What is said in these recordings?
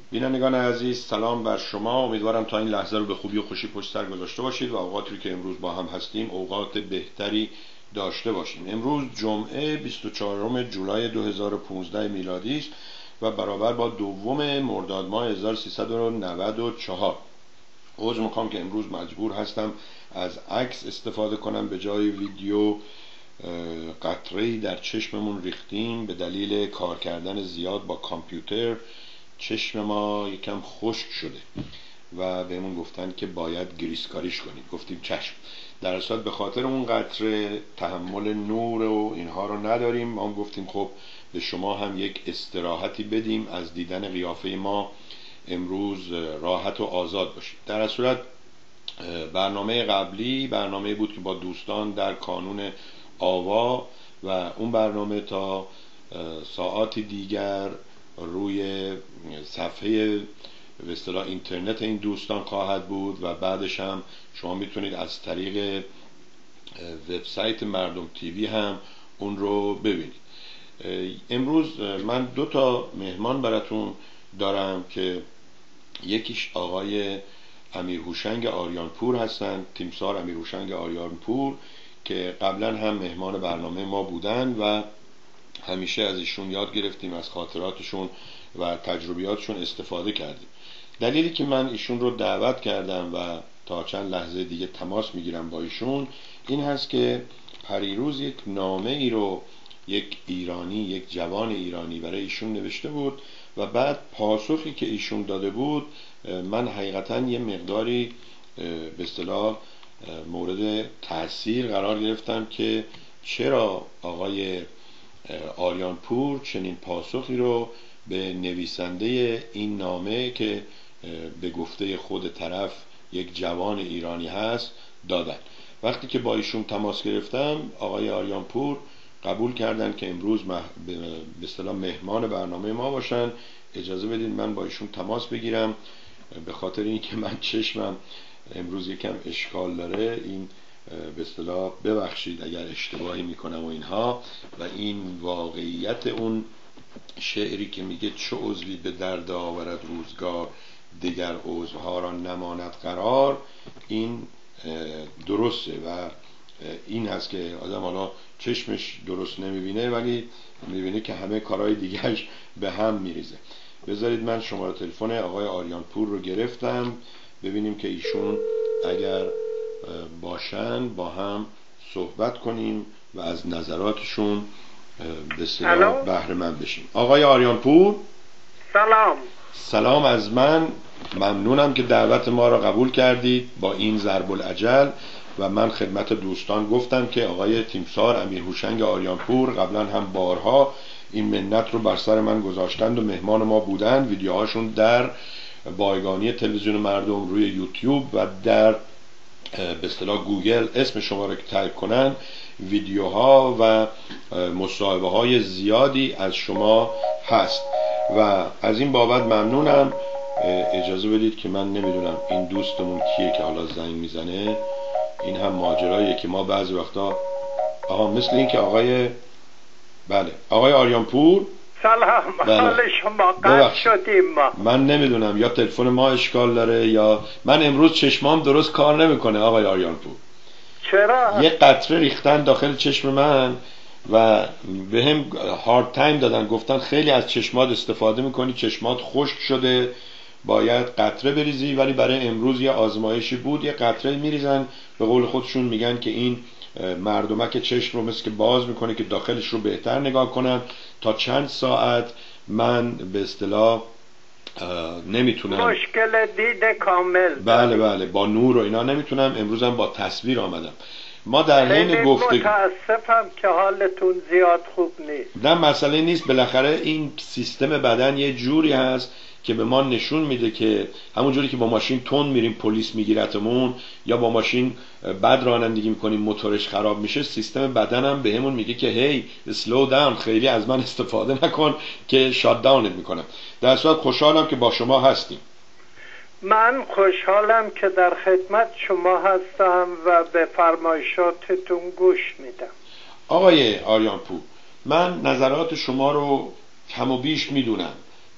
بینندگان عزیز، سلام بر شما. امیدوارم تا این لحظه رو به خوبی و خوشی پشت سر گذاشته باشید و اوقاتی که امروز با هم هستیم اوقات بهتری داشته باشیم. امروز جمعه 24 جولای 2015 میلادی است و برابر با دوم مرداد ماه 1394. عذر میخوام که امروز مجبور هستم از عکس استفاده کنم به جای ویدیو. قطره‌ای در چشممون ریختیم به دلیل کار کردن زیاد با کامپیوتر. چشم ما یکم خشک شده و بهمون گفتن که باید گریسکاریش کنیم. گفتیم چشم. در اصل به خاطر اون قطره تحمل نور و اینها رو نداریم. ما گفتیم خب به شما هم یک استراحتی بدیم از دیدن قیافه ما، امروز راحت و آزاد باشید. در صورت برنامه قبلی برنامه بود که با دوستان در کانون آوا و اون برنامه تا ساعاتی دیگر روی صفحه به اصطلاح اینترنت این دوستان خواهد بود و بعدش هم شما میتونید از طریق وبسایت مردم تیوی هم اون رو ببینید. امروز من 2 مهمان براتون دارم که یکیش آقای امیرهوشنگ آریانپور هستند، تیمسار امیرهوشنگ آریانپور، که قبلا هم مهمان برنامه ما بودن و همیشه از ایشون یاد گرفتیم، از خاطراتشون و تجربیاتشون استفاده کردیم. دلیلی که من ایشون رو دعوت کردم و تا چند لحظه دیگه تماس میگیرم با ایشون این هست که پریروز یک نامه ای رو یک ایرانی، یک جوان ایرانی برای ایشون نوشته بود و بعد پاسخی که ایشون داده بود من حقیقتا یه مقداری به اصطلاح مورد تأثیر قرار گرفتم که چرا آقای آریانپور چنین پاسخی رو به نویسنده این نامه که به گفته خود طرف یک جوان ایرانی هست دادن. وقتی که با ایشون تماس گرفتم آقای آریانپور قبول کردن که امروز به اصطلاح مهمان برنامه ما باشن. اجازه بدید من با ایشون تماس بگیرم، به خاطر اینکه من چشمم امروز یکم اشکال داره. این به اصطلاح ببخشید اگر اشتباهی میکنم و اینها، و این واقعیت اون شعری که میگه چه عضوی به درد آورد روزگار دیگر عضوها را نماند قرار، این درسته و این هست که آدم حالا چشمش درست نمیبینه ولی میبینه که همه کارهای دیگرش به هم میریزه. بذارید من شماره تلفن آقای آریانپور رو گرفتم، ببینیم که ایشون اگر باشن با هم صحبت کنیم و از نظراتشون به اصطلاح بهره مند بشیم. آقای آریانپور سلام. سلام از من، ممنونم که دعوت ما را قبول کردید با این ضرب العجل و من خدمت دوستان گفتم که آقای تیمسار امیرهوشنگ آریانپور قبلا هم بارها این منت رو بر سر من گذاشتند و مهمان ما بودند. ویدیوهاشون در بایگانی تلویزیون مردم روی یوتیوب و در به اصطلاح گوگل اسم شما رو که تایپ کنن ویدیوها و مصاحبه های زیادی از شما هست و از این بابت ممنونم. اجازه بدید که من نمیدونم این دوستمون کیه که حالا زنگ میزنه. این هم ماجراییه که ما بعضی وقتا مثل این که بله آقای آریانپور سلام. حال شما قطع شدیم ما. من نمیدونم یا تلفن ما اشکال داره یا من امروز چشمام درست کار نمیکنه. آقای آریانپور چرا؟ یه قطره ریختن داخل چشم من و به هم هارد تایم دادن، گفتن خیلی از چشمات استفاده میکنی، چشمات خشک شده، باید قطره بریزی. ولی برای امروز یه آزمایشی بود، یه قطره میریزن، به قول خودشون میگن که این مردمک چشم رو مثل که باز میکنه که داخلش رو بهتر نگاه کنن. تا چند ساعت من به اصطلاح نمیتونم، مشکل دید کامل بله با نور و اینا نمیتونم. امروزم با تصویر آمدم. ما در حین گفتگو متاسفم که حالتون زیاد خوب نیست. نه مسئله نیست، بالاخره این سیستم بدن یه جوری هست که به ما نشون میده که همون جوری که با ماشین تند میریم پلیس میگیرتمون یا با ماشین بد رانندگی میکنیم موتورش خراب میشه، سیستم بدنم بهمون میگه که هی سلو داون، خیلی از من استفاده نکن که شات داونت میکنم. در صورت خوشحالم که با شما هستیم. من خوشحالم که در خدمت شما هستم و به فرمایشاتتون گوش میدم. آقای آریانپور، من نظرات شما رو کم و بیش میدونم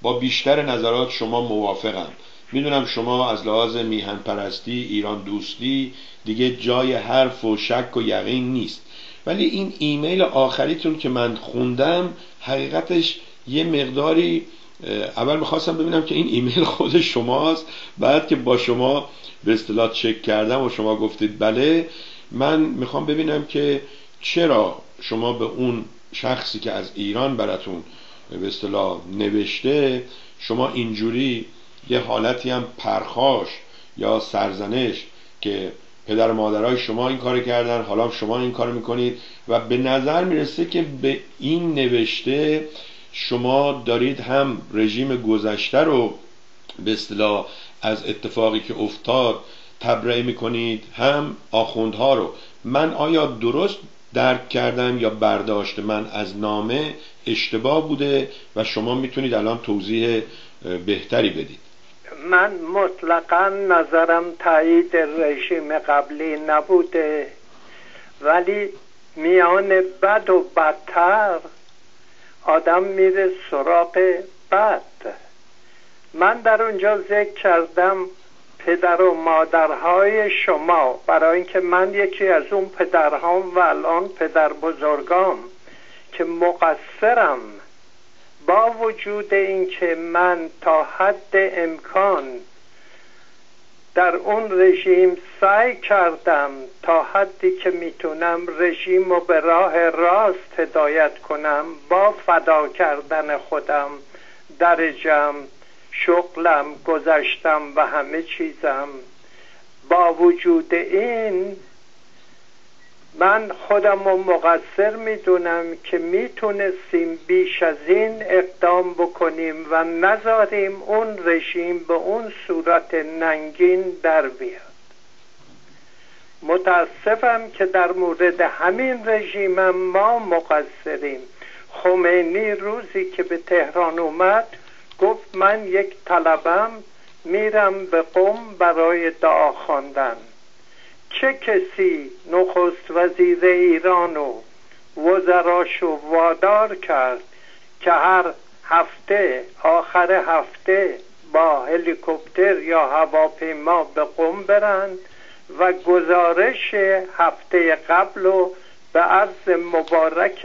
با بیشتر نظرات شما موافقم. میدونم شما از لحاظ میهن پرستی، ایران دوستی دیگه جای حرف و شک و یقین نیست، ولی این ایمیل آخریتون که من خوندم حقیقتش یه مقداری، اول میخواستم ببینم که این ایمیل خود شماست، بعد که با شما به اصطلاح چک کردم و شما گفتید بله، من میخوام ببینم که چرا شما به اون شخصی که از ایران براتون به اصطلاح نوشته شما اینجوری یه حالتی هم پرخاش یا سرزنش که پدر و مادرای شما این کار کردن، حالا شما این کار میکنید و به نظر میرسه که به این نوشته شما دارید هم رژیم گذشته رو به اصطلاح از اتفاقی که افتاد تبرئه میکنید، هم آخوندها رو. من آیا درست درک کردم یا برداشت من از نامه اشتباه بوده و شما میتونید الان توضیح بهتری بدید؟ من مطلقا نظرم تایید رژیم قبلی نبوده، ولی میان بد و بدتر آدم میره سراغ بد. من در اونجا ذکر کردم پدر و مادرهای شما، برای اینکه من یکی از اون پدرهام و الان پدر بزرگام که مقصرم، با وجود اینکه من تا حد امکان در اون رژیم سعی کردم تا حدی که میتونم رژیم رو به راه راست هدایت کنم، با فدا کردن خودم، درجم، شغلم، گذشتم و همه چیزم. با وجود این من خودم رو مقصر میدونم که میتونستیم بیش از این اقدام بکنیم و نذاریم اون رژیم به اون صورت ننگین در بیاد. متاسفم که در مورد همین رژیم ما مقصریم. خمینی روزی که به تهران اومد گفت من یک طلبم میرم به قم برای دعا خواندن. چه کسی نخست وزیر ایران و وزراشو وادار کرد که هر هفته آخر هفته با هلیکوپتر یا هواپیما به قم برند و گزارش هفته قبل رو به عرض مبارک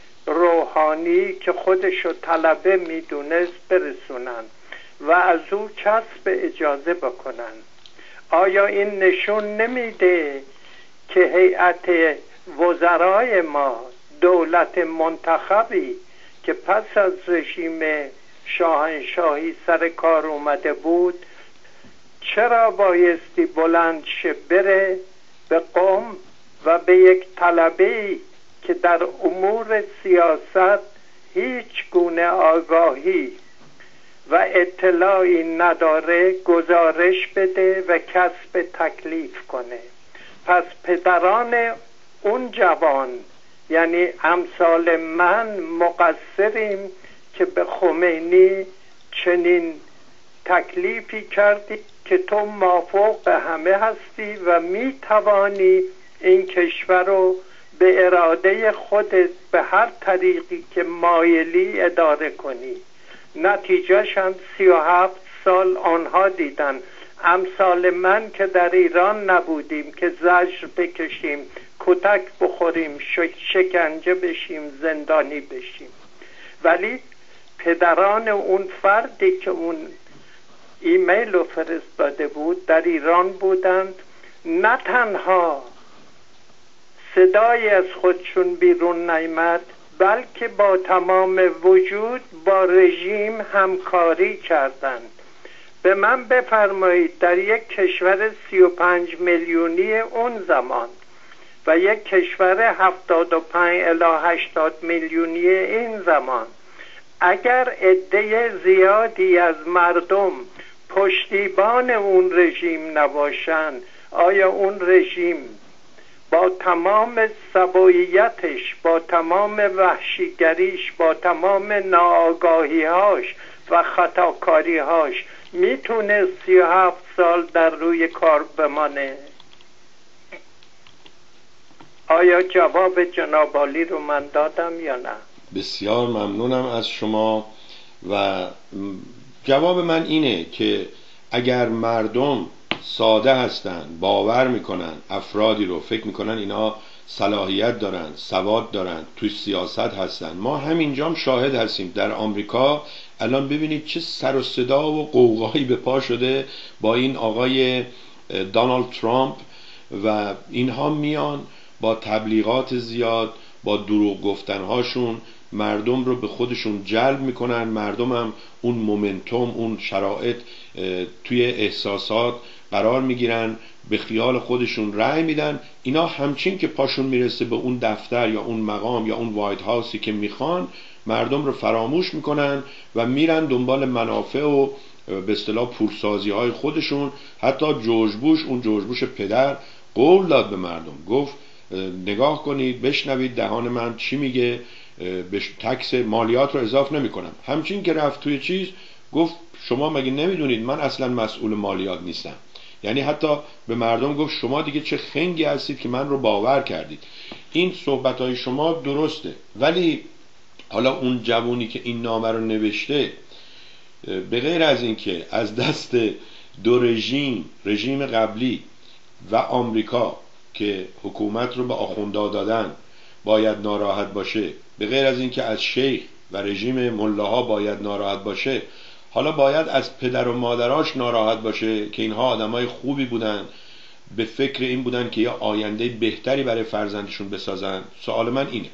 روحانی که خودشو طلبه میدونست برسونن و از او کسب اجازه بکنن؟ آیا این نشون نمیده که هیئت وزرای ما، دولت منتخبی که پس از رژیم شاهنشاهی سر کار اومده بود، چرا بایستی بلند شه بره به قم و به یک طلبه‌ای که در امور سیاست هیچ گونه آگاهی و اطلاعی نداره گزارش بده و کسب تکلیف کنه؟ پس پدران اون جوان، یعنی امثال من، مقصریم که به خمینی چنین تکلیفی کردی که تو مافوق همه هستی و می توانی این کشور رو به اراده خودت به هر طریقی که مایلی اداره کنی. نتیجهش هم 37 سال آنها دیدن. امثال من که در ایران نبودیم که زجر بکشیم، کتک بخوریم، شکنجه بشیم، زندانی بشیم، ولی پدران اون فردی که اون ایمیل رو فرستاده بود در ایران بودند. نه تنها صدای از خودشون بیرون نیامد، بلکه با تمام وجود با رژیم همکاری کردند. به من بفرمایید در یک کشور 35 میلیونی اون زمان و یک کشور 75 الی 80 میلیونی این زمان، اگر عده زیادی از مردم پشتیبان اون رژیم نباشند، آیا اون رژیم با تمام سبوییتش، با تمام وحشیگریش، با تمام ناآگاهی‌هاش و خطاکاری‌هاش میتونه 37 سال در روی کار بمانه؟ آیا جواب جناب عالی رو من دادم یا نه؟ بسیار ممنونم از شما. و جواب من اینه که اگر مردم ساده هستن، باور میکنن افرادی رو، فکر میکنن اینا صلاحیت دارن، سواد دارن، توی سیاست هستن. ما همینجام شاهد هستیم. در آمریکا الان ببینید چه سر و صدا و قوقایی به پا شده با این آقای دونالد ترامپ و اینها میان با تبلیغات زیاد، با دروغ گفتنهاشون مردم رو به خودشون جلب میکنن. مردم هم اون مومنتوم، اون شرایط توی احساسات قرار میگیرن، به خیال خودشون رأی میدن. اینا همچین که پاشون میرسه به اون دفتر یا اون مقام یا اون وایت هاوسی که میخوان، مردم رو فراموش میکنن و میرن دنبال منافع و به اصطلاح پولسازی های خودشون. حتی جورج بوش، اون جورج بوش پدر، قول داد به مردم، گفت نگاه کنید، بشنوید دهان من چی میگه، تکس مالیات رو اضافه نمی کنم. همچین که رفت توی چیز گفت شما مگه نمیدونید من اصلا مسئول مالیات نیستم. یعنی حتی به مردم گفت شما دیگه چه خنگی هستید که من رو باور کردید. این صحبتهای شما درسته، ولی حالا اون جوونی که این نامه رو نوشته، به غیر از این که از دست دو رژیم قبلی و آمریکا که حکومت رو به آخوندا دادن باید ناراحت باشه، به غیر از این که از شیخ و رژیم ملاها باید ناراحت باشه، حالا باید از پدر و مادراش ناراحت باشه که اینها آدمای خوبی بودن، به فکر این بودن که یه آینده بهتری برای فرزندشون بسازن. سوال من اینه.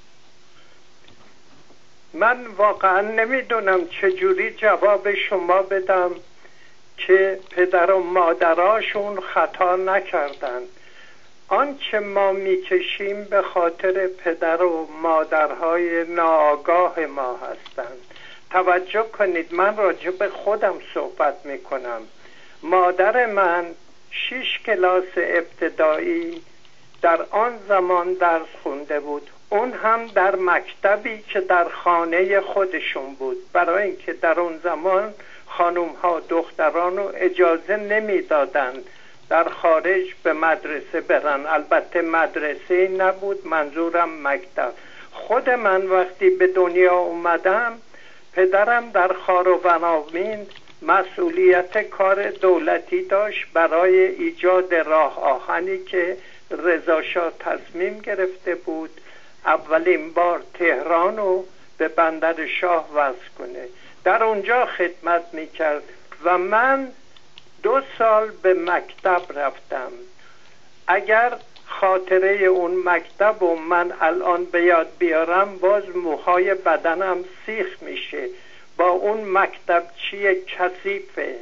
من واقعا نمیدونم چجوری جواب شما بدم که پدر و مادراشون خطا نکردن. آنچه ما میکشیم به خاطر پدر و مادرهای ناآگاه ما هستند. توجه کنید، من راجع به خودم صحبت میکنم. مادر من 6 کلاس ابتدایی در آن زمان درس خونده بود، اون هم در مکتبی که در خانه خودشون بود، برای اینکه در اون زمان خانوم ها دختران رو اجازه نمیدادند در خارج به مدرسه برن. البته مدرسه نبود، منظورم مکتب. خود من وقتی به دنیا اومدم، پدرم در خاروبناوین مسئولیت کار دولتی داشت برای ایجاد راه آهنی که رضا شاه تصمیم گرفته بود اولین بار تهران رو به بندر شاه وصل کنه. در اونجا خدمت میکرد و من 2 سال به مکتب رفتم. اگر خاطره اون مکتب و من الان به یاد بیارم، باز موهای بدنم سیخ میشه. با اون مکتب چیه کثیفه،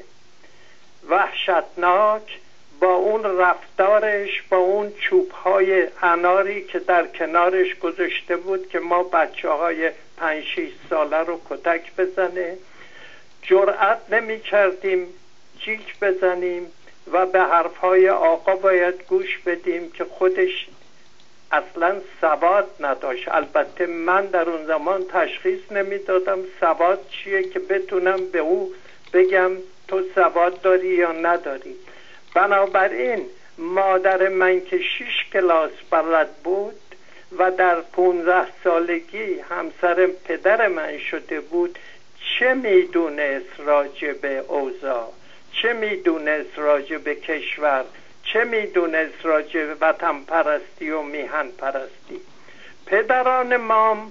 وحشتناک، با اون رفتارش، با اون چوبهای اناری که در کنارش گذاشته بود که ما بچه‌های 5-6 ساله رو کتک بزنه، جرأت نمی کردیم جیک بزنیم و به حرفهای آقا باید گوش بدیم که خودش اصلا سواد نداشت. البته من در اون زمان تشخیص نمیدادم سواد چیه که بتونم به او بگم تو سواد داری یا نداری. بنابراین مادر من که 6 کلاس بلد بود و در 15 سالگی همسر پدر من شده بود، چه میدونست راجع به اوضاع، چه میدونست راجع به کشور، چه میدونست راجع به وطن پرستی و میهن پرستی. پدران ما،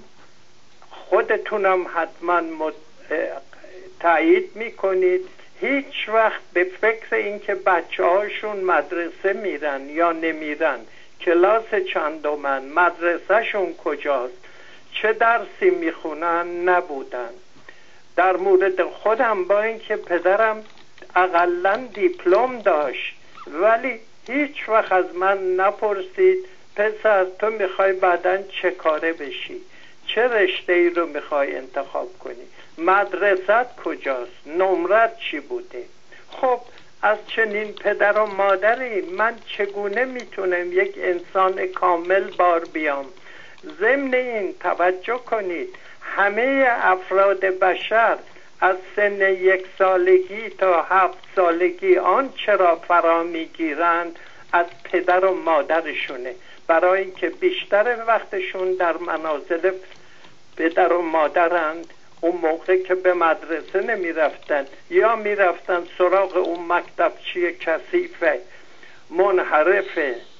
خودتونم حتما تایید میکنید، هیچ وقت به فکر اینکه بچه هاشون مدرسه میرن یا نمیرن، کلاس چندمن، مدرسهشون کجاست، چه درسی میخونن نبودن. در مورد خودم، با اینکه پدرم اقلن دیپلم داشت، ولی هیچ وقت از من نپرسید پسر تو میخوای بعدن چه کاره بشی، چه رشته ای رو میخوای انتخاب کنی، مدرست کجاست، نمرت چی بوده. خب از چنین پدر و مادری من چگونه میتونم یک انسان کامل بار بیام؟ ضمن این توجه کنید، همه افراد بشر از سن 1 سالگی تا 7 سالگی آنچه را فرا میگیرند از پدر و مادرشونه، برای اینکه بیشتر وقتشون در منازل پدر و مادرند. اون موقع که به مدرسه نمی رفتن یا می رفتن سراغ اون مکتبچی کثیف منحرف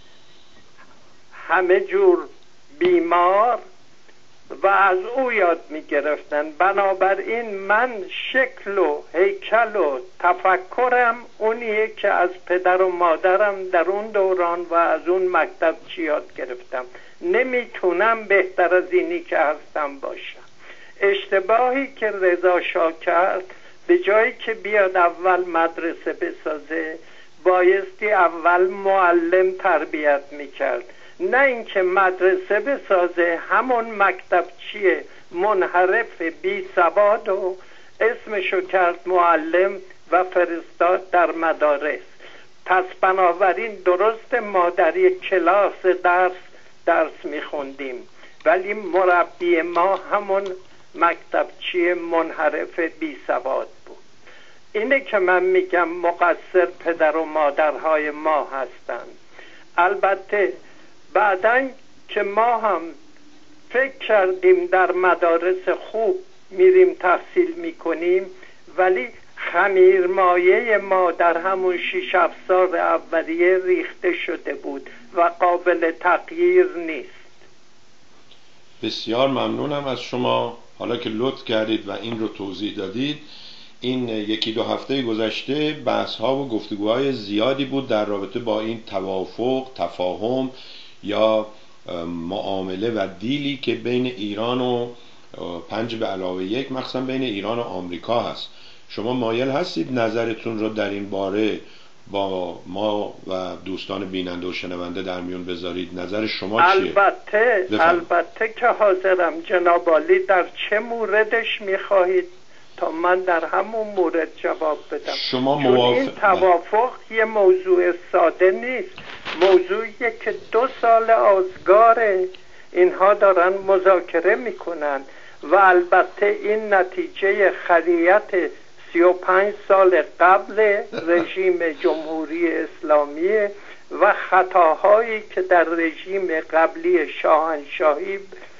همه جور بیمار و از او یاد می گرفتن. بنابراین من شکل و هیکل و تفکرم اونیه که از پدر و مادرم در اون دوران و از اون مکتبچی یاد گرفتم. نمیتونم بهتر از اینی که هستم باشم. اشتباهی که رضا شاه کرد، به جایی که بیاد اول مدرسه بسازه بایستی اول معلم تربیت میکرد، نه اینکه مدرسه بسازه همون مکتبچی منحرف بی سواد و اسمشو کرد معلم و فرستاد در مدارس. پس بنابراین درست ما در یک کلاس درس میخوندیم ولی مربی ما همون مکتبچی منحرف بی سواد بود. اینه که من میگم مقصر پدر و مادرهای ما هستند. البته بعدن که ما هم فکر کردیم در مدارس خوب میریم تحصیل میکنیم، ولی خمیرمایه ما در همون 6-7 سال اولیه ریخته شده بود و قابل تغییر نیست. بسیار ممنونم از شما. حالا که لطف کردید و این رو توضیح دادید، این 1-2 هفته گذشته بحث ها و گفتگوهای زیادی بود در رابطه با این توافق، تفاهم یا معامله و دیلی که بین ایران و 5+1 مخصوصا بین ایران و آمریکا هست. شما مایل هستید نظرتون رو در این باره با ما و دوستان بیننده و شنونده در میون بذارید؟ نظر شما چیه؟ البته که حاضرم. جناب عالی در چه موردش میخواهید تا من در همون مورد جواب بدم؟ شما این توافق یه موضوع ساده نیست، موضوعیه که 2 سال آزگاره اینها دارن مذاکره میکنن و البته این نتیجه خریت 35 سال قبل رژیم جمهوری اسلامی و خطاهایی که در رژیم قبلی شاهنشاهی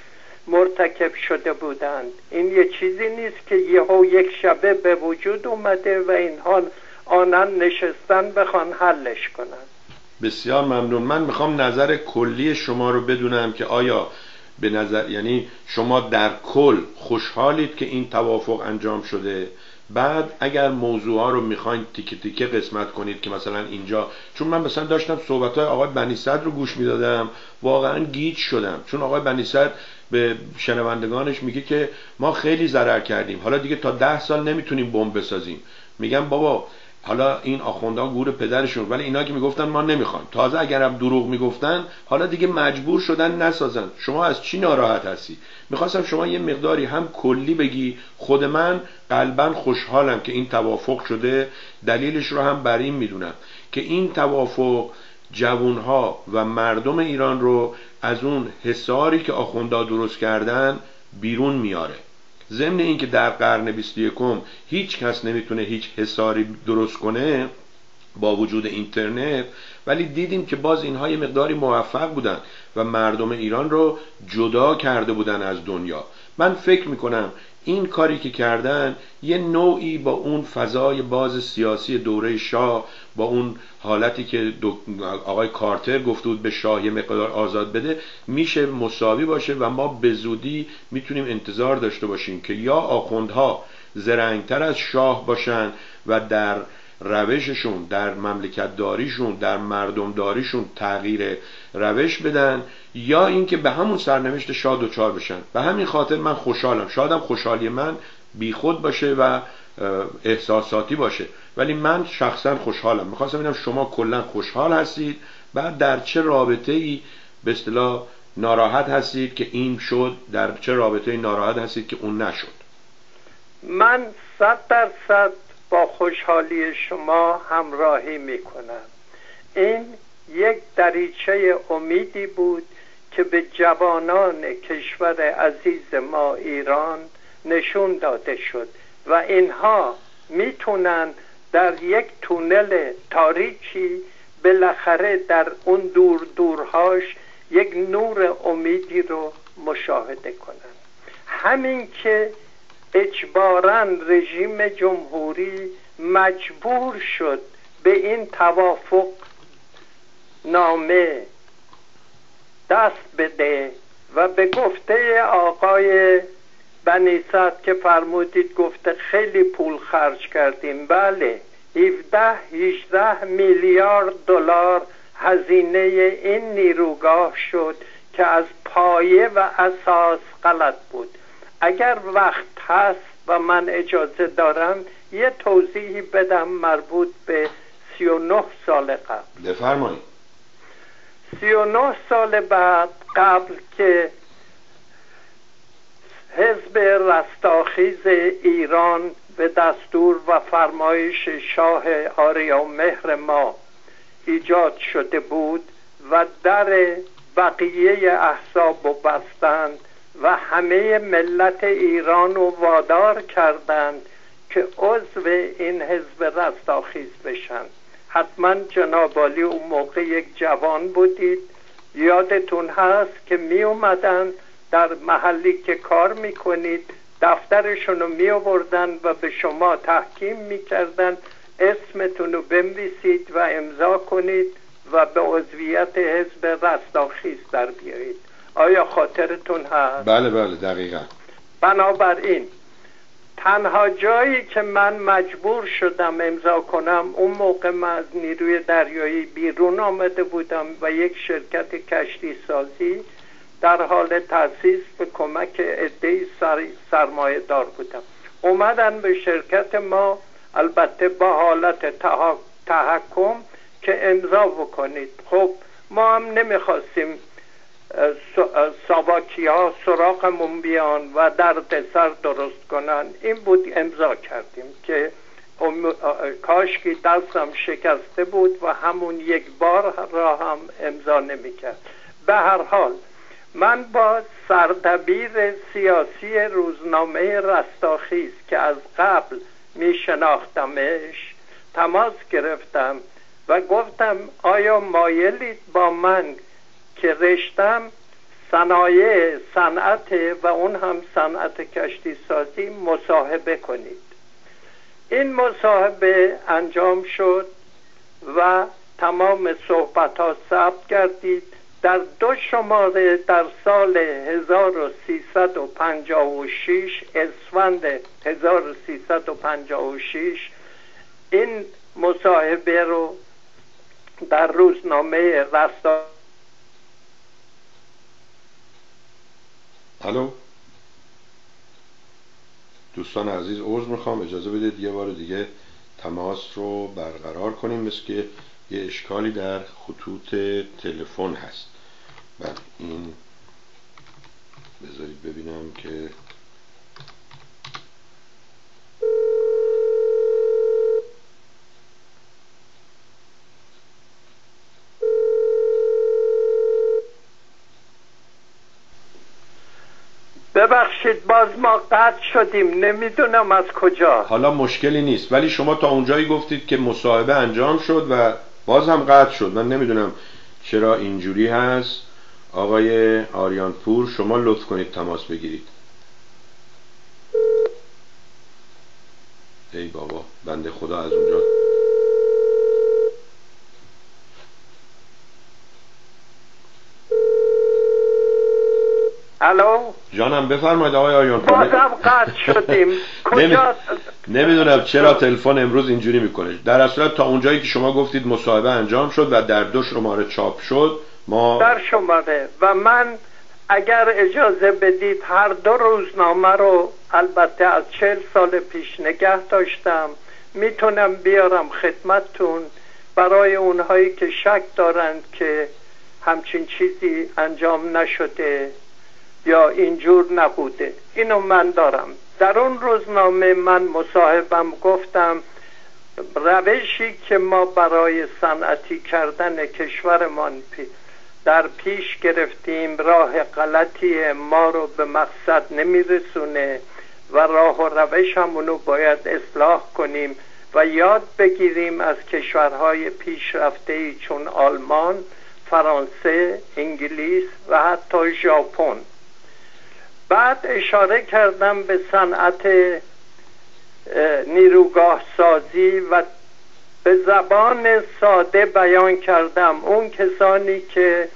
مرتکب شده بودند. این یه چیزی نیست که یهو یک شبه به وجود اومده و اینها آنان نشستن بخوان حلش کنن. بسیار ممنون. من میخوام نظر کلی شما رو بدونم که آیا به نظر، یعنی شما در کل خوشحالید که این توافق انجام شده؟ بعد اگر موضوع ها رو میخواین تیکه تیکه قسمت کنید که مثلا اینجا، چون من مثلا داشتم صحبت های آقای بنی صدر رو گوش میدادم، واقعا گیج شدم، چون آقای بنی صدر به شنوندگانش میگه که ما خیلی ضرر کردیم، حالا دیگه تا 10 سال نمیتونیم بمب بسازیم. میگم بابا حالا این آخوندها گور پدرشون، ولی اینا که میگفتن ما نمیخوایم، تازه اگرم دروغ میگفتن حالا دیگه مجبور شدن نسازن. شما از چی ناراحت هستی؟ میخواستم شما یه مقداری هم کلی بگی. خود من قلبا خوشحالم که این توافق شده. دلیلش رو هم بر این میدونم که این توافق جوانها و مردم ایران رو از اون حصاری که آخوندها درست کردن بیرون میاره. ضمن این که در قرن 21 هیچ کس نمیتونه هیچ حصاری درست کنه با وجود اینترنت، ولی دیدیم که باز اینها یه مقداری موفق بودن و مردم ایران رو جدا کرده بودن از دنیا. من فکر میکنم این کاری که کردن یه نوعی با اون فضای باز سیاسی دوره شاه، با اون حالتی که آقای کارتر گفته بود به شاه یه مقدار آزاد بده، میشه مساوی باشه و ما به زودی میتونیم انتظار داشته باشیم که یا آخوندها زرنگتر از شاه باشن و در روششون، در مملکت داریشون، در مردم داریشون تغییر روش بدن، یا اینکه به همون سرنوشت شاه دچار بشن. به همین خاطر من خوشحالم. شایدم خوشحالی من بیخود باشه و احساساتی باشه، ولی من شخصا خوشحالم. میخواستم ببینم شما کلا خوشحال هستید؟ بعد در چه رابطه‌ای به اصطلاح ناراحت هستید که این شد، در چه رابطه‌ای ناراحت هستید که اون نشد؟ من 100% با خوشحالی شما همراهی میکنم. این یک دریچه امیدی بود که به جوانان کشور عزیز ما ایران نشون داده شد و اینها میتونن در یک تونل تاریکی بالاخره در اون دورهاش یک نور امیدی رو مشاهده کنن. همین که اجباراً رژیم جمهوری مجبور شد به این توافق نامه دست بده و به گفته آقای بنی‌صدر که فرمودید گفته خیلی پول خرج کردیم، بله 17-18 میلیارد دلار هزینه این نیروگاه شد که از پایه و اساس غلط بود. اگر وقت هست و من اجازه دارم یه توضیحی بدم مربوط به 39 سال قبل. بفرمایید. 39 سال قبل که حزب رستاخیز ایران به دستور و فرمایش شاه آریامهر ما ایجاد شده بود و در بقیه احزاب و بستند و همه ملت ایران رو وادار کردند که عضو این حزب رستاخیز بشن. حتما جناب عالی اون موقع یک جوان بودید، یادتون هست که می اومدن در محلی که کار میکنید دفترشون رو می آوردن و به شما تحکیم میکردن اسمتون رو بنویسید و امضا کنید و به عضویت حزب رستاخیز در بیایید. آیا خاطرتون هست؟ بله بله دقیقا. بنابراین تنها جایی که من مجبور شدم امضا کنم اون موقع من از نیروی دریایی بیرون آمده بودم و یک شرکت کشتی سازی در حال تأسیس به کمک عده‌ای سرمایه دار بودم. اومدن به شرکت ما البته با حالت تحکم که امضا بکنید. خب ما هم نمیخواستیم ساواکی ها سراغمون بیان و درد سر درست کنن. این بود امضا کردیم که کاشکی دستم شکسته بود و همون یک بار را هم امضا نمیکرد. به هر حال من با سردبیر سیاسی روزنامه رستاخیز که از قبل می شناختمش تماس گرفتم و گفتم آیا مایلید با من که رشتم صنعت و اون هم صنعت کشتی سازی مصاحبه کنید. این مصاحبه انجام شد و تمام صحبت ها ثبت گردید. در 2 شماره در سال 1356 اسفند 1356 این مصاحبه رو در روزنامه الو دوستان عزیز، عذر میخوام، اجازه بدید یه بار دیگه تماس رو برقرار کنیم، مثل که یه اشکالی در خطوط تلفن هست. بله این بذارید ببینم که ببخشید باز ما قطع شدیم، نمیدونم از کجا. حالا مشکلی نیست، ولی شما تا اونجایی گفتید که مصاحبه انجام شد و باز هم قطع شد. من نمیدونم چرا اینجوری هست. آقای آریان پور شما لطف کنید تماس بگیرید. ای بابا بنده خدا از اونجا. الو جانم بفرمایید آقای آریان پور. بازم قطع شدیم. کجا؟ نمیدونم چرا تلفن امروز اینجوری میکنه. در اصل تا اونجایی که شما گفتید مصاحبه انجام شد و در 2 شماره چاپ شد، ما در شماره و من اگر اجازه بدید هر 2 روزنامه رو البته از 40 سال پیش نگه داشتم، میتونم بیارم خدمتتون برای اونهایی که شک دارند که همچین چیزی انجام نشده یا اینجور نبوده. اینو من دارم. در اون روزنامه من مصاحبم گفتم روشی که ما برای صنعتی کردن کشورمان در پیش گرفتیم راه غلطی ما رو به مقصد نمیرسونه و راه و روش همونو باید اصلاح کنیم و یاد بگیریم از کشورهای پیشرفته‌ای چون آلمان، فرانسه، انگلیس و حتی ژاپن. بعد اشاره کردم به صنعت نیروگاه سازی و به زبان ساده بیان کردم اون کسانی که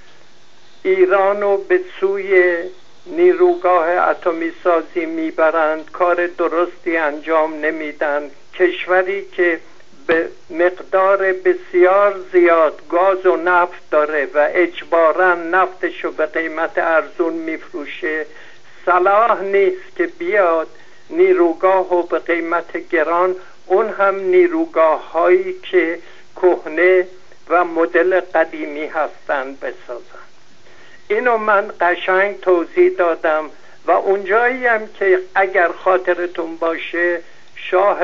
ایرانو به سوی نیروگاه اتمی سازی میبرند کار درستی انجام نمیدن. کشوری که به مقدار بسیار زیاد گاز و نفت داره و اجباراً نفتشو به قیمت ارزون میفروشه، صلاح نیست که بیاد نیروگاهو به قیمت گران، اون هم نیروگاه هایی که کهنه و مدل قدیمی هستند بسازن. اینو من قشنگ توضیح دادم و اونجایی هم که اگر خاطرتون باشه شاه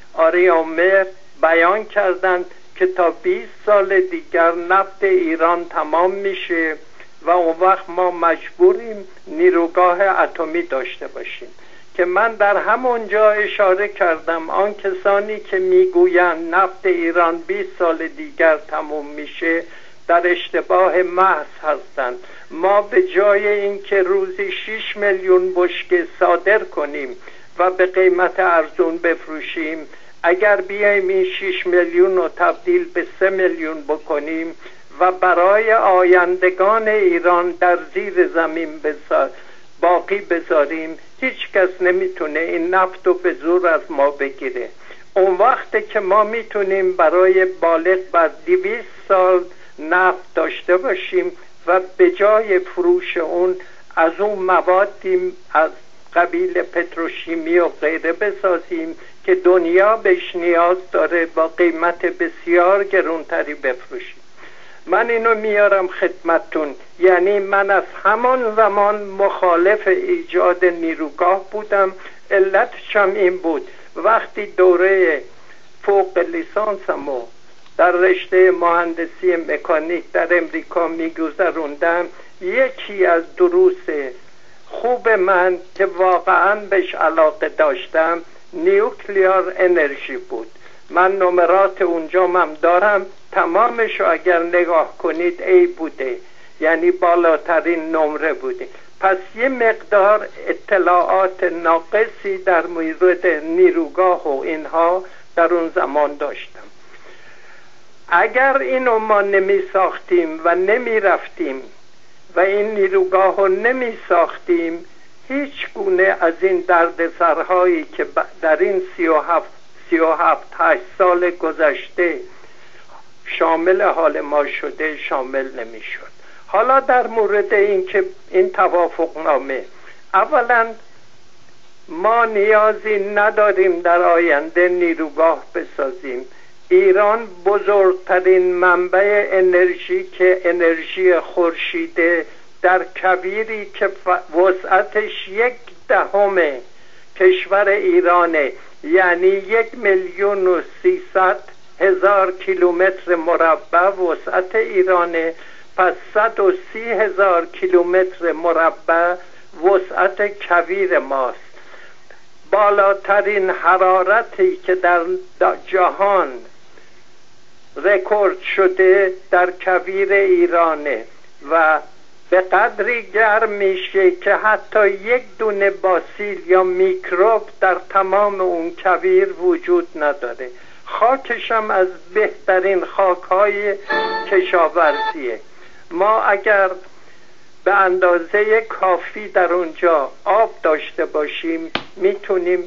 آریامر بیان کردند که تا 20 سال دیگر نفت ایران تمام میشه و اون وقت ما مجبوریم نیروگاه اتمی داشته باشیم، که من در همونجا اشاره کردم آن کسانی که میگویند نفت ایران 20 سال دیگر تمام میشه در اشتباه محض هستند. ما به جای اینکه روزی 6 میلیون بشکه صادر کنیم و به قیمت ارزون بفروشیم، اگر بیایم این 6 میلیون رو تبدیل به 3 میلیون بکنیم و برای آیندگان ایران در زیر زمین باقی بذاریم، هیچ کس نمیتونه این نفت رو به زور از ما بگیره. اون وقت که ما میتونیم برای بالغ بر 200 سال نفت داشته باشیم و به جای فروش اون از اون موادی از قبیل پتروشیمی و غیره بسازیم که دنیا بهش نیاز داره با قیمت بسیار گرانتری بفروشیم. من اینو میارم خدمتتون، یعنی من از همان زمان مخالف ایجاد نیروگاه بودم. علتش هم این بود وقتی دوره فوق لیسانسمو در رشته مهندسی مکانیک در امریکا میگذروندم، یکی از دروس خوب من که واقعا بهش علاقه داشتم نیوکلیار انرژی بود. من نمرات اونجا هم دارم، تمامشو اگر نگاه کنید ای بوده، یعنی بالاترین نمره بوده. پس یه مقدار اطلاعات ناقصی در مورد نیروگاه و اینها در اون زمان داشتم. اگر اینو ما نمی ساختیم و نمی رفتیم و این نیروگاه رو نمی ساختیم، هیچ گونه از این دردسرهایی که در این 37-8 سال گذشته شامل حال ما شده شامل نمی شد. حالا در مورد این که این توافق نامه، اولا ما نیازی نداریم در آینده نیروگاه بسازیم. ایران بزرگترین منبع انرژی که انرژی خورشیده در کویری که وسعتش 1/10 کشور ایرانه، یعنی 1,300,000 کیلومتر مربع وسعت ایرانه، پس 130,000 کیلومتر مربع وسعت کویر ماست. بالاترین حرارتی که در جهان رکورد شده در کویر ایرانه و به قدری گرم میشه که حتی یک دونه باسیل یا میکروب در تمام اون کویر وجود نداره. خاکش هم از بهترین خاکهای کشاورزیه. ما اگر به اندازه کافی در اونجا آب داشته باشیم میتونیم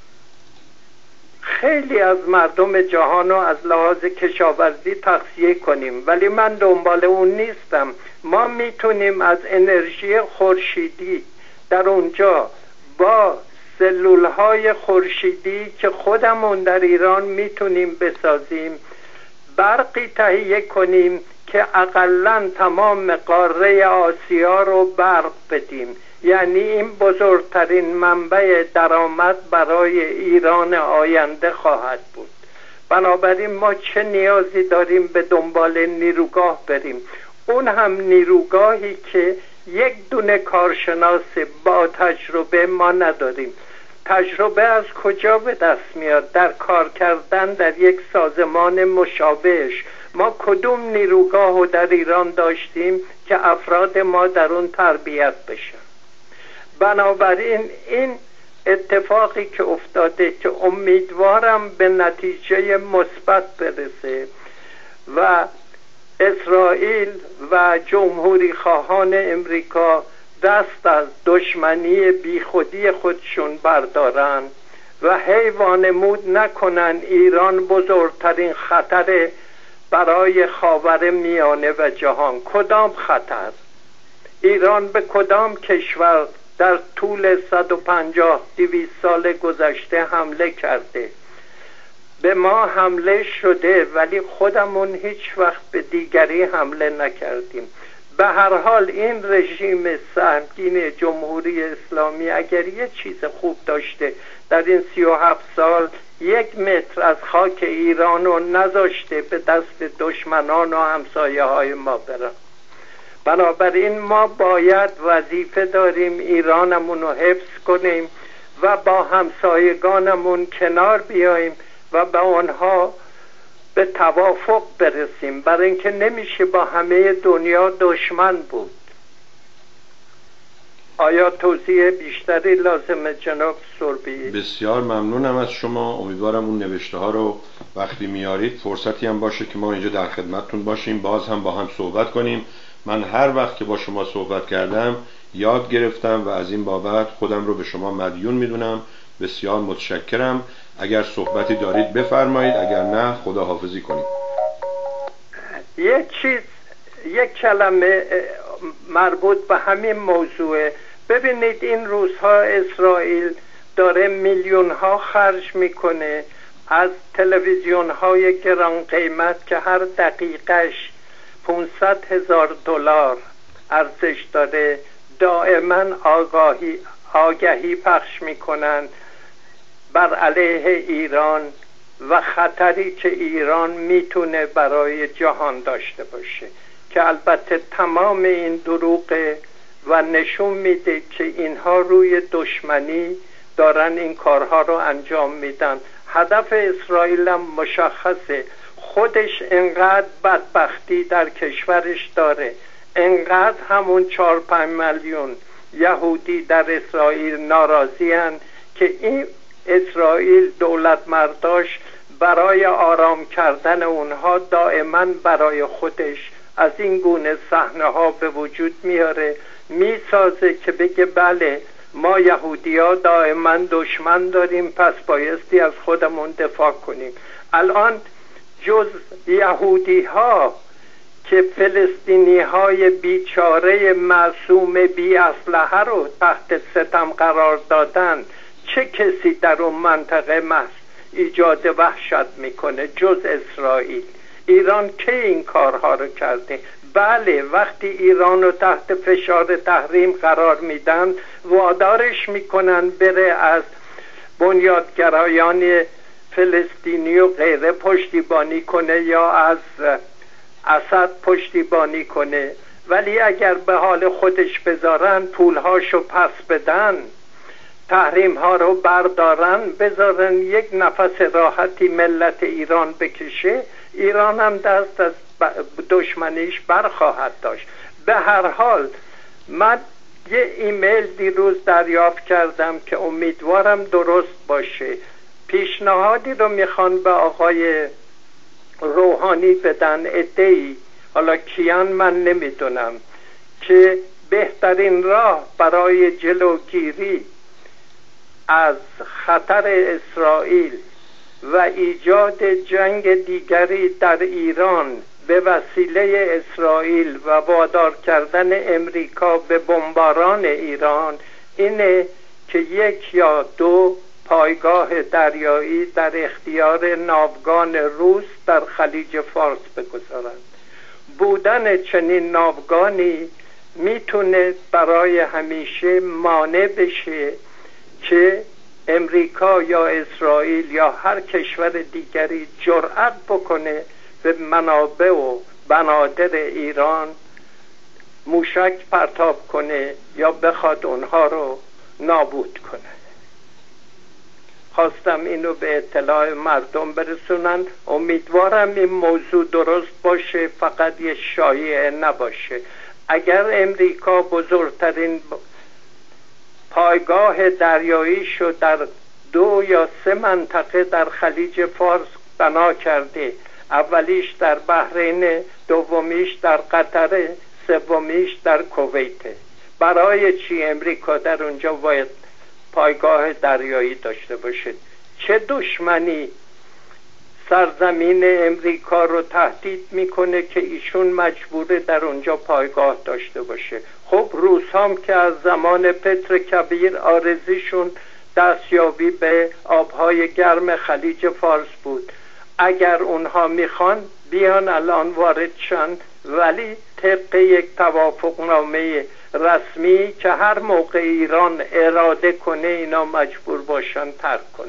خیلی از مردم جهان رو از لحاظ کشاورزی تغذیه کنیم، ولی من دنبال اون نیستم. ما میتونیم از انرژی خورشیدی در اونجا با سلولهای خورشیدی که خودمون در ایران میتونیم بسازیم برقی تهیه کنیم که اقلن تمام قاره آسیا رو برق بدیم. یعنی این بزرگترین منبع درآمد برای ایران آینده خواهد بود. بنابراین ما چه نیازی داریم به دنبال نیروگاه بریم؟ اون هم نیروگاهی که یک دونه کارشناس با تجربه ما نداریم. تجربه از کجا به دست میاد؟ در کار کردن در یک سازمان مشابهش. ما کدوم نیروگاه رو در ایران داشتیم که افراد ما در اون تربیت بشن؟ بنابراین این اتفاقی که افتاده که امیدوارم به نتیجه مثبت برسه و اسرائیل و جمهوری خواهان امریکا دست از دشمنی بیخودی خودشون بردارن و هی وانمود نکنن ایران بزرگترین خطر برای خاور میانه و جهان. کدام خطر؟ ایران به کدام کشور در طول 150-200 سال گذشته حمله کرده؟ به ما حمله شده ولی خودمون هیچ وقت به دیگری حمله نکردیم. به هر حال این رژیم سهمگین جمهوری اسلامی اگر یه چیز خوب داشته در این 37 سال 1 متر از خاک ایران رو نذاشته به دست دشمنان و همسایه های ما برن. بنابراین ما باید وظیفه داریم ایرانمون رو حفظ کنیم و با همسایگانمون کنار بیاییم و به آنها به توافق برسیم، برای اینکه نمیشه با همه دنیا دشمن بود. آیا توضیح بیشتری لازمه جناب سربی؟ بسیار ممنونم از شما. امیدوارم اون نوشته ها رو وقتی میارید فرصتی هم باشه که ما اینجا در خدمتتون باشیم، باز هم با هم صحبت کنیم. من هر وقت که با شما صحبت کردم یاد گرفتم و از این بابت خودم رو به شما مدیون میدونم. بسیار متشکرم. اگر صحبتی دارید بفرمایید، اگر نه خداحافظی کنیم. یک کلمه مربوط به همین موضوع. ببینید این روزها اسرائیل داره میلیون ها خرج میکنه از تلویزیون های گران قیمت که هر دقیقش $500,000 ارزش داره، دائما آگهی پخش میکنن بر علیه ایران و خطری که ایران میتونه برای جهان داشته باشه، که البته تمام این دروغه و نشون میده که اینها روی دشمنی دارن این کارها رو انجام میدن. هدف اسرائیل هم مشخصه، خودش انقدر بدبختی در کشورش داره، انقدر همون 4-5 میلیون یهودی در اسرائیل ناراضی هن که این اسرائیل دولت مرداش برای آرام کردن اونها دائما برای خودش از این گونه صحنه ها به وجود میاره، میسازه که بگه بله ما یهودی ها دائما دشمن داریم، پس بایستی از خودمون دفاع کنیم. الان جز یهودی ها که فلسطینی های بیچاره معصوم بی اسلحه رو تحت ستم قرار دادن، چه کسی در اون منطقه ایجاد وحشت میکنه جز اسرائیل؟ ایران کی این کارها رو کرده؟ بله، وقتی ایران رو تحت فشار تحریم قرار میدن وادارش میکنن بره از بنیادگرایان فلسطینی و غیره پشتیبانی کنه یا از اسد پشتیبانی کنه، ولی اگر به حال خودش بذارن، پولهاشو پس بدن، تحریم ها رو بردارن، بذارن یک نفس راحتی ملت ایران بکشه، ایران هم دست از دشمنیش برخواهد داشت. به هر حال من یه ایمیل دیروز دریافت کردم که امیدوارم درست باشه، پیشنهادی رو میخوان به آقای روحانی بدن عده‌ای، حالا کیان من نمیدونم، که بهترین راه برای جلوگیری از خطر اسرائیل و ایجاد جنگ دیگری در ایران به وسیله اسرائیل و وادار کردن امریکا به بمباران ایران اینه که 1 یا 2 پایگاه دریایی در اختیار ناوگان روس در خلیج فارس بگذارند. بودن چنین ناوگانی میتونه برای همیشه مانع بشه که امریکا یا اسرائیل یا هر کشور دیگری جرأت بکنه به منابع و بنادر ایران موشک پرتاب کنه یا بخواد اونها رو نابود کنه. خواستم اینو به اطلاع مردم برسونن. امیدوارم این موضوع درست باشه، فقط یه شایعه نباشه. اگر امریکا بزرگترین پایگاه دریاییشو در 2 یا 3 منطقه در خلیج فارس بنا کرده. اولیش در بحرین، دومیش در قطر، سومیش در کویت. برای چی امریکا در اونجا باید پایگاه دریایی داشته باشه؟ چه دشمنی سرزمین امریکا رو تهدید میکنه که ایشون مجبوره در اونجا پایگاه داشته باشه؟ خب روس هم که از زمان پتر کبیر آرزیشون دستیابی به آبهای گرم خلیج فارس بود. اگر اونها میخوان بیان الان وارد شن، ولی طبق یک توافقنامه رسمی که هر موقع ایران اراده کنه اینا مجبور باشن ترک کنن.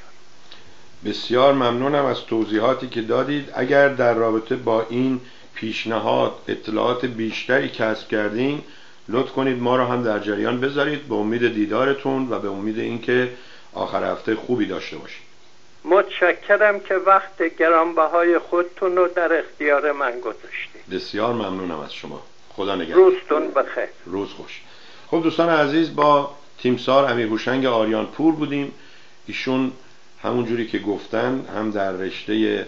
بسیار ممنونم از توضیحاتی که دادید. اگر در رابطه با این پیشنهاد اطلاعات بیشتری کسب کردین لطف کنید ما را هم در جریان بذارید. به امید دیدارتون و به امید اینکه آخر هفته خوبی داشته باشید. متشکرم که وقت گرانبهای خودتون رو در اختیار من گذاشتید. بسیار ممنونم از شما. خدا نگهدار. روزتون بخیر. روز خوش. خب دوستان عزیز، با تیمسار امیرهوشنگ آریان پور بودیم. ایشون همون جوری که گفتن هم در رشته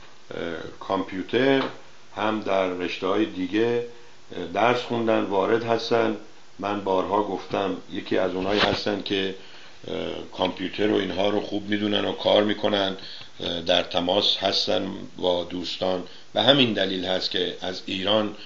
کامپیوتر هم در رشته‌های دیگه درس خوندن، وارد هستن. من بارها گفتم یکی از اونایی هستن که کامپیوتر و اینها رو خوب میدونن و کار میکنن، در تماس هستن با دوستان. به همین دلیل هست که از ایران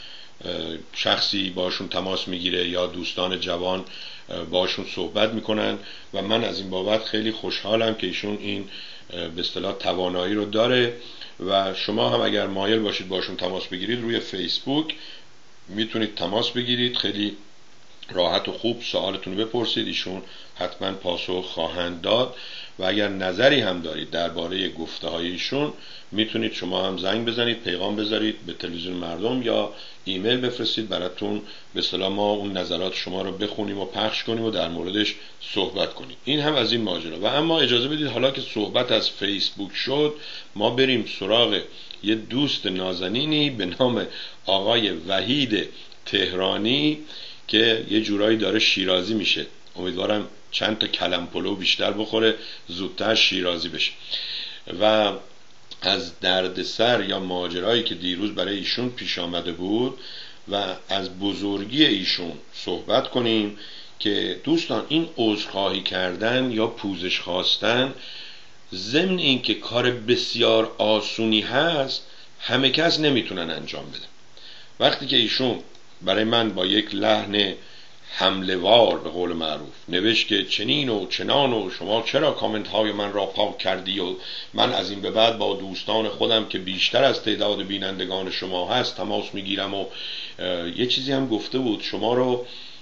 شخصی باشون تماس میگیره یا دوستان جوان باشون صحبت میکنن و من از این بابت خیلی خوشحالم که ایشون این به اصطلاح توانایی رو داره و شما هم اگر مایل باشید باشون تماس بگیرید روی فیسبوک میتونید تماس بگیرید. خیلی راحت و خوب سوالتون رو بپرسید، ایشون حتما پاسخ خواهند داد و اگر نظری هم دارید درباره گفته های ایشون میتونید شما هم زنگ بزنید، پیغام بذارید به تلویزیون مردم یا ایمیل بفرستید براتون به اصطلاح ما اون نظرات شما رو بخونیم و پخش کنیم و در موردش صحبت کنیم. این هم از این ماجرا. و اما اجازه بدید حالا که صحبت از فیسبوک شد ما بریم سراغ یه دوست نازنینی به نام آقای وحید تهرانی که یه جورایی داره شیرازی میشه. امیدوارم چند تا کلم پلو بیشتر بخوره زودتر شیرازی بشه و از دردسر یا ماجرایی که دیروز برای ایشون پیش آمده بود و از بزرگی ایشون صحبت کنیم که دوستان این عذرخواهی کردن یا پوزش خواستن ضمن این که کار بسیار آسونی هست همه کس نمیتونن انجام بدن. وقتی که ایشون برای من با یک لحن حمله‌وار به قول معروف نوشت که چنین و چنان و شما چرا کامنت های من را پاک کردی و من از این به بعد با دوستان خودم که بیشتر از تعداد بینندگان شما هست تماس میگیرم و یه چیزی هم گفته بود شما رو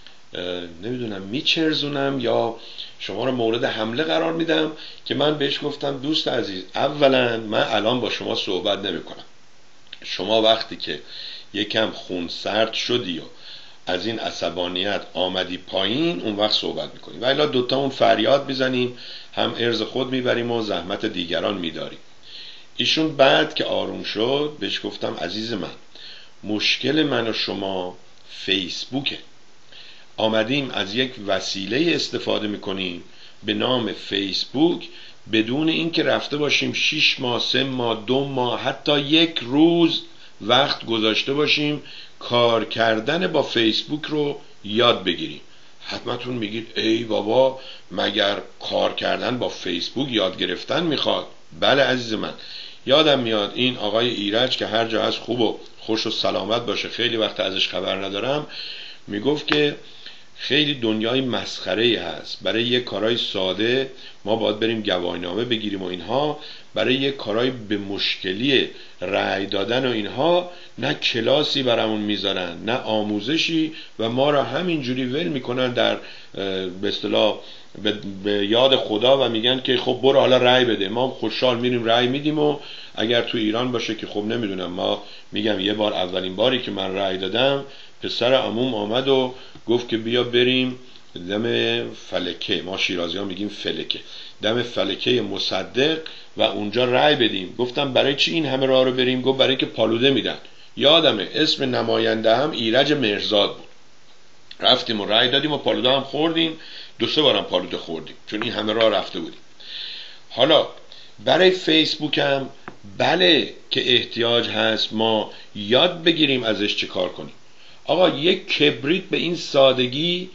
نمیدونم میچرزونم یا شما رو مورد حمله قرار میدم، که من بهش گفتم دوست عزیز اولا من الان با شما صحبت نمی کنم. شما وقتی که یکم خون سرد شدی و از این عصبانیت آمدی پایین اون وقت صحبت میکنیم و الا دوتا اون فریاد میزنیم، هم ارز خود میبریم و زحمت دیگران میداریم. ایشون بعد که آروم شد بهش گفتم عزیز من مشکل من و شما فیسبوکه، آمدیم از یک وسیله استفاده میکنیم به نام فیسبوک بدون اینکه رفته باشیم 6 ماه 3 ماه 2 ماه حتی 1 روز وقت گذاشته باشیم کار کردن با فیسبوک رو یاد بگیریم. حتمتون میگید ای بابا مگر کار کردن با فیسبوک یاد گرفتن میخواد؟ بله عزیز من، یادم میاد این آقای ایرج که هر جا هست خوب و خوش و سلامت باشه، خیلی وقت ازش خبر ندارم، میگفت که خیلی دنیای مسخره‌ای هست، برای یه کارهای ساده ما باید بریم گواهینامه بگیریم و اینها، برای یه کارهای به مشکلی رأی دادن و اینها نه کلاسی برامون میذارن نه آموزشی و ما را همینجوری ول میکنن در به اصطلاح به یاد خدا و میگن که خب برو حالا رأی بده. ما خوشحال میریم رأی میدیم و اگر تو ایران باشه که خب نمیدونم، ما میگم یه بار اولین باری که من رأی دادم پسر عموم آمد و گفت که بیا بریم دم فلکه، ما شیرازی ها میگیم فلکه، دم فلکه مصدق و اونجا رأی بدیم. گفتم برای چی این همه راه رو بریم؟ گفت برای که پالوده میدن. یادمه اسم نماینده هم ایرج مرزاد بود. رفتیم و رأی دادیم و پالوده هم خوردیم 2-3 بارم پالوده خوردیم چون این همه راه رفته بودیم. حالا برای فیسبوک هم بله که احتیاج هست ما یاد بگیریم ازش چه کار کنیم. آقا یک کبریت به این سادگی،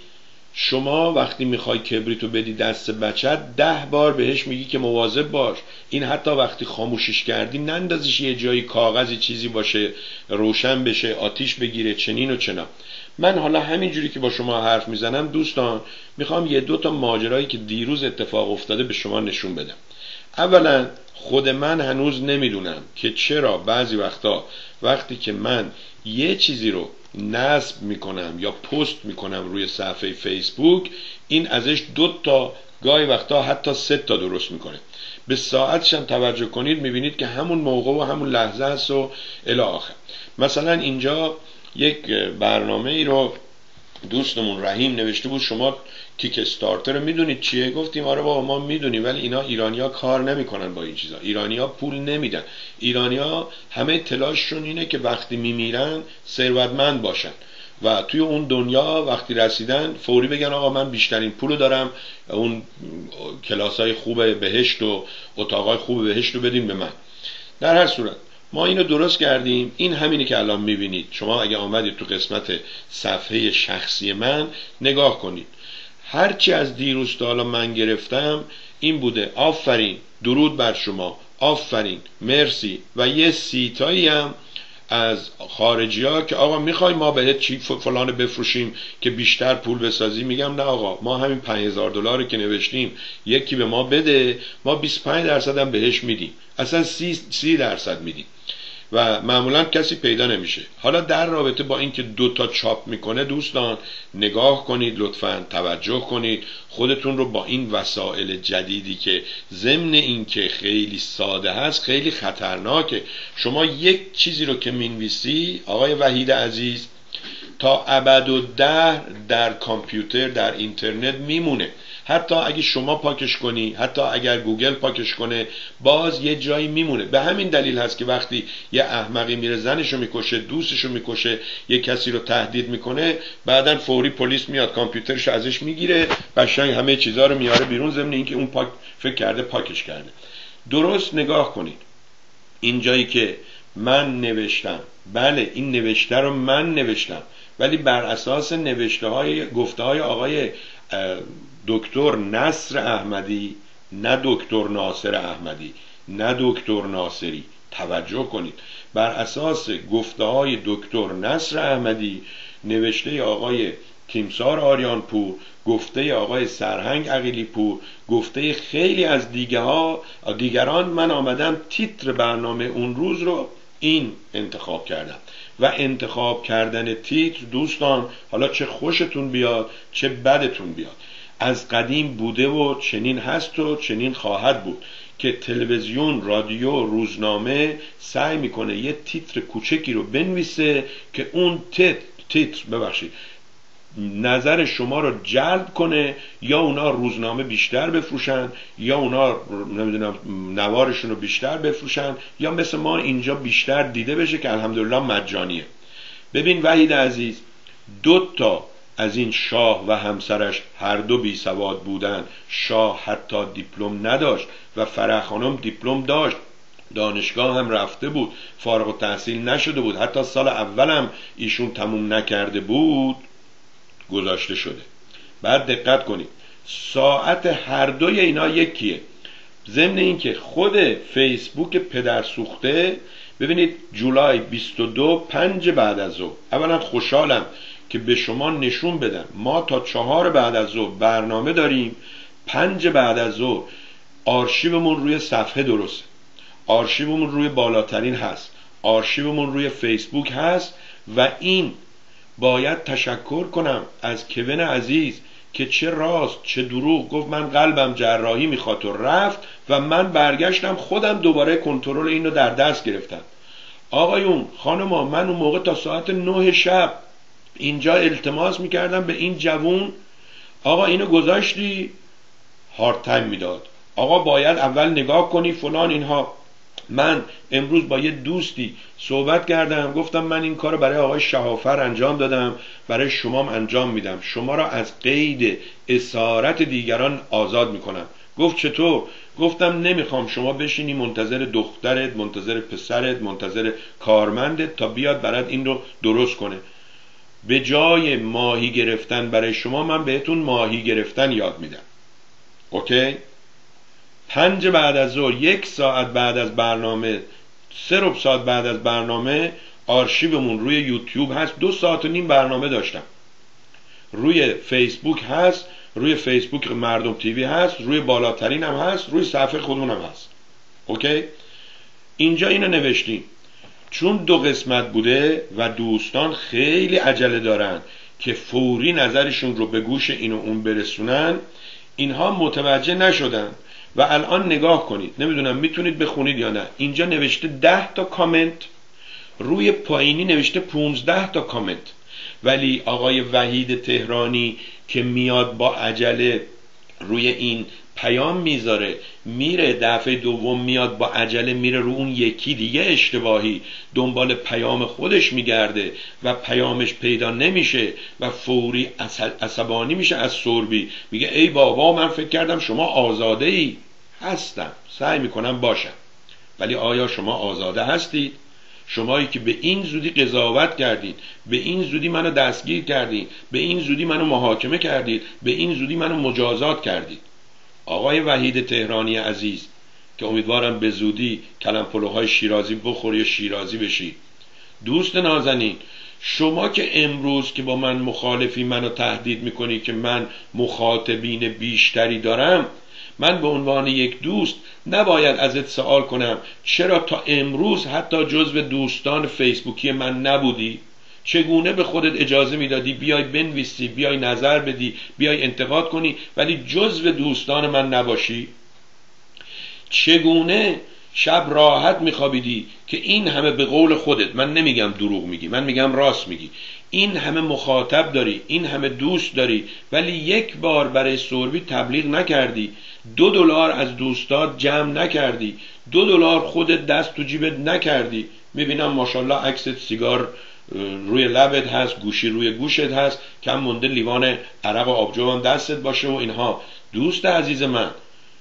شما وقتی میخوای کبریتو بدی دست بچت 10 بار بهش میگی که مواظب باش، این حتی وقتی خاموشش کردی نندازیش یه جایی کاغذی چیزی باشه روشن بشه آتیش بگیره چنین و چنا. من حالا همینجوری که با شما حرف میزنم دوستان میخوام 1-2 تا ماجرایی که دیروز اتفاق افتاده به شما نشون بدم. اولا خود من هنوز نمیدونم که چرا بعضی وقتا وقتی که من یه چیزی رو نصب میکنم یا پست میکنم روی صفحه فیسبوک، این ازش 2 تا گاهی وقتا حتی 3 تا درست میکنه. به ساعتش هم توجه کنید میبینید که همون موقع و همون لحظه است و الی آخر. مثلا اینجا یک برنامه ای رو دوستمون رحیم نوشته بود شما کیک استارتر رو میدونید چیه؟ گفتیم آره بابا ما میدونیم، ولی اینا ایرانیا کار نمیکنن با این چیزا، ایرانیا پول نمیدن، ایرانیا همه تلاششون اینه که وقتی میمیرن ثروتمند باشن و توی اون دنیا وقتی رسیدن فوری بگن آقا من بیشترین پولو دارم، اون کلاسای خوب بهشت و اتاقای خوب بهشت رو بدین به من. در هر صورت ما اینو درست کردیم. این همینی که الان میبینید. شما اگه آمدید تو قسمت صفحه شخصی من نگاه کنید، هرچی از دیروز تا حالا من گرفتم این بوده آفرین، درود بر شما، آفرین، مرسی و یه 30 تایی هم از خارجی ها که آقا میخوای ما بهت چی فلان بفروشیم که بیشتر پول بسازی. میگم نه آقا، ما همین 5000 دلار که نوشتیم یکی به ما بده، ما 25% هم بهش میدیم، اصلا 30% میدیم و معمولا کسی پیدا نمیشه. حالا در رابطه با اینکه 2 تا چاپ میکنه دوستان نگاه کنید لطفاً، توجه کنید خودتون رو با این وسایل جدیدی که ضمن اینکه خیلی ساده هست خیلی خطرناکه. شما یک چیزی رو که مینویسی آقای وحید عزیز تا ابدالدهر در کامپیوتر در اینترنت میمونه. حتی اگه شما پاکش کنی، حتی اگر گوگل پاکش کنه، باز یه جایی میمونه. به همین دلیل هست که وقتی یه احمقی میره زنشو میکشه، دوستشو میکشه، یه کسی رو تهدید میکنه، بعدن فوری پلیس میاد کامپیوترش ازش میگیره، قشنگ همه چیزا رو میاره بیرون، ضمن اینکه اون فکر کرده پاکش کرده. درست نگاه کنید. این جایی که من نوشتم، بله این نوشته رو من نوشتم، ولی بر اساس نوشته های گفته های آقای دکتر نصر احمدی، نه دکتر ناصر احمدی، نه دکتر ناصری. توجه کنید، بر اساس گفته های دکتر نصر احمدی، نوشته آقای تیمسار آریانپور، گفته آقای سرهنگ عقیلی پور، گفته خیلی از دیگران، من آمدم تیتر برنامه اون روز رو این انتخاب کردم. و انتخاب کردن تیتر دوستان، حالا چه خوشتون بیاد چه بدتون بیاد، از قدیم بوده و چنین هست و چنین خواهد بود که تلویزیون، رادیو، روزنامه سعی میکنه یه تیتر کوچکی رو بنویسه که اون تیتر نظر شما رو جلب کنه، یا اونا روزنامه بیشتر بفروشن، یا اونا نمیدونم نوارشون رو بیشتر بفروشن، یا مثل ما اینجا بیشتر دیده بشه که الحمدلله مجانیه. ببین وحید عزیز، 2 تا از این شاه و همسرش هر دو بی سواد بودن. شاه حتی دیپلم نداشت و فرح خانم دیپلم داشت، دانشگاه هم رفته بود، فارغ التحصیل نشده بود، حتی سال اولم ایشون تموم نکرده بود، گذاشته شده. بعد دقت کنید ساعت هر دوی اینا یکیه. ضمن اینکه خود فیسبوک پدر سوخته، ببینید جولای 22 5 بعد از ظهر. اولا خوشحالم که به شما نشون بدم ما تا 4 بعد از ظهر برنامه داریم، 5 بعد از ظهر آرشیومون روی صفحه درسته، آرشیومون روی بالاترین هست، آرشیومون روی فیسبوک هست. و این باید تشکر کنم از کوین عزیز که چه راست چه دروغ گفت من قلبم جراحی میخواد و رفت و من برگشتم خودم دوباره کنترل اینو در دست گرفتم. آقایون خانما، من اون موقع تا ساعت 9 شب اینجا التماس میکردم به این جوون، آقا اینو گذاشتی، هارد تایم میداد، آقا باید اول نگاه کنی فلان اینها. من امروز با یه دوستی صحبت کردم، گفتم من این کارو برای آقای شهافر انجام دادم، برای شمام انجام میدم، شما را از قید اسارت دیگران آزاد میکنم. گفت چطور؟ گفتم نمیخوام شما بشینی منتظر دخترت، منتظر پسرت، منتظر کارمندت تا بیاد برات این رو درست کنه. به جای ماهی گرفتن برای شما من بهتون ماهی گرفتن یاد میدم. اوکی؟ 5 بعد از ظهر، 1 ساعت بعد از برنامه، 3 ساعت بعد از برنامه آرشیومون روی یوتیوب هست. 2 ساعت و نیم برنامه داشتم. روی فیسبوک هست، روی فیسبوک مردم تیوی هست، روی بالاترین هم هست، روی صفحه خودمون هم هست. اوکی؟ اینجا اینو نوشتیم چون 2 قسمت بوده و دوستان خیلی عجله دارن که فوری نظرشون رو به گوش این و اون برسونن، اینها متوجه نشدن. و الان نگاه کنید، نمیدونم میتونید بخونید یا نه، اینجا نوشته 10 تا کامنت، روی پایینی نوشته 15 تا کامنت. ولی آقای وحید تهرانی که میاد با عجله روی این پیام میذاره، میره دفعه دوم میاد با عجله میره رو اون یکی دیگه اشتباهی دنبال پیام خودش میگرده و پیامش پیدا نمیشه و فوری عصبانی میشه از سربی، میگه ای بابا من فکر کردم شما آزاده ای. هستم، سعی میکنم باشم، ولی آیا شما آزاده هستید؟ شمایی که به این زودی قضاوت کردید، به این زودی منو دستگیر کردید، به این زودی منو محاکمه کردید، به این زودی منو مجازات کردید. آقای وحید تهرانی عزیز که امیدوارم به زودی کلم پلوهای شیرازی بخوری و شیرازی بشی، دوست نازنین، شما که امروز که با من مخالفی، منو تهدید میکنی که من مخاطبین بیشتری دارم، من به عنوان یک دوست نباید ازت سوال کنم چرا تا امروز حتی جزو دوستان فیسبوکی من نبودی؟ چگونه به خودت اجازه میدادی بیای بنویسی، بیای نظر بدی، بیای انتقاد کنی ولی جزو دوستان من نباشی؟ چگونه شب راحت میخوابیدی که این همه، به قول خودت، من نمیگم دروغ میگی، من میگم راست میگی، این همه مخاطب داری، این همه دوست داری، ولی یک بار برای سربی تبلیغ نکردی، $2 از دوستات جمع نکردی، $2 خودت دست تو جیبت نکردی. میبینم ماشاءالله عکست سیگار روی لبت هست، گوشی روی گوشت هست، کم مونده لیوان عرق و آبجو دستت باشه و اینها. دوست عزیز من،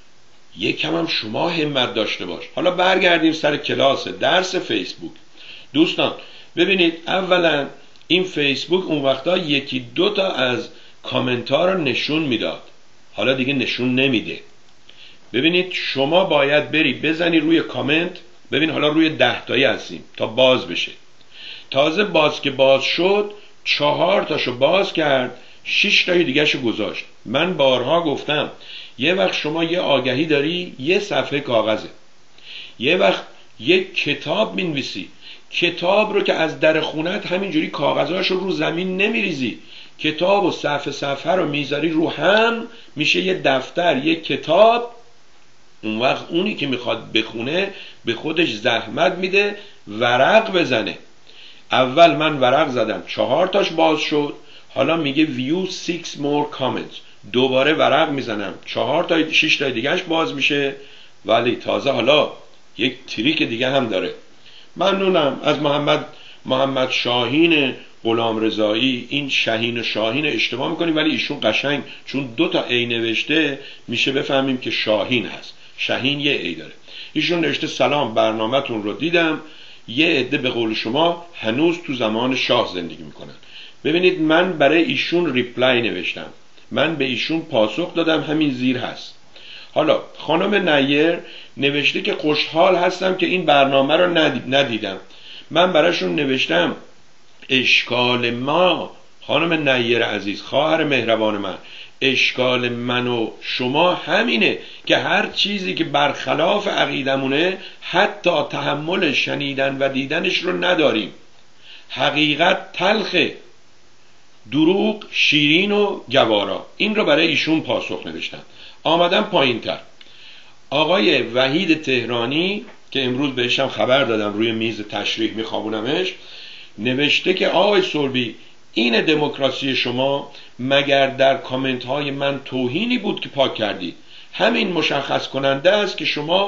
یکم هم شما همت داشته باش. حالا برگردیم سر کلاس درس فیسبوک. دوستان ببینید، اولا این فیسبوک اون وقتا 1-2 تا از کامنت ها رو نشون میداد، حالا دیگه نشون نمیده. ببینید شما باید بری بزنی روی کامنت، ببین حالا روی 10 تایی هستیم تا باز بشه. تازه باز که باز شد 4 تاشو باز کرد، 6 تای دیگه شو گذاشت. من بارها گفتم یه وقت شما یه آگهی داری، یه صفحه کاغذه، یه وقت یک کتاب مینویسی، کتاب رو که از در خونت همینجوری کاغذاشو رو زمین نمیریزی، کتاب و صفحه رو میذاری رو هم، میشه یه دفتر، یه کتاب. اون وقت اونی که میخواد بخونه به خودش زحمت میده ورق بزنه. اول من ورق زدم 4 تاش باز شد، حالا میگه view 6 more comments، دوباره ورق میزنم 4 تا 6 تا دیگهش باز میشه. ولی تازه حالا یک تریک دیگه هم داره. ممنونم از محمد شاهین غلامرضایی. این شاهین و شاهین اشتباه میکنیم، ولی ایشون قشنگ چون 2 تا ای نوشته میشه بفهمیم که شاهین هست، شاهین یه ای داره. ایشون نوشته سلام، برنامه‌تون رو دیدم، یه عده به قول شما هنوز تو زمان شاه زندگی میکنن. ببینید من برای ایشون ریپلای نوشتم، من به ایشون پاسخ دادم، همین زیر هست. حالا خانم نیر نوشته که خوشحال هستم که این برنامه رو ندیدم. من براشون نوشتم اشکال ما، خانم نیر عزیز، خواهر مهربان من، اشکال من و شما همینه که هر چیزی که برخلاف عقیدمونه حتی تحمل شنیدن و دیدنش رو نداریم. حقیقت تلخه، دروغ شیرین و گوارا. این رو برای ایشون پاسخ نوشتم. آمدم پایین تر. آقای وحید تهرانی که امروز بهشم خبر دادم روی میز تشریح میخوابونمش، نوشته که آقای سربی این دموکراسی شما، مگر در کامنت های من توهینی بود که پاک کردید؟ همین مشخص کننده است که شما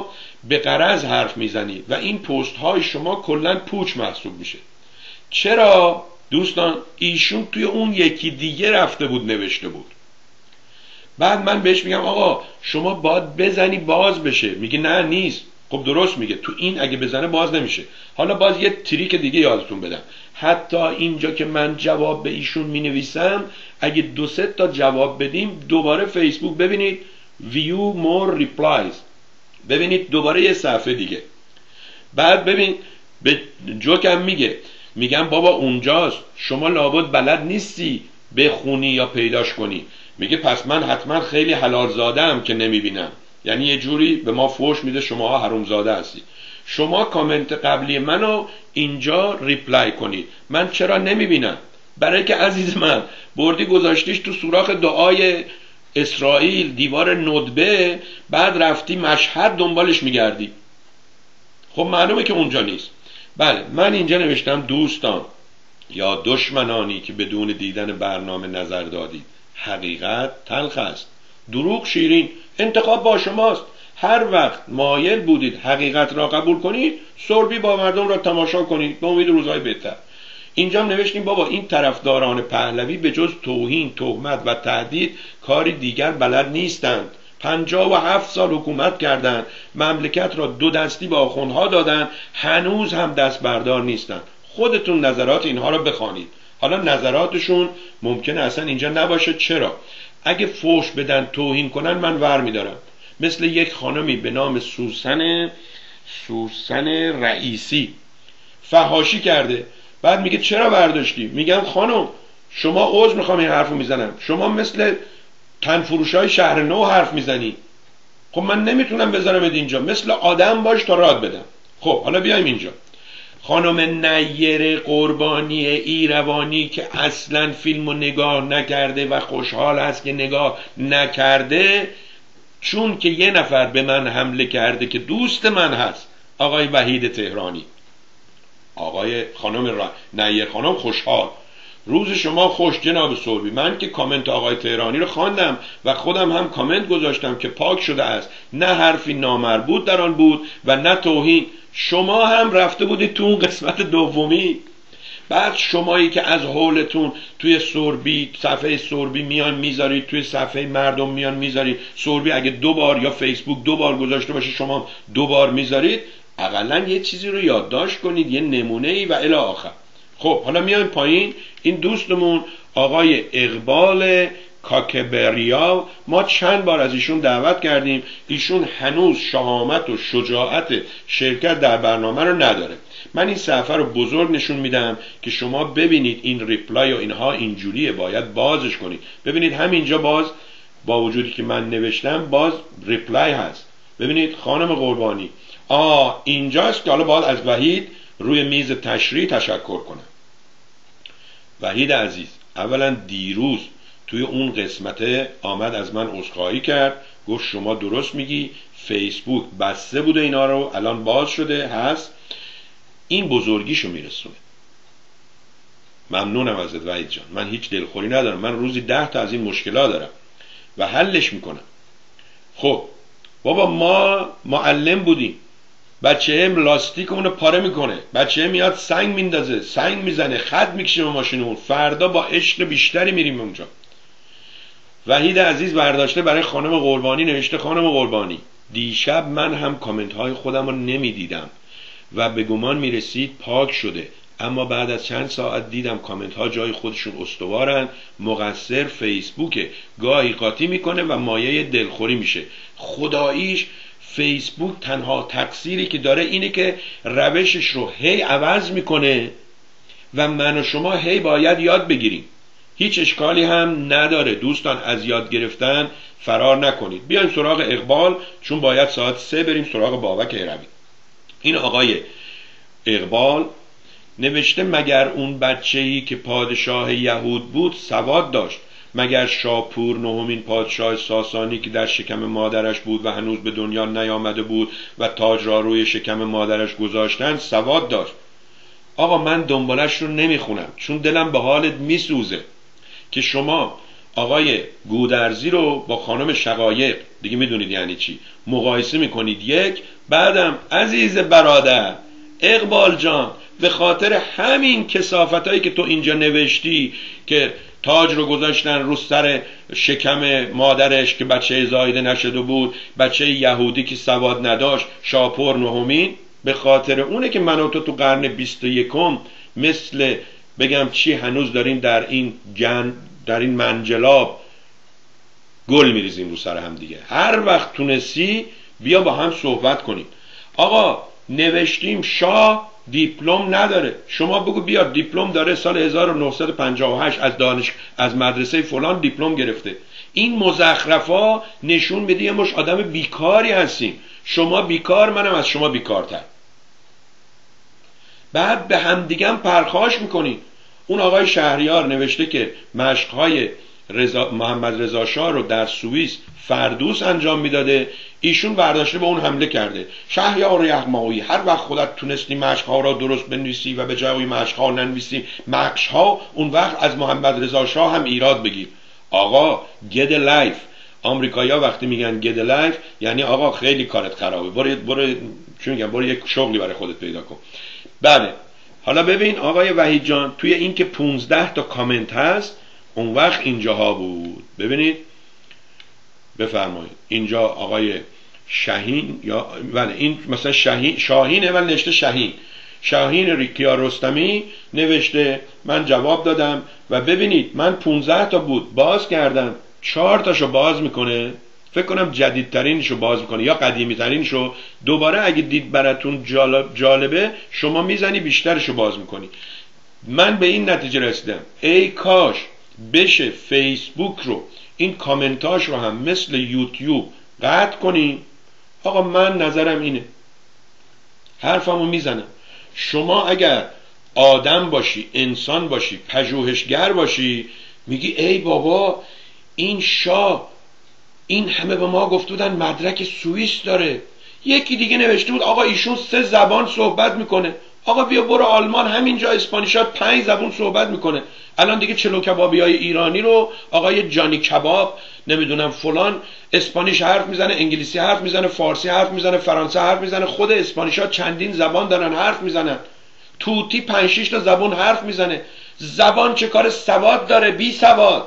به غرض حرف میزنید و این پست های شما کلا پوچ محسوب میشه. چرا دوستان؟ ایشون توی اون یکی دیگه رفته بود نوشته بود. بعد من بهش میگم آقا شما باید بزنی باز بشه. میگه نه نیست. خب درست میگه، تو این اگه بزنه باز نمیشه. حالا باز یه تریک دیگه یادتون بدم، حتی اینجا که من جواب به ایشون مینویسم اگه 2-3 تا جواب بدیم دوباره فیسبوک ببینید view more replies، ببینید دوباره یه صفحه دیگه. بعد ببین به جوکم میگم بابا اونجاست، شما لابد بلد نیستی بخونی یا پیداش کنی. میگه پس من حتما خیلی حلال زاده‌ام که نمیبینم. یعنی یه جوری به ما فوش میده شماها حروم زاده هستی. شما کامنت قبلی منو اینجا ریپلای کنید. من چرا نمیبینم؟ برای که عزیز من بردی گذاشتیش تو سوراخ دعای اسرائیل، دیوار ندبه، بعد رفتی مشهد دنبالش میگردی. خب معلومه که اونجا نیست. بله من اینجا نوشتم دوستان یا دشمنانی که بدون دیدن برنامه نظر دادید، حقیقت تلخ است، دروغ شیرین، انتخاب با شماست. هر وقت مایل بودید حقیقت را قبول کنید، سربی با مردم را تماشا کنید به امید روزهای بهتر. اینجا نوشتیم بابا این طرفداران پهلوی به جز توهین، تهمت و تهدید کاری دیگر بلد نیستند. 57 سال حکومت کردند، مملکت را 2 دستی به آخوندها دادند، هنوز هم دست بردار نیستند. خودتون نظرات اینها را بخوانید. حالا نظراتشون ممکنه اصلا اینجا نباشه. چرا؟ اگه فوش بدن، توهین کنن، من ور میدارم. مثل یک خانمی به نام سوسن رئیسی فحاشی کرده، بعد میگه چرا برداشتی؟ میگم خانم شما عذر میخوام این حرفو میزنم، شما مثل تنفروشای شهر نو حرف میزنی. خب من نمیتونم بذارم اینجا، مثل آدم باش تا راد بدم. خب حالا بیایم اینجا. خانم نیر قربانی ایروانی که اصلا فیلمو نگاه نکرده و خوشحال است که نگاه نکرده، چون که یه نفر به من حمله کرده که دوست من هست، آقای وحید تهرانی، آقای خانم نیر خانم خوشحال، روز شما خوش جناب سربی. من که کامنت آقای تهرانی رو خواندم و خودم هم کامنت گذاشتم که پاک شده است، نه حرفی نامربوط در آن بود و نه توهین. شما هم رفته بودید تو اون قسمت دومی. بعد شمایی که از حولتون توی سربی، صفحه سربی میان میذارید، توی صفحه مردم میان میذارید، سربی اگه 2 بار یا فیسبوک 2 بار گذاشته باشه شما 2 بار میذارید، اقلا یه چیزی رو یادداشت کنید، یه نمونه ای و الی آخر. خب حالا میایم پایین. این دوستمون آقای اقبال کاکبریا، ما چند بار از ایشون دعوت کردیم، ایشون هنوز شهامت و شجاعت شرکت در برنامه رو نداره. من این صفحه رو بزرگ نشون میدم که شما ببینید این ریپلای و اینها اینجوریه، باید بازش کنید. ببینید همینجا باز با وجودی که من نوشتم باز ریپلای هست. ببینید خانم قربانی اینجاست که حالا باید از وحید روی میز تشریح تشکر کنم. وحید عزیز اولا دیروز توی اون قسمت آمد از من عذرخواهی کرد، گفت شما درست میگی، فیسبوک بسته بوده اینا رو، الان باز شده هست. این بزرگیشو میرسونه. ممنونم ازت وحید جان، من هیچ دلخوری ندارم، من روزی 10 تا از این مشکلات دارم و حلش میکنم. خب بابا ما معلم بودیم، بچه هم لاستیک اونو پاره میکنه، بچه هم میاد سنگ میندازه، سنگ میزنه، خط میکشه به ماشینمون، فردا با عشق بیشتری میریم اونجا. وحید عزیز برداشته برای خانم قربانی نوشته خانم قربانی دیشب من هم کامنت های خودم رو نمیدیدم و به گمان میرسید پاک شده، اما بعد از چند ساعت دیدم کامنت ها جای خودشون استوارن، مقصر فیسبوکه، گاهی قاطی میکنه و مایه دلخوری میشه. خداییش فیسبوک تنها تقصیری که داره اینه که روشش رو هی عوض میکنه و من و شما هی باید یاد بگیریم. هیچ اشکالی هم نداره دوستان، از یاد گرفتن فرار نکنید. بیایم سراغ اقبال، چون باید ساعت 3 بریم سراغ بابک هروی. این آقای اقبال نوشته مگر اون بچه‌ای که پادشاه یهود بود سواد داشت؟ مگر شاپور 9مین پادشاه ساسانی که در شکم مادرش بود و هنوز به دنیا نیامده بود و تاج را روی شکم مادرش گذاشتن سواد داشت؟ آقا من دنبالش رو نمیخونم چون دلم به حالت میسوزه که شما آقای گودرزی رو با خانم شقایق، دیگه میدونید یعنی چی، مقایسه میکنید یک. بعدم عزیز برادر اقبال جان، به خاطر همین کثافتایی که تو اینجا نوشتی که تاج رو گذاشتن رو سر شکم مادرش که بچه زایده نشده بود، بچه یهودی که سواد نداشت، شاپور نهمین، به خاطر اونه که من و تو قرن 21 مثل بگم چی هنوز داریم در این منجلاب گل میریزیم رو سر هم دیگه. هر وقت تونستی بیا با هم صحبت کنیم. آقا نوشتیم شاه دیپلم نداره، شما بگو بیا دیپلم داره، سال 1958 از مدرسه فلان دیپلم گرفته. این مزخرفا نشون میده یه مش آدم بیکاری هستیم، شما بیکار، منم از شما بیکارتر. بعد به همدیگه پرخاش میکنید. اون آقای شهریار نوشته که مشقهای محمد رضا شاه رو در سوئیس فردوس انجام میداده، ایشون برداشته به اون حمله کرده. شهریار یغمایی، هر وقت خودت تونستی مشقها را درست بنویسی و به جای مشقها ننویسی مشقها، اون وقت از محمد رضا شاه هم ایراد بگیر. آقا گد لایف، آمریکایی‌ها وقتی میگن گد لایف یعنی آقا خیلی کارت خرابه، برو یک شغلی برای خودت پیدا کن. بله حالا ببین آقای وحید جان، توی این که 15 تا کامنت هست، اون وقت اینجاها بود، ببینید بفرمایید. اینجا آقای شاهین، یا بله این مثلا شاهینه ولی نوشته شاهین ریکیا رستمی نوشته، من جواب دادم و ببینید من 15 تا بود باز کردم، 4 تاشو باز میکنه، فکر کنم جدیدترینشو باز میکنه یا قدیمیترینشو. دوباره اگه دید براتون جالبه شما میزنی بیشترشو باز میکنی. من به این نتیجه رسیدم ای کاش بشه فیسبوک رو این کامنتاش رو هم مثل یوتیوب قطع کنیم. آقا من نظرم اینه، حرفمو میزنم. شما اگر آدم باشی، انسان باشی، پژوهشگر باشی، میگی ای بابا این شاه این همه به ما گفته بودن مدرک سوئیس داره. یکی دیگه نوشته بود آقا ایشون 3 زبان صحبت میکنه. آقا بیا برو آلمان، همینجا اسپانیشات 5 زبان صحبت میکنه. الان دیگه چلو کبابی های ایرانی رو آقای جانی کباب نمیدونم فلان اسپانیش حرف میزنه، انگلیسی حرف میزنه، فارسی حرف میزنه، فرانسه حرف میزنه. خود اسپانیشات چندین زبان دارن حرف میزنن. توتی 5-6 تا زبان حرف میزنه. زبان چه کار سواد داره؟ بی سواد.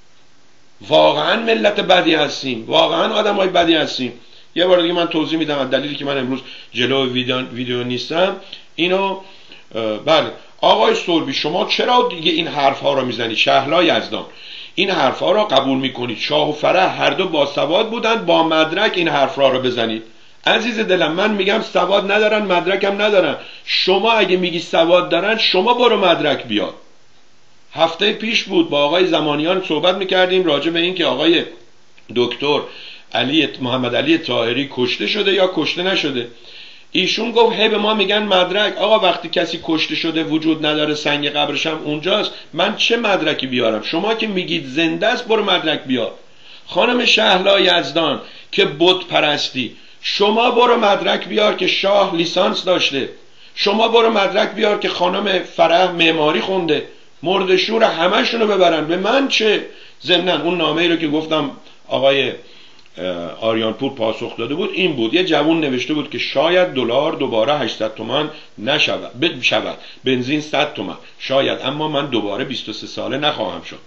واقعا ملت بدی هستیم، واقعا آدمای بدی هستیم. یه بار دیگه من توضیح میدم از دلیلی که من امروز جلو ویدیو نیستم اینو. بله آقای سوربی شما چرا دیگه این حرف ها رو میزنید؟ شهلا یزدان این حرف ها رو قبول میکنید؟ شاه و فرح هر دو با سواد بودن، با مدرک این حرف ها رو بزنید. عزیز دلم من میگم سواد ندارن، مدرک هم ندارن. شما اگه میگی سواد دارن شما برو مدرک بیار. هفته پیش بود با آقای زمانیان صحبت میکردیم راجع به این که آقای دکتر محمد علی طاهری کشته شده یا کشته نشده. ایشون گفت هی به ما میگن مدرک. آقا وقتی کسی کشته شده وجود نداره، سنگ قبرش هم اونجاست، من چه مدرکی بیارم؟ شما که میگید زنده است برو مدرک بیار. خانم شهلا یزدان که بت پرستی، شما برو مدرک بیار که شاه لیسانس داشته. شما برو مدرک بیار که خانم فرح معماری خونده. مردشور همشونو ببرن، به من چه؟ ضمناً اون نامه‌ای رو که گفتم آقای آریانپور پاسخ داده بود این بود، یه جوون نوشته بود که شاید دلار دوباره 800 تومان شود، بنزین 100 تومان شاید، اما من دوباره 23 ساله نخواهم شد.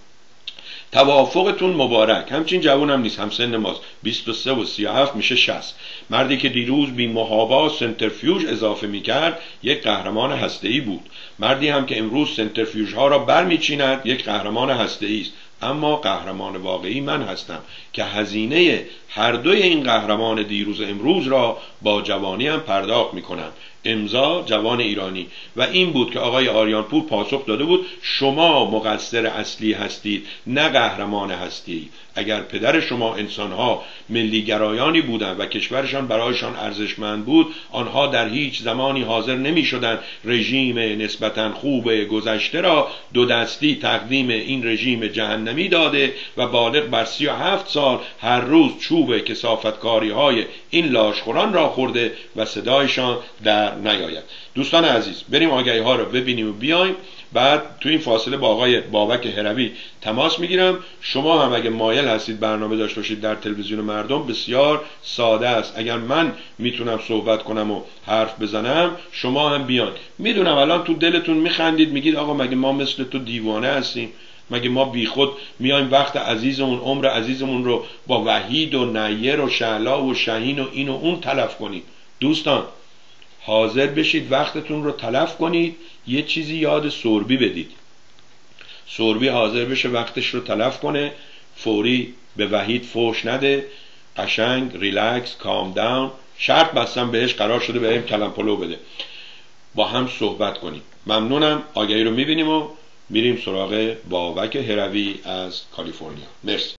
توافقتون مبارک. همچین جوون هم نیست، همسن ماست، 23 و 37 میشه 60. مردی که دیروز بی محابا سنترفیوژ اضافه میکرد یک قهرمان هسته‌ای بود. مردی هم که امروز سنترفیوژ ها را برمیچیند یک قهرمان هسته‌ای است. اما قهرمان واقعی من هستم که هزینه هر دوی این قهرمان دیروز امروز را با جوانی هم پرداخت میکنم. امضا جوان ایرانی. و این بود که آقای آریانپور پاسخ داده بود شما مقصر اصلی هستید، نه قهرمان هستید. اگر پدر شما انسانها ملیگرایانی بودند و کشورشان برایشان ارزشمند بود، آنها در هیچ زمانی حاضر نمی شدند رژیم نسبتاً خوب گذشته را دو دستی تقدیم این رژیم جهنمی داده و بالغ بر 37 سال هر روز چوب کثافتکاری های این لاشخوران را خورده و صدایشان در در نیاید. دوستان عزیز، بریم آگهی ها رو ببینیم و بیایم. بعد تو این فاصله با آقای بابک هروی تماس میگیرم. شما هم اگه مایل هستید برنامه داشته باشید در تلویزیون مردم، بسیار ساده است. اگر من میتونم صحبت کنم و حرف بزنم، شما هم بیان. میدونم الان تو دلتون میخندید، میگید آقا مگه ما مثل تو دیوانه هستیم؟ مگه ما بیخود میایم وقت عزیزمون، عمر عزیزمون رو با وحید و نیر و شعلا و شهین و این و اون تلف کنیم؟ دوستان حاضر بشید وقتتون رو تلف کنید، یه چیزی یاد سوربی بدید. سوربی حاضر بشه وقتش رو تلف کنه، فوری به وحید فوش نده، قشنگ ریلکس کام داون، شرط بستم بهش، قرار شده بهم کلم پلو بده، با هم صحبت کنیم. ممنونم. آگهی رو میبینیم و میریم سراغ بابک هروی از کالیفرنیا. مرسی.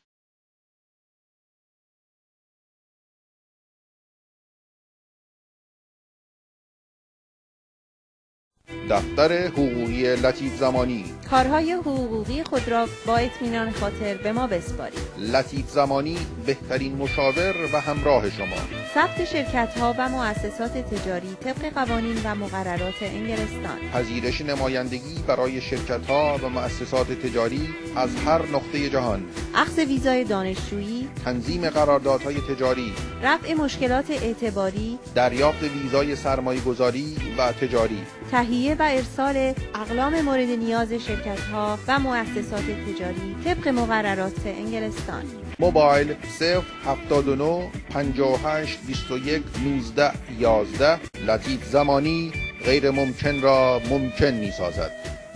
دفتر حقوقی لطیف زمانی. کارهای حقوقی خود را با اطمینان خاطر به ما بسپارید. لطیف زمانی بهترین مشاور و همراه شما. ثبت شرکت‌ها و مؤسسات تجاری طبق قوانین و مقررات انگلستان. پذیرش نمایندگی برای شرکت‌ها و مؤسسات تجاری از هر نقطه جهان. اخذ ویزای دانشجویی. تنظیم قراردادهای تجاری. رفع مشکلات اعتباری. دریافت ویزای سرمایه‌گذاری و تجاری. تهیه و ارسال اقلام مورد نیاز شرکت‌ها و مؤسسات تجاری طبق مقررات انگلستان. موبایل 079 58 21 19 11. لطیف زمانی غیر ممکن را ممکن می‌سازد.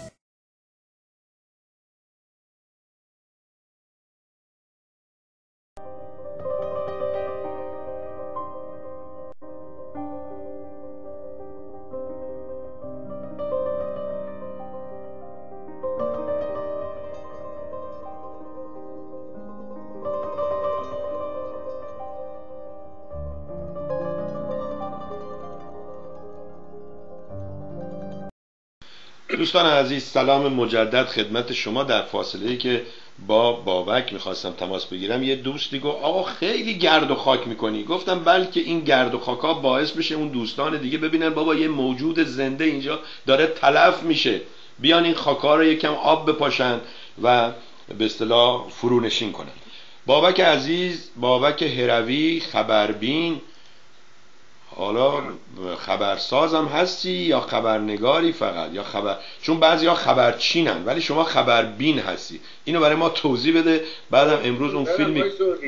دوستان عزیز، سلام مجدد خدمت شما. در فاصله‌ای که با بابک میخواستم تماس بگیرم، یه دوستی گفت آقا خیلی گرد و خاک میکنی. گفتم بلکه این گرد و خاکا باعث بشه اون دوستان دیگه ببینن بابا یه موجود زنده اینجا داره تلف میشه، بیان این خاکا رو یکم آب بپاشن و به اصطلاح فرونشین کنن. بابک عزیز، بابک هروی، خبربین، حالا خبرسازم هستی یا خبرنگاری فقط، یا خبر، چون بعضیا خبرچینن ولی شما خبربین هستی. اینو برای ما توضیح بده. بعدم امروز اون فیلمی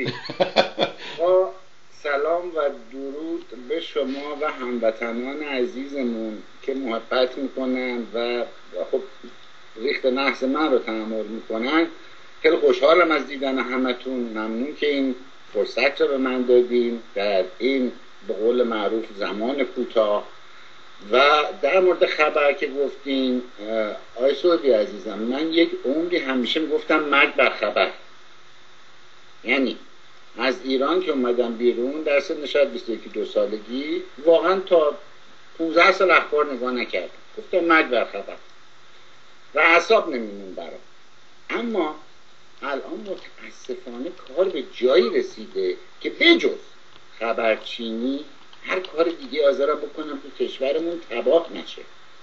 سلام و درود به شما و هموطنان عزیزمون که محبت میکنن و خب ریخت نحس من رو تحمل میکنن. خیلی خوشحالم از دیدن همتون. ممنون که این فرصت رو به من دادین در این به قول معروف زمان کوتاه. و در مورد خبر که گفتین آقای سعودی عزیزم، من یک عمری همیشه میگفتم مرگ بر خبر. یعنی از ایران که اومدم بیرون در سن شاید 21-22 سالگی واقعا تا 15 سال اخبار نگاه نکردم، گفتم مرگ بر خبر و اعصاب نمیمون برام. اما الان متاسفانه کار به جایی رسیده که بجز خبرچینی هر کار دیگه آزارم بکنم تو کشورمون تباه نشه.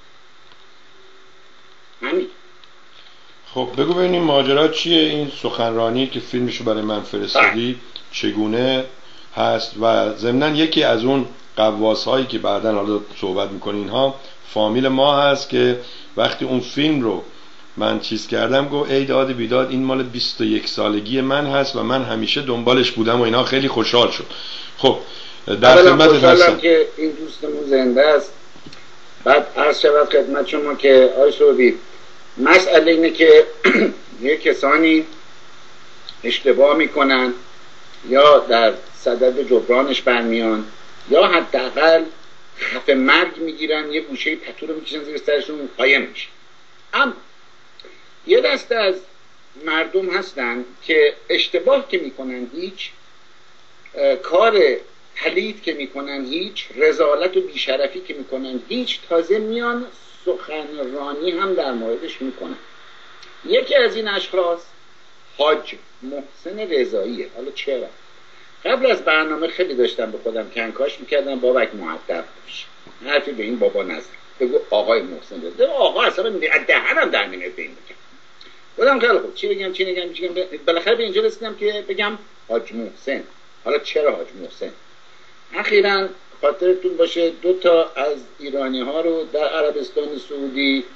همین. خب بگو ببینیم ماجرا چیه؟ این سخنرانی که فیلمشو برای من فرستادی چگونه هست؟ و ضمناً یکی از اون قواس هایی که بعداً حالا صحبت میکنین اینها فامیل ما هست که وقتی اون فیلم رو من چیز کردم گفت ای داد بیداد این مال 21 سالگی من هست و من همیشه دنبالش بودم و اینا. خیلی خوشحال شد. خب در خدمتت هستم که این دوستمون زنده است. بعد عرض شود خدمت شما که آقای سعودی، مسئله اینه که یه کسانی اشتباه میکنن یا در صدد جبرانش برمیان یا حداقل خف مرگ میگیرن، یه گوشه پتو رو میکشن زیر سرشون قایم میشه. اما یه دسته از مردم هستن که اشتباه که میکنن هیچ، کار پلید که میکنن هیچ، رذالت و بیشرفی که میکنن هیچ، تازه میان سخنرانی هم در موردش میکنن. یکی از این اشخاص حاج محسن رضاییه. حالا چرا؟ قبل از برنامه خیلی داشتم به خودم کنکاش میکردم بابک مؤدب باش، حرفی به این بابا نزد، بگو آقای محسن رضایی. آقا اصلا دهنم در نمیاد به این بگم. بودم خیلی خوب چی بگم بالاخره به اینجا رسیدم که بگم حاج محسن. حالا چرا حاج محسن؟ اخیراً خاطرتون باشه 2 از ایرانی ها رو در عربستان سعودی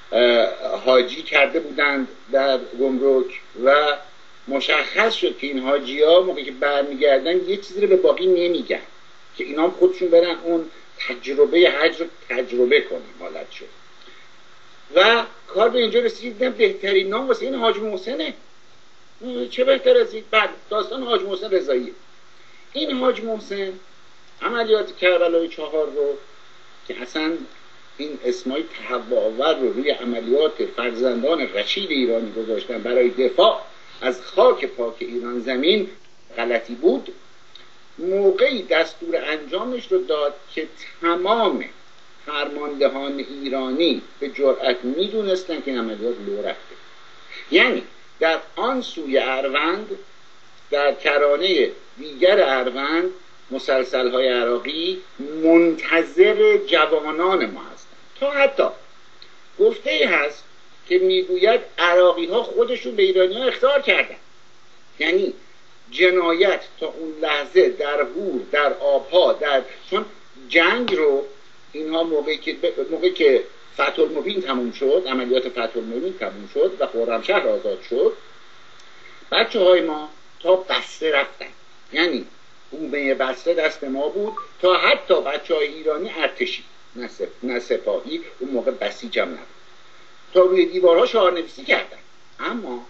حاجی کرده بودند در گمرک و مشخص شد که این حاجی ها موقعی که برمیگردن یه چیزی رو به باقی نمیگن که اینا هم خودشون برن اون تجربه حج رو تجربه کنن. حالت شد و کار به اینجا رسیدن بهترین نام واسه این حاج محسنه. چه بهتر از این؟ بعد داستان حاج محسن رضایی. این حاج محسن عملیات کربلای 4 رو که اصلا این اسمای تهوع‌آور رو روی عملیات فرزندان رشید ایرانی گذاشتن برای دفاع از خاک پاک ایران زمین غلطی بود، موقعی دستور انجامش رو داد که تمام فرماندهان ایرانی به جرأت میدونستن که این عملیات لو رفته. یعنی در آن سوی اروند، در کرانه دیگر اروند، مسلسل‌های عراقی منتظر جوانان ما هستند. تا حتی گفته هست که میگوید عراقی ها خودشون به ایرانی ها اخطار کردن. یعنی جنایت تا اون لحظه در هور، در آبها، چون جنگ رو اینها موقعی که فتح المبین تموم شد، عملیات فتح المبین تموم شد و خرمشهر آزاد شد، بچه های ما تا بسته رفتن. یعنی بومه بسته دست ما بود تا حتی بچه های ایرانی ارتشی نه سپاهی اون موقع بسیج هم نبود تا روی دیوارها شعارنویسی کردن. اما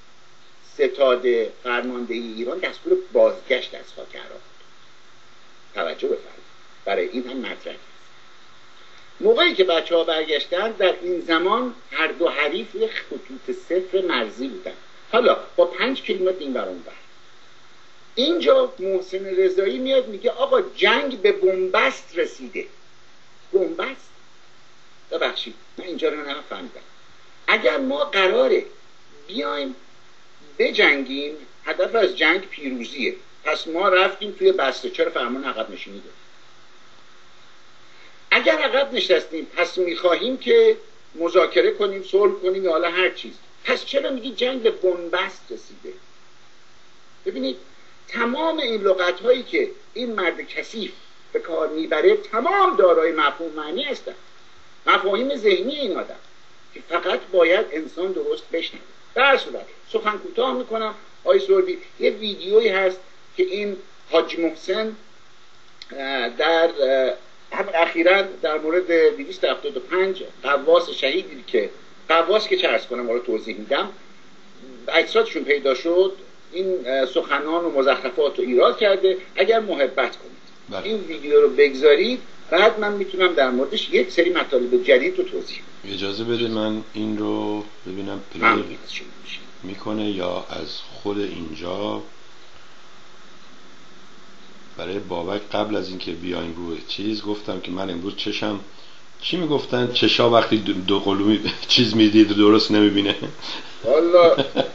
ستاد فرماندهی ایران دستور بازگشت از خاک عراق. توجه بفرمایید، برای این هم مطرح. موقعی که بچه ها برگشتن در این زمان هر دو حریف خطوط صفر مرزی بودن، حالا با 5 کیلومتر این ور اون ور. اینجا محسن رضایی میاد میگه آقا جنگ به بنبست رسیده. بنبست؟ ببخشید من اینجا رو نفهمیدم. اگر ما قراره بیایم بجنگیم، هدف از جنگ پیروزیه، پس ما رفتیم توی بسته، چرا فرمان عقب نشینی داریم؟ اگر عقب نشستیم پس میخواهیم که مذاکره کنیم، صلح کنیم یا حالا هر چیز، پس چرا میگی جنگ به بنبست رسیده؟ ببینید تمام این لغت هایی که این مرد کثیف به کار میبره تمام دارای مفهوم معنی هستن، مفاهیم ذهنی این آدم که فقط باید انسان درست بشنوه. در صورت سخن کوتاه میکنم آقای سروری، یه ویدیویی هست که این حاج محسن در همین اخیراً در مورد 275 قواس شهیدی که قواس که چه عرض کنم رو توضیح میدم، اجسادشون پیدا شد، این سخنان و مزخرفات رو ایراد کرده. اگر محبت کنید این ویدیو رو بگذارید، بعد من میتونم در موردش یک سری مطالب جدید رو توضیح بدم. اجازه بده من این رو ببینم پلی میکنه یا از خود اینجا. برای بابک قبل از اینکه بیایم روی چیز گفتم که من امروز چشم چی میگفتن؟ چشا وقتی دو قلومی چیز میدید درست نمیبینه. والا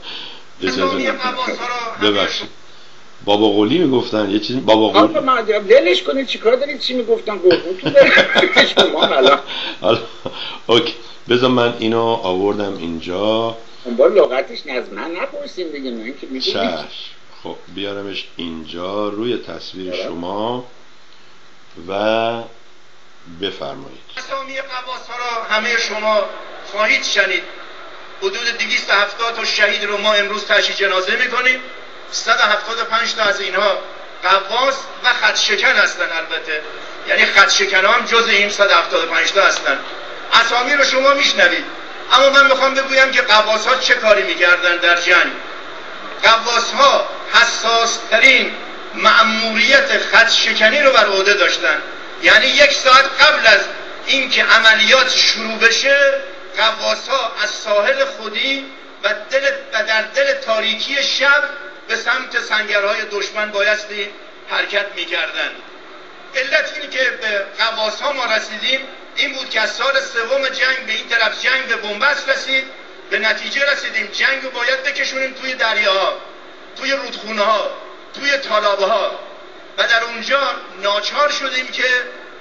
ببخشید بابا قلی میگفتن یه چیزی بابا قلی. آقا من دلش کنید چیکار دارید چی میگفتن قربونتون برم. حالا اوکی بذار من اینو آوردم اینجا. با لغتش از من نپرسیم دیگه، من که میدونید. خب بیارمش اینجا روی تصویر شما و بفرمایید. اسامی قواس ها را همه شما خواهید شنید. حدود 270 تا شهید رو ما امروز تشییع جنازه میکنیم. 175 تا از اینها قواس و خط شکن هستن. البته یعنی خط شکن هم جز این 175 تا هستن. اسامی رو شما میشنوید، اما من میخوام بگویم که قواس ها چه کاری میکردن در جنگ. قواس ها حساس ترین مأموریت خط شکنی رو بر عهده داشتن. یعنی 1 ساعت قبل از اینکه عملیات شروع بشه، قواس ها از ساحل خودی و در دل تاریکی شب به سمت سنگرهای دشمن بایستی حرکت میکردن. علت اینی که به قواس ها ما رسیدیم این بود که از سال 3 جنگ به این طرف جنگ به بنبست رسید. به نتیجه رسیدیم جنگ رو باید بکشونیم توی دریاها، توی رودخونه ها، توی تالابه ها، و در اونجا ناچار شدیم که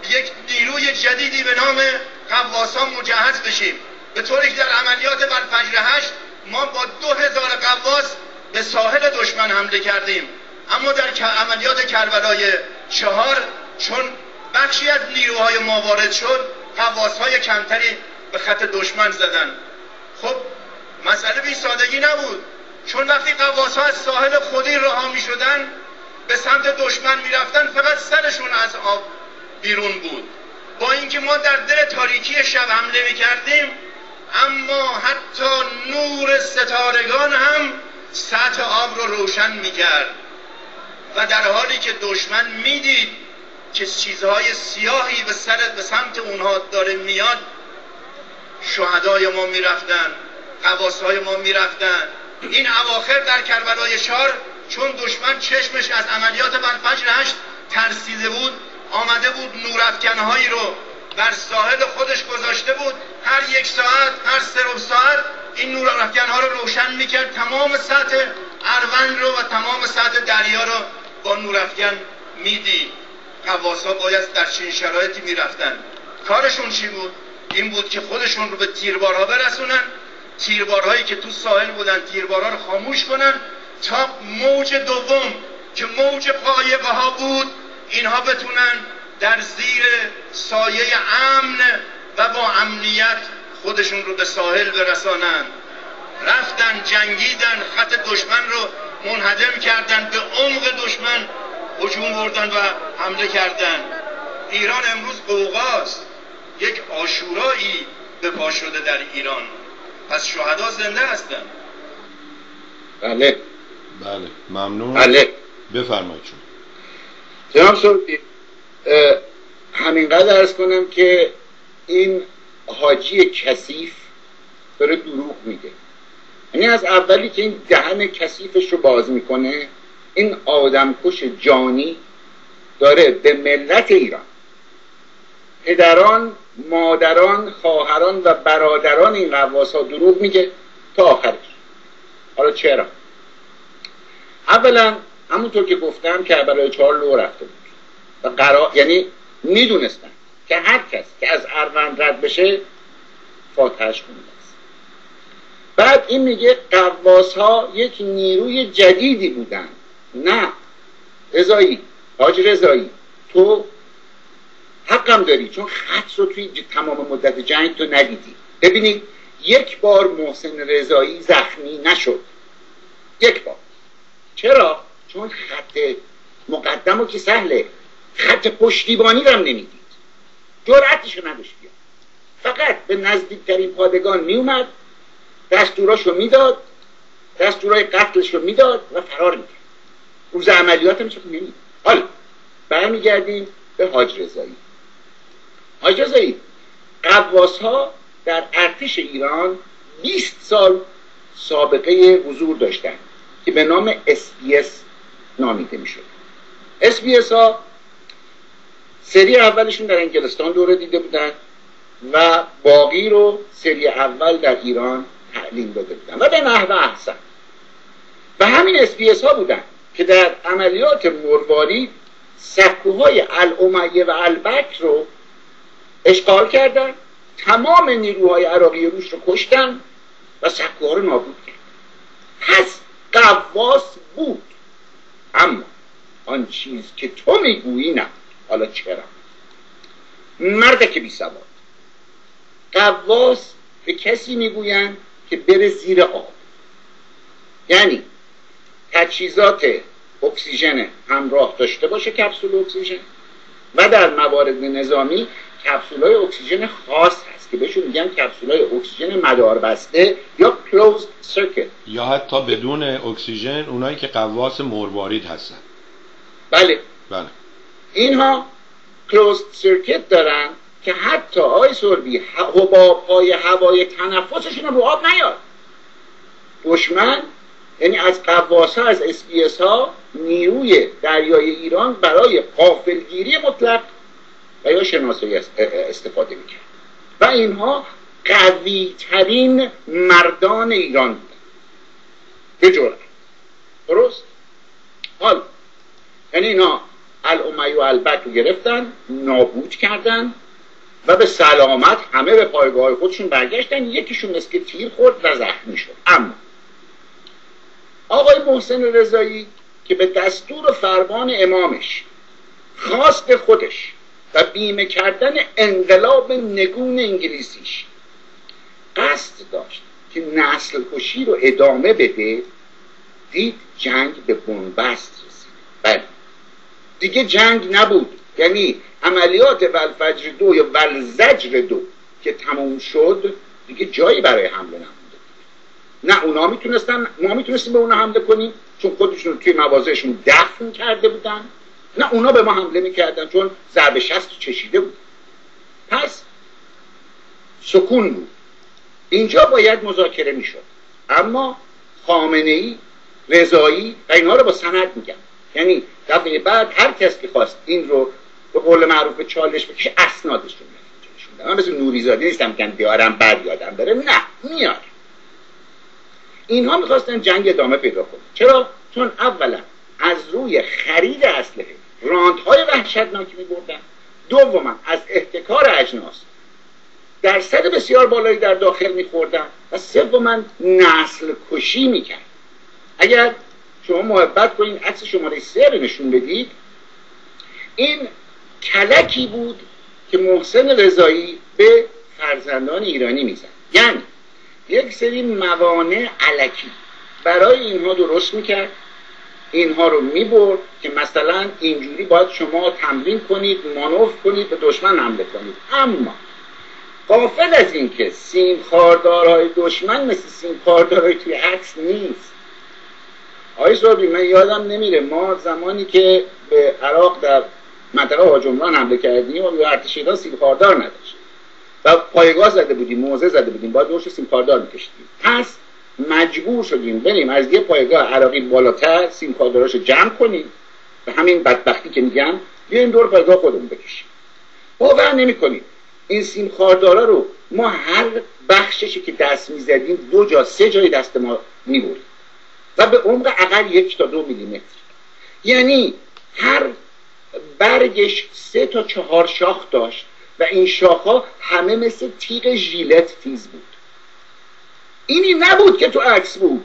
یک نیروی جدیدی به نام غواصان مجهز بشیم، به طوری که در عملیات برفجر 8 ما با 2000 غواص به ساحل دشمن حمله کردیم. اما در عملیات کربلای 4 چون بخشی از نیروهای ما وارد شد، غواصهای کمتری به خط دشمن زدن. خب مسئله بی سادگی نبود، چون وقتی غواصها از ساحل خودی رها می شدن به سمت دشمن می رفتن، فقط سرشون از آب بیرون بود. با اینکه ما در دل تاریکی شب حمله می کردیم، اما حتی نور ستارگان هم سطح آب رو روشن می کرد و در حالی که دشمن می دید که چیزهای سیاهی به سمت اونها داره میاد، شهدای ما می رفتن، غواصهای ما می رفتن. این اواخر در کربلای 4 چون دشمن چشمش از عملیات برفجر 8 ترسیده بود، آمده بود نورافکنهایی رو بر ساحل خودش گذاشته بود، هر 1 ساعت، هر 3 ساعت این نورافکنها رو روشن میکرد، تمام سطح اروند رو و تمام سطح دریا رو با نورافکن میدید. غواصا باید در چنین شرایطی میرفتن. کارشون چی بود؟ این بود که خودشون رو به تیربارها برسونن، تیربارهایی که تو ساحل بودن تیربارها رو خاموش کنن تا موج دوم که موج قایقه ها بود اینها بتونن در زیر سایه امن و با امنیت خودشون رو به ساحل برسانن. رفتن جنگیدن، خط دشمن رو منهدم کردن، به عمق دشمن هجوم بردن و حمله کردن. ایران امروز قوقاست، یک عاشورایی به پا شده در ایران. پس شهدا زنده هستن. بله بله ممنون. بله بفرمایید شما. جناب سرودی، همینقدر عرض کنم که این حاجی کثیف داره دروغ میگه. یعنی از اولی که این دهن کثیفش رو باز میکنه، این آدمکش جانی داره به ملت ایران، پدران، مادران، خواهران و برادران این غواصا دروغ میگه تا آخرش. حالا چرا؟ اولا همونطور که گفتم کربلای 4 لو رفته بود و یعنی میدونستن که هر کس که از اروند رد بشه فاتحش خونده است. بعد این میگه غواصها یک نیروی جدیدی بودن. نه رضایی، حاج رضایی، تو حقم داری، چون خط رو توی تمام مدت جنگ تو ندیدی. ببینید 1 بار محسن رضایی زخمی نشد، 1 بار. چرا؟ چون خط مقدم رو که سهله، خط پشتیبانی رو هم نمیدید، جرأتشو نداشت بیاد. فقط به نزدیکترین پادگان میومد، دستوراشو میداد، دستورای قتلشو میداد و فرار میکرد. روز عملیات هم چون نمید. حالا برمیگردیم به حاج رضایی. حاج رضایی، غواص‌ها در ارتش ایران 20 سال سابقه حضور داشتن که به نام SBS نامیده میشد. SBS ها سری اولشون در انگلستان دوره دیده بودن و باقی رو سری اول در ایران تعلیم داده بودن و به نحو احسن. و همین SBS ها بودن که در عملیات مروارید سکوهای الامیه و البکر رو اشغال کردن، تمام نیروهای عراقی روش رو کشتن و سکوها رو نابود کردن. پس غواص بود، اما آن چیز که تو میگویی نه. حالا چرا؟ مردک بی سواد. غواص به کسی میگوین که بره زیر آب، یعنی تجهیزات اکسیژن همراه داشته باشه، کپسول اکسیژن، و در موارد نظامی کپسول‌های اکسیژن خاص هست که بهشون میگن کپسول‌های اکسیژن مداربسته یا closed circuit، یا حتی بدون اکسیژن، اونایی که غواص مروارید هستن. بله بله، اینها closed circuit دارن که حتی آقای سربی حباب‌های هوای تنفسشون رو آب نیاد. دشمن یعنی از غواص‌ها، از SBS ها، نیروی دریای ایران برای غافلگیری مطلق و یا شناسایی استفاده میکرد و اینها قوی ترین مردان ایران بودن به جرأت. درست؟ حال یعنی اینا الامیه و البت رو گرفتن، نابود کردن و به سلامت همه به پایگاه خودشون برگشتن. یکیشون مثل تیر خورد و زخمی شد. اما آقای محسن رضایی که به دستور و فرمان امامش، خواست خودش و بیمه کردن انقلاب نگون انگلیسیش قصد داشت که نسل کشی رو ادامه بده، دید جنگ به بنبست رسید. بله دیگه جنگ نبود، یعنی عملیات ولفجر 2 یا ولزجر 2 که تموم شد دیگه جایی برای حمله نمونده. نه اونا میتونستن، ما میتونستیم به اونا حمله کنیم چون خودشون رو توی مواضعشون دفن کرده بودن، نه اونا به ما حمله میکردن چون ضرب شست چشیده بود. پس سکون بود. اینجا باید مذاکره میشد، اما خامنه‌ای، رضایی و اینها رو با سند میگم، یعنی دفعه بعد هر کس که خواست این رو به قول معروف چالش بکشه اسنادش رو میاد. من مثل نوریزاده نیستم که بیارم بعد یادم بره، نه میاد. اینها میخواستن جنگ ادامه پیدا کنه. چرا؟ چون اولا از روی خرید اسلحه راندهای وحشتناکی میبردن، دوما از احتکار اجناس درصد بسیار بالایی در داخل میخوردن و سوما نسل کشی میکرد. اگر شما محبت کنین عکس شماره 3 رو نشون بدید، این کلکی بود که محسن رضایی به فرزندان ایرانی میزد. یعنی یک سری موانع الکی برای اینها درست میکرد، اینها رو میبرد که مثلا اینجوری باید شما تمرین کنید، مانور کنید، به دشمن حمله کنید. اما غافل از این که سیم خاردارهای دشمن مثل سیم خاردارهای توی عکس نیست. آقای صبحی من یادم نمیره ما زمانی که به عراق در منطقه حاج عمران حمله کردیم و به ارتش ایران سیم خاردار نداشت و پایگاه زده بودیم، موزه زده بودیم، باید دورش سیم خاردار میکشیدیم. پس مجبور شدیم بریم از یه پایگاه عراقی بالاتر سیم خارداراشو جمع کنیم، به همین بدبختی که میگم بیایم دور پایگاه خودمون بکشیم. باور نمی‌کنید این سیم خاردارا رو ما هر بخششی که دست میزدیم 2 جا 3 جای دست ما میبریم و به عمق اقل 1 تا 2 میلیمتر. یعنی هر برگش 3 تا 4 شاخ داشت و این شاخها همه مثل تیغ ژیلت تیز بود. اینی نبود که تو عکس بود.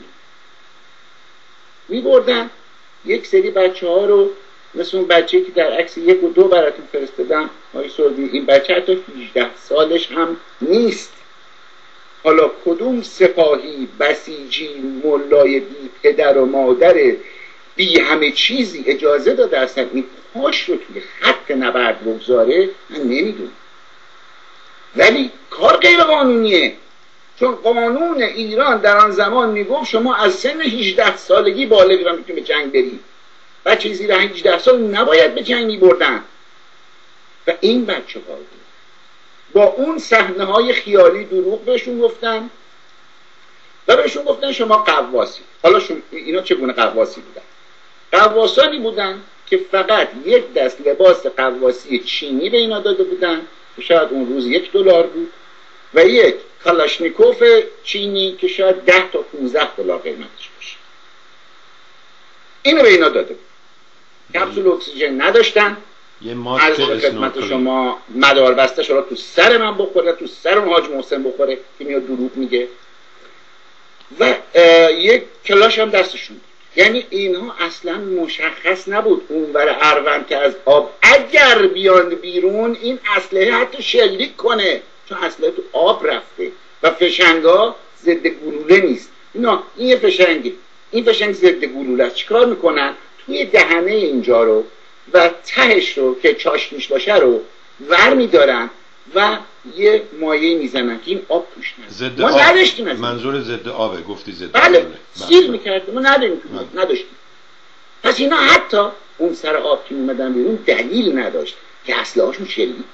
میبردن یک سری بچه ها رو مثل اون بچه‌ای که در عکس 1 و 2 براتون فرستادم، آقای سعودی، این بچه حتی 18 سالش هم نیست. حالا کدوم سپاهی بسیجی ملای بی پدر و مادر بی همه چیزی اجازه داده اصلا این پاش رو توی خط نبرد بگذاره؟ من نمیدونم، ولی کار غیر قانونیه. چون قانون ایران در آن زمان میگفت شما از سن 18 سالگی بالغ را میتونید به جنگ برید، بچه زیر 18 سال نباید به جنگ میبردن. و این بچه ها با اون صحنه های خیالی دروغ بهشون گفتن و بهشون گفتن شما قواسی. حالا اینا چگونه قواسی بودن؟ قواسانی بودن که فقط یک دست لباس قواسی چینی به اینا داده بودن که شاید اون روز $1 بود و یک کالاشنیکوف چینی که شاید 10 تا $15 قیمتش باشه. اینو به اینا داده بود. کپسول اکسیژن نداشتن. از خدمت شما مدار بسته شما تو سر من بخوره، تو سر اون حاج محسن بخوره که میاد دروغ میگه، و یک کلاش هم دستشون. یعنی اینها اصلا مشخص نبود اونور اروند که از آب اگر بیان بیرون این اسلحه حتی شلیک کنه، چون اسلحه تو آب رفته و فشنگا ضد گلوله نیست. این یه فشنگی، این فشنگ ضد گلوله است. چیکار میکنن؟ توی دهنه اینجا رو و تهش رو که چاشنیش باشه رو ور میدارن و یه مایه میزنن که این آب توش نست. ما نداشتیم. منظور ضد آبه، گفتی ضد بله، سیل میکردیم، ما نداشتیم. پس اینا حتی اون سر آب که اومدن بیرون دلیل نداشت که اسلحه هاشون شلیک کنن.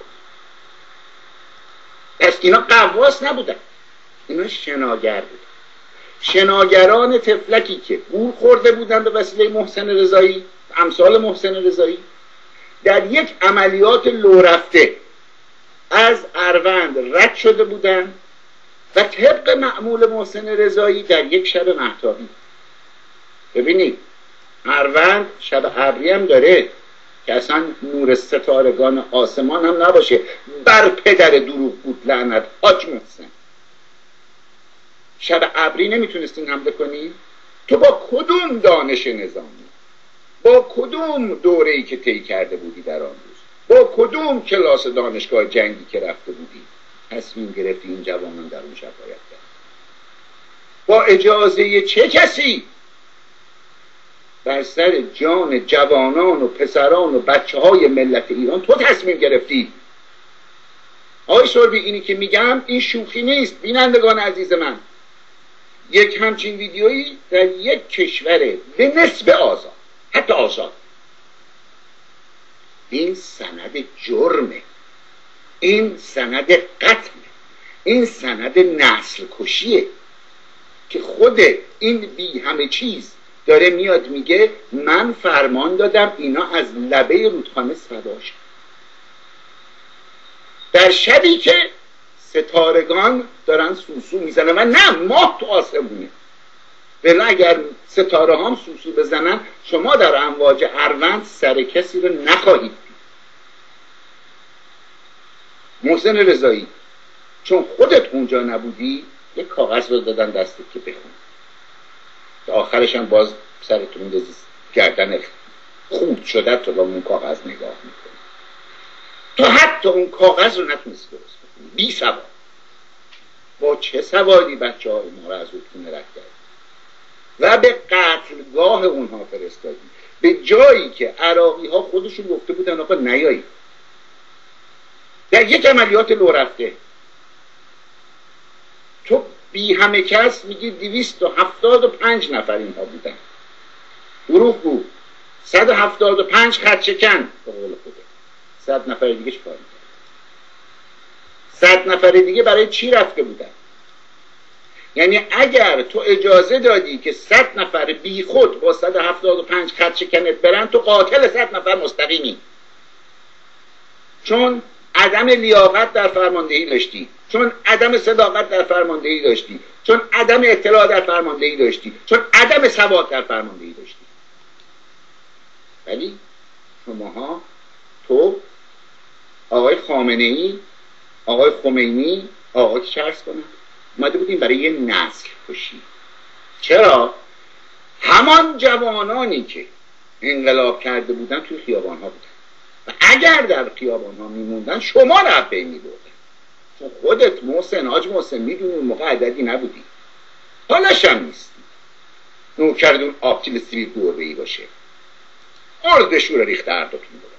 پس اینا قواس نبودن، اینا شناگر بودن. شناگران تفلکی که گول خورده بودن به وسیله محسن رضایی، امثال محسن رضایی، در یک عملیات لو رفته از اروند رد شده بودن و طبق معمول محسن رضایی در یک شب مهتابی. ببینید اروند شب ابری هم داره، که اصلا نور ستارگان آسمان هم نباشه، بر پدر دروغ بود لعنت. حاج محسن شب ابری نمیتونستین حمله کنی؟ تو با کدوم دانش نظامی، با کدوم دوره‌ای که طی کرده بودی در آن روز، با کدوم کلاس دانشگاه جنگی که رفته بودی تصمیم گرفتی این جوانان در اون شفایت کرد؟ با اجازه چه کسی بر سر جان جوانان و پسران و بچه های ملت ایران تو تصمیم گرفتی؟ آقای سربی، اینی که میگم این شوخی نیست. بینندگان عزیز من، یک همچین ویدیویی در یک کشور به نسبت آزاد، حتی آزاد، این سند جرمه، این سند قتل، این سند نسل کشیه که خود این بی همه چیز داره میاد میگه من فرمان دادم اینا از لبه رودخانه صدا شد. در شبی که ستارگان دارن سوسو میزنن و نه ماه تو آسمونه، ولی اگر ستاره هم سوسو بزنن شما در امواج اروند سر کسی رو نخواهید دید. محسن رضایی، چون خودت اونجا نبودی یک کاغذ رو دادن دستت که بخون، تا آخرش هم باز سرتون میندازی گردن خورد شده تو با اون کاغذ نگاه میکنی. تو حتی اون کاغذ رو نتونستی درست بکنی، بی سواد. با چه سوادی بچه های ما رو از رودخونه رد کردی و به قتلگاه اونها فرستادی، به جایی که عراقی ها خودشون گفته بودن آقا نیایی. در یک عملیات لو رفته تو بی همه کس میگی 275 نفر اینها بودن. دروغ بود. 175 خدشکن به قول خوده. 100 نفر دیگه چی کار میکنن؟ 100 نفر دیگه برای چی رفته بودن؟ یعنی اگر تو اجازه دادی که 100 نفر بی خود با 175 خدشکنت برن، تو قاتل 100 نفر مستقیمی. چون عدم لیاقت در فرماندهی داشتی، چون عدم صداقت در فرماندهی داشتی، چون عدم اطلاع در فرماندهی داشتی، چون عدم سواد در فرماندهی داشتی. ولی شماها، تو، آقای خامنه‌ای، آقای خمینی، آقای که چرس کنن اومده بودیم برای یه نسل کشی. چرا؟ همان جوانانی که انقلاب کرده بودن توی خیابان ها بودن و اگر در خیابان ها میموندن شما رو از بین میبردن. چون خودت محسن، حاج محسن، میدونی اون موقع عددی نبودی، حالش هم نیستی نوکردون آبتیل سیبیل دوره‌ای باشه، اردشور ریخته اردتون بودن.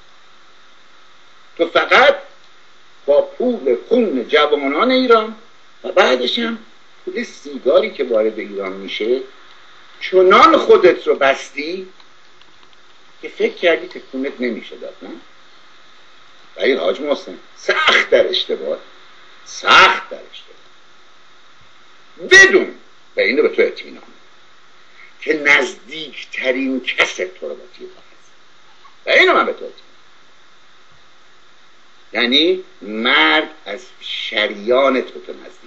تو فقط با پول خون جوانان ایران و بعدش هم پول سیگاری که وارد ایران میشه چنان خودت رو بستی که فکر کردی که خونت نمیشه داد. نه؟ و این حاج محسن سخت در اشتباه، سخت در اشتباه. بدون و اینو به تو اطمینان که نزدیکترین کس تو رو با تیر هست و اینو من به تو اطمینان. یعنی مرد از شریان تو نزدیک.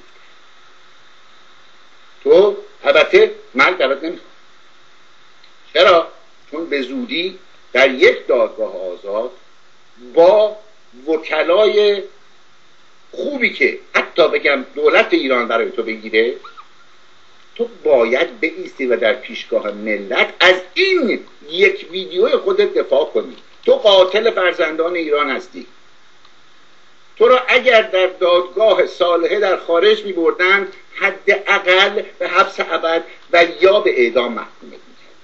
تو البته مرد برات نمیخواد. چرا؟ چون به زودی در یک دادگاه آزاد با وکلای خوبی که حتی بگم دولت ایران برای تو بگیره، تو باید بایستی و در پیشگاه ملت از این یک ویدیوی خودت دفاع کنی. تو قاتل فرزندان ایران هستی. تو را اگر در دادگاه صالحه در خارج می بردن حداقل به حبس ابد و یا به اعدام محکوم می‌کردن.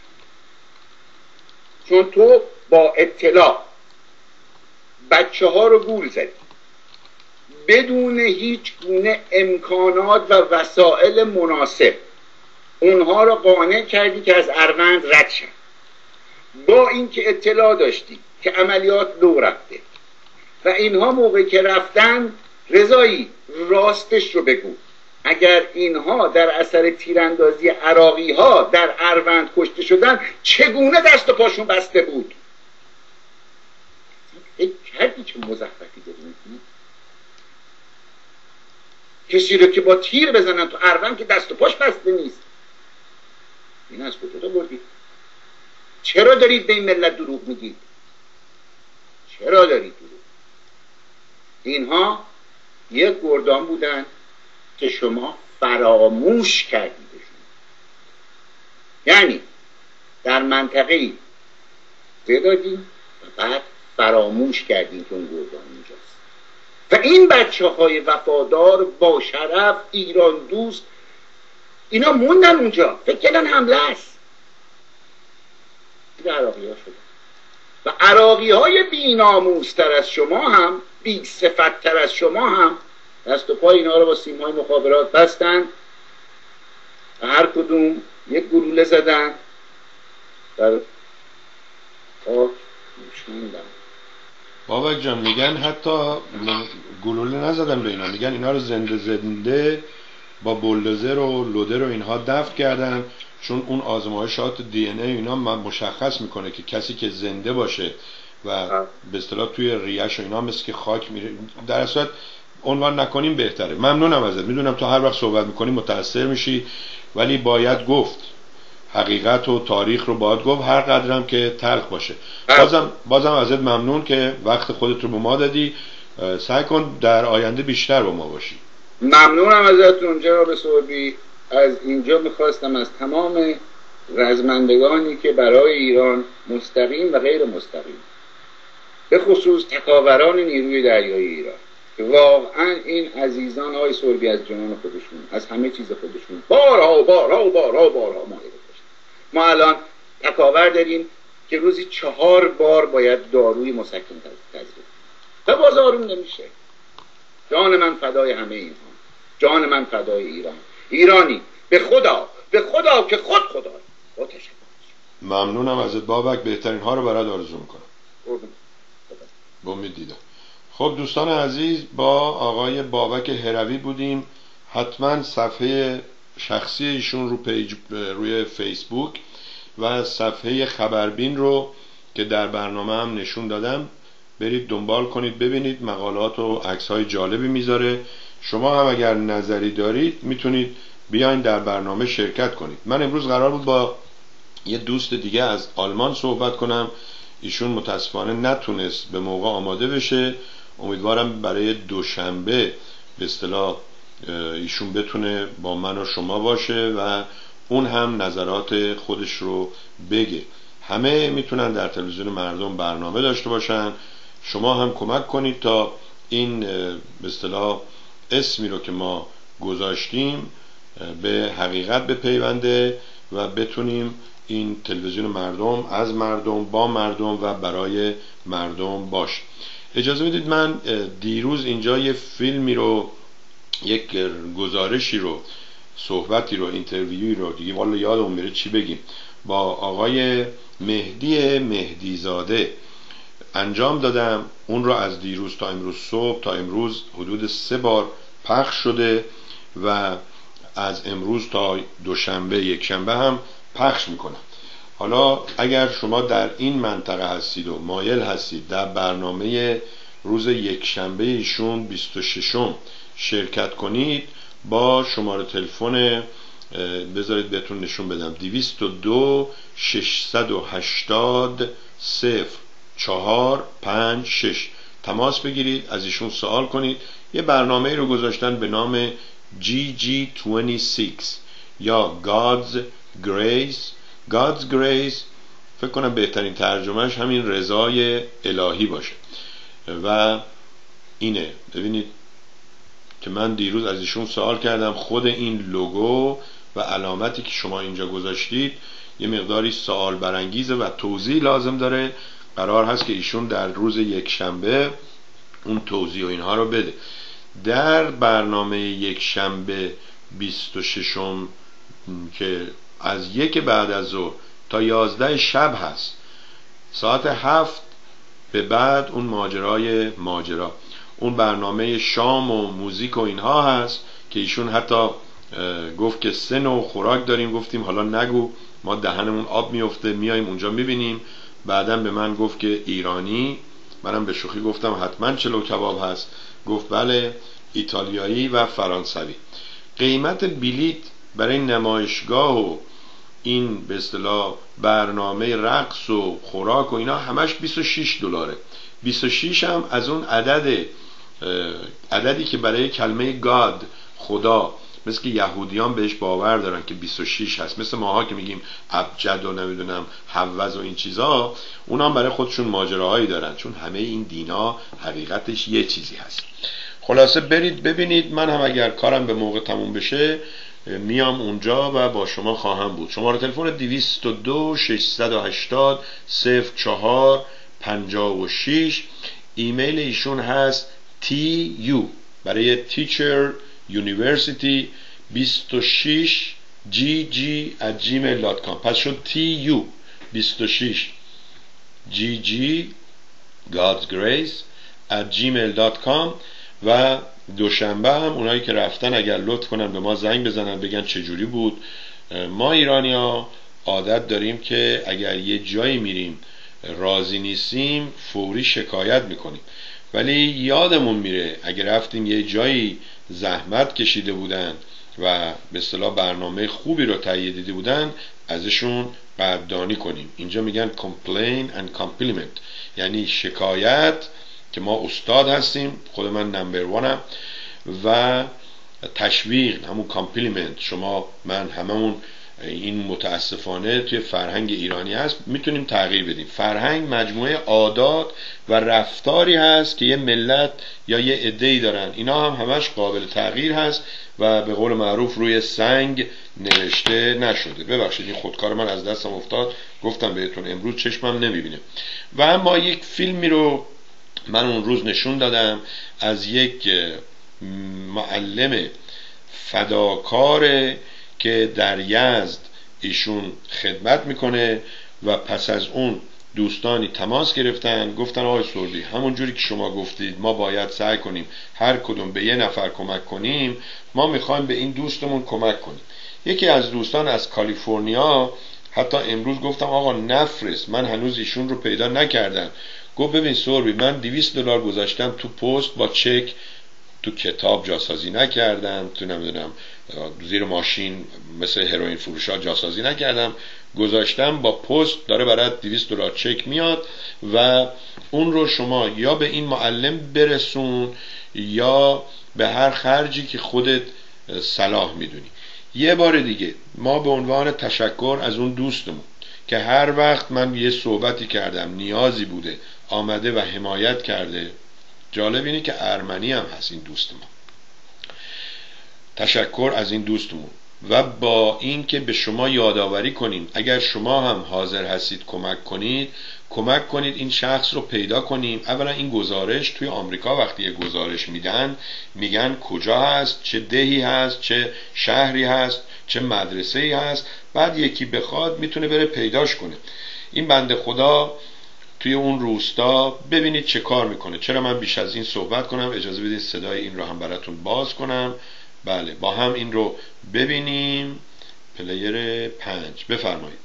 چون تو با اطلاع بچه ها رو گول زدی، بدون هیچ گونه امکانات و وسایل مناسب اونها رو قانع کردی که از اروند رد شن. با اینکه اطلاع داشتی که عملیات لو رفته و اینها موقعی که رفتن، رضایی راستش رو بگو، اگر اینها در اثر تیراندازی عراقی ها در اروند کشته شدن چگونه دست و پاشون بسته بود؟ فکر کردی چه مزخرفی داری میکنی؟ کسی رو که با تیر بزنن تو اروند که دست و پاش بسته نیست، این از کجا بردید؟ چرا دارید به این ملت دروغ میگید؟ چرا داری دروغ؟ اینها یک گردان بودن که شما فراموش کردیدشون. یعنی در منطقه‌ای دادیم و بعد فراموش کردیم که اون گردان اینجاست. و این بچه‌های وفادار با شرف ایران دوست اینا موندن اونجا، فکر کردن حمله است. عراقی ها شدن و عراقی های بی ناموستر از شما هم، بی صفت‌تر از شما هم دست و پای اینا رو با سیم‌های مخابرات بستن و هر کدوم یک گلوله زدن در خاک نشوندن. بابک جان میگن حتی گلوله نزدن به اینا، میگن اینا رو زنده زنده با بولدوزر و لودر و اینها دفن کردن، چون اون آزمایشات دی ان ای اینا مشخص میکنه که کسی که زنده باشه و به اصطلاح توی ریش و اینا مثل که خاک میره. در اصل عنوان نکنیم بهتره. ممنونم ازت، میدونم تو هر وقت صحبت میکنی متاثر میشی، ولی باید گفت حقیقت و تاریخ رو باید گفت، هر قدرم که تلخ باشه. بازم ازت ممنون که وقت خودت رو به ما دادی. سعی کن در آینده بیشتر با ما باشی. ممنونم ازتون جناب سوربی. از اینجا میخواستم از تمام رزمندگانی که برای ایران مستقیم و غیر مستقیم، به خصوص تکاوران نیروی دریایی ایران، که واقعا این عزیزان آقای سوربی از جنان خودشون، از همه چیز خودشون بارها ماهی داشتن. ما الان تکاور داریم که روزی 4 بار باید داروی مسکن تزریق و باز آروم نمیشه. جان من فدای همه اینها، جان من فدای ایران. ایرانی به خدا که خود خدا. با تشکر. ممنونم ازت بابک، بهترین ها رو برات آرزو میکنم. با امید دیدم. خب دوستان عزیز، با آقای بابک هروی بودیم. حتما صفحه شخصی ایشون رو روی فیسبوک و صفحه خبربین رو که در برنامه هم نشون دادم برید دنبال کنید، ببینید مقالات و عکس‌های جالبی میذاره. شما هم اگر نظری دارید میتونید بیاین در برنامه شرکت کنید. من امروز قرار بود با یه دوست دیگه از آلمان صحبت کنم، ایشون متاسفانه نتونست به موقع آماده بشه. امیدوارم برای دوشنبه به اصطلاح ایشون بتونه با من و شما باشه و اون هم نظرات خودش رو بگه. همه میتونن در تلویزیون مردم برنامه داشته باشن. شما هم کمک کنید تا این به اصطلاح اسمی رو که ما گذاشتیم به حقیقت بپیونده و بتونیم این تلویزیون مردم از مردم با مردم و برای مردم باشه. اجازه بدید من دیروز اینجا یه فیلمی رو، یک گزارشی رو، صحبتی رو، اینترویوی رو، دیگه والا یادم میره چی بگیم، با آقای مهدی زاده انجام دادم. اون رو از دیروز تا امروز صبح تا امروز حدود 3 بار پخش شده و از امروز تا دوشنبه یک شنبه هم پخش میکنم. حالا اگر شما در این منطقه هستید و مایل هستید در برنامه روز یک شنبه ایشون 26م شرکت کنید، با شماره تلفن بذارید بهتون نشون بدم 202 680 0456 تماس بگیرید، از ایشون سوال کنید. یه برنامه رو گذاشتن به نام GG26 یا God's Grace. فکر کنم بهترین ترجمهش همین رضای الهی باشه و اینه. ببینید که من دیروز از ایشون سوال کردم، خود این لوگو و علامتی که شما اینجا گذاشتید یه مقداری سوال برانگیزه و توضیح لازم داره. قرار هست که ایشون در روز یک شنبه اون توضیح و اینها رو بده. در برنامه یک شنبه 26م که از 1 بعد از ظهر تا 11 شب هست، ساعت 7 به بعد اون ماجرا اون برنامه شام و موزیک و اینها هست که ایشون حتی گفت که 3 نوع خوراک داریم. گفتیم حالا نگو، ما دهنمون آب میفته، میایم اونجا میبینیم. بعدم به من گفت که ایرانی، منم به شوخی گفتم حتما چلو کباب هست. گفت بله، ایتالیایی و فرانسوی. قیمت بلیت برای نمایشگاه و این به اصطلاح برنامه رقص و خوراک و اینا همش $26. 26 هم از اون عددی که برای کلمه گاد، خدا، مثل که یهودیان بهش باور دارن که 26 هست، مثل ماها که میگیم ابجد و نمیدونم حوز و این چیزا، اونا هم برای خودشون ماجراهایی دارن، چون همه این دینا حقیقتش یه چیزی هست. خلاصه برید ببینید. من هم اگر کارم به موقع تموم بشه میام اونجا و با شما خواهم بود. شماره تلفن 202 680 0456. ایمیل ایشون هست TU برای Teacher University 26 gg@gmail.com. پس شد TU 26 gg God's Grace @gmail.com. و دوشنبه هم اونایی که رفتن اگر لطف کنن به ما زنگ بزنن بگن چجوری بود. ما ایرانی‌ها عادت داریم که اگر یه جایی میریم راضی نیستیم فوری شکایت میکنیم، ولی یادمون میره اگر رفتیم یه جایی زحمت کشیده بودن و به اصطلاح برنامه خوبی رو تهیه دیده بودن ازشون قدردانی کنیم. اینجا میگن complain and compliment، یعنی شکایت که ما استاد هستیم، خود من نمبر وانم، و تشویق همون کامپلیمنت، شما من هممون این متاسفانه توی فرهنگ ایرانی هست، میتونیم تغییر بدیم. فرهنگ مجموعه عادات و رفتاری هست که یه ملت یا یه عده‌ای دارن، اینا هم همش قابل تغییر هست و به قول معروف روی سنگ نوشته نشده. ببخشید این خودکار من از دستم افتاد، گفتم بهتون امروز چشمم نمیبینه. و اما یک فیلمی رو من اون روز نشون دادم از یک معلم فداکار که در یزد ایشون خدمت میکنه و پس از اون دوستانی تماس گرفتن، گفتن آقای سردی همون جوری که شما گفتید ما باید سعی کنیم هر کدوم به یه نفر کمک کنیم، ما میخوایم به این دوستمون کمک کنیم. یکی از دوستان از کالیفرنیا حتی امروز گفتم آقا نفرست، من هنوز ایشون رو پیدا نکردم. گفت ببین سوربی من $200 گذاشتم تو پست با چک، تو کتاب جاسازی نکردم، تو نمیدونم زیر ماشین مثل هروئین فروشا جاسازی نکردم، گذاشتم با پست، داره برات $200 چک میاد و اون رو شما یا به این معلم برسون یا به هر خرجی که خودت صلاح میدونی. یه بار دیگه ما به عنوان تشکر از اون دوستمون که هر وقت من یه صحبتی کردم نیازی بوده آمده و حمایت کرده. جالب اینه که ارمنی هم هست این دوست ما. تشکر از این دوستمون و با این که به شما یادآوری کنیم اگر شما هم حاضر هستید کمک کنید این شخص رو پیدا کنیم. اولا این گزارش توی آمریکا وقتی یه گزارش میدن میگن کجا هست، چه دهی هست، چه شهری هست، چه مدرسه‌ای هست، بعد یکی بخواد میتونه بره پیداش کنه. این بنده خدا توی اون روستا ببینید چه کار میکنه. چرا من بیش از این صحبت کنم؟ اجازه بدید صدای این رو هم براتون باز کنم. بله با هم این رو ببینیم. پلیر 5 بفرمایید.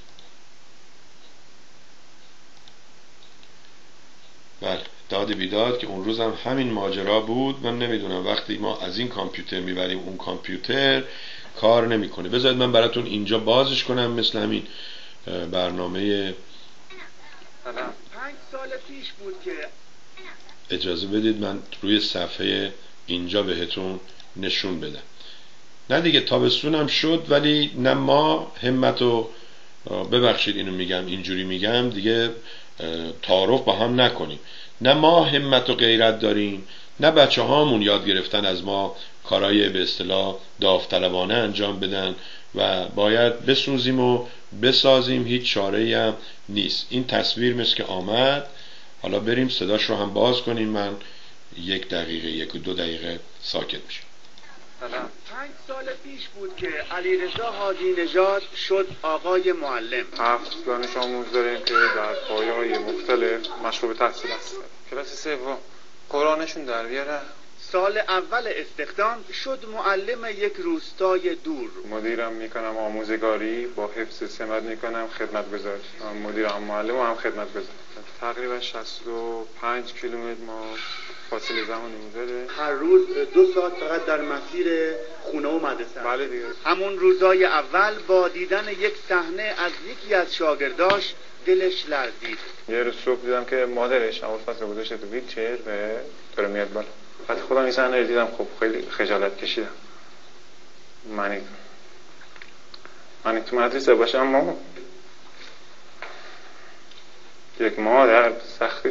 بله داد بیداد که اون روز هم همین ماجرا بود. من نمیدونم وقتی ما از این کامپیوتر میبریم اون کامپیوتر کار نمیکنه. بذارید من براتون اینجا بازش کنم مثل همین برنامه 5 سال پیش بود که اجازه بدید من روی صفحه اینجا بهتون نشون بدم. نه دیگه تابستونم شد ولی نه ما همتو ببخشید اینو میگم اینجوری میگم دیگه تعارف با هم نکنیم. نه ما همت و غیرت داریم نه بچه هامون یاد گرفتن از ما کارهای به اصطلاح داوطلبانه انجام بدن و باید بسوزیم و بسازیم. هیچ چاره‌ای هم نیست. این تصویر مثل که آمد، حالا بریم صداش رو هم باز کنیم. من 1 دقیقه 1 و 2 دقیقه ساکت میشم. 5 سال پیش بود که علیرضا هادی نژاد شد آقای معلم. 7 دانش آموز داریم که در پایه‌های مختلف مشغول تحصیل هستن. کلاس 3 قرآنشون در بیاره. سال اول استخدام شد معلم یک روستای دور. مدیرم میکنم آموزگاری، با حفظ سمت میکنم خدمتگزار. مدیرم معلم و هم خدمتگزار. تقریبا 65 کیلومتر ما فاصله زمانی داره. هر روز 2 ساعت فقط در مسیر خونه و مدرسه. بله دیگه. همون روزای اول با دیدن یک صحنه از یکی از شاگرداش دلش لرزید. یه روز صبح دیدم که مادرش ابوالفضل گذاشته تو ویلچر و داره میاد بالا. وقتی خودم این صحنه رو دیدم خب خیلی خجالت کشیدم. من تو مدرسه باشم مامان، یک مادر سختی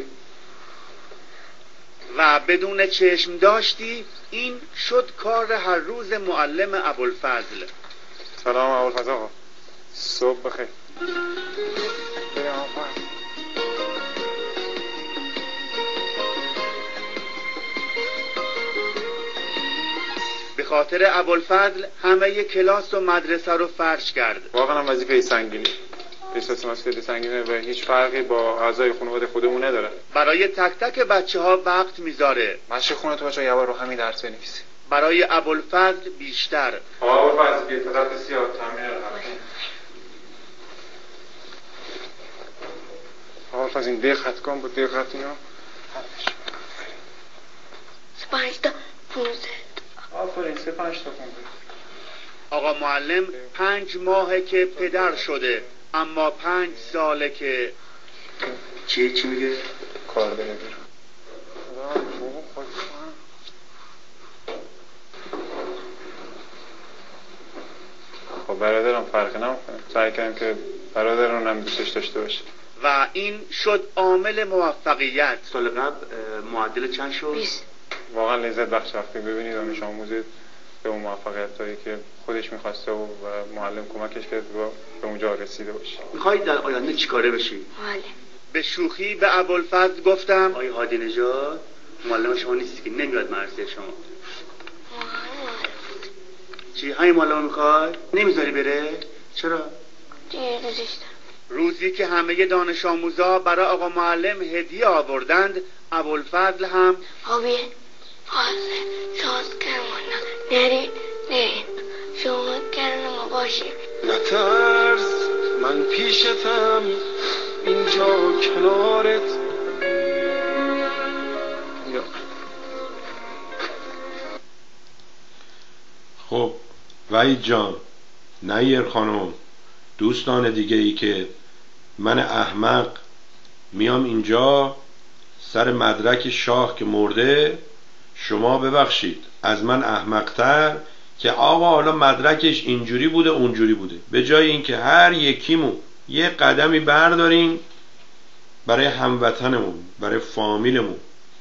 و بدون چشم داشتی این شد کار هر روز معلم ابوالفضل. سلام ابوالفضل آقا، صبح بخیر. به خاطر ابوالفضل همه کلاس و مدرسه رو فرش کرد. واقعا هم وظیفه سنگینی، احساس مسئولیت سنگینه و هیچ فرقی با اعضای خانواده خودمون نداره. برای تک تک بچه‌ها وقت میذاره. مشق خونه تو بچه‌ها یه بار رو همین درس بنویسی. برای ابوالفضل بیشتر. ابوالفضل یه طرف سیاه تامین ابوالفضل این دقت کن، با دقت اینا 5 تا 15. آفرین 5 تا 15. آقا معلم 5 ماهه که پدر شده، اما 5 ساله که چی میگه؟ کار بره بیرون. خب برادرم فرقی نمیکنه، سعی کردم که برادرم هم دوستش داشته باشه و این شد عامل موفقیت. سال قبل معدل چند شد؟ 20. واقعا لذت بخش وقتی ببینید دانش آموزی به اون موفقیت هایی که خودش میخواسته و معلم کمکش کرد و به اونجا رسیده باشه. میخوایی در آینده چیکاره بشی؟ معلم. به شوخی به ابوالفضل گفتم آقای هادی نژاد معلم شما نیستی که نمیاد مدرسه شما. چی همین معلم میخوای؟ نمیذاری بره؟ چرا؟ دیگه دوستش دارم. روزی که همه دانش آموزا برای آقا معلم هدیه آوردند، ابوالفضل هم آبی فاصله ساز کرمانا نرید شما کرن ما باشیم. نترس من پیشتم اینجا کنارت. خب وحید جان، نیر خانم، دوستان دیگه ای که من احمق میام اینجا سر مدرک شاه که مرده، شما ببخشید از من احمقتر که آقا حالا مدرکش اینجوری بوده اونجوری بوده، به جای اینکه هر یکیمون یه قدمی برداریم برای هموطنمون، برای فامیلمون.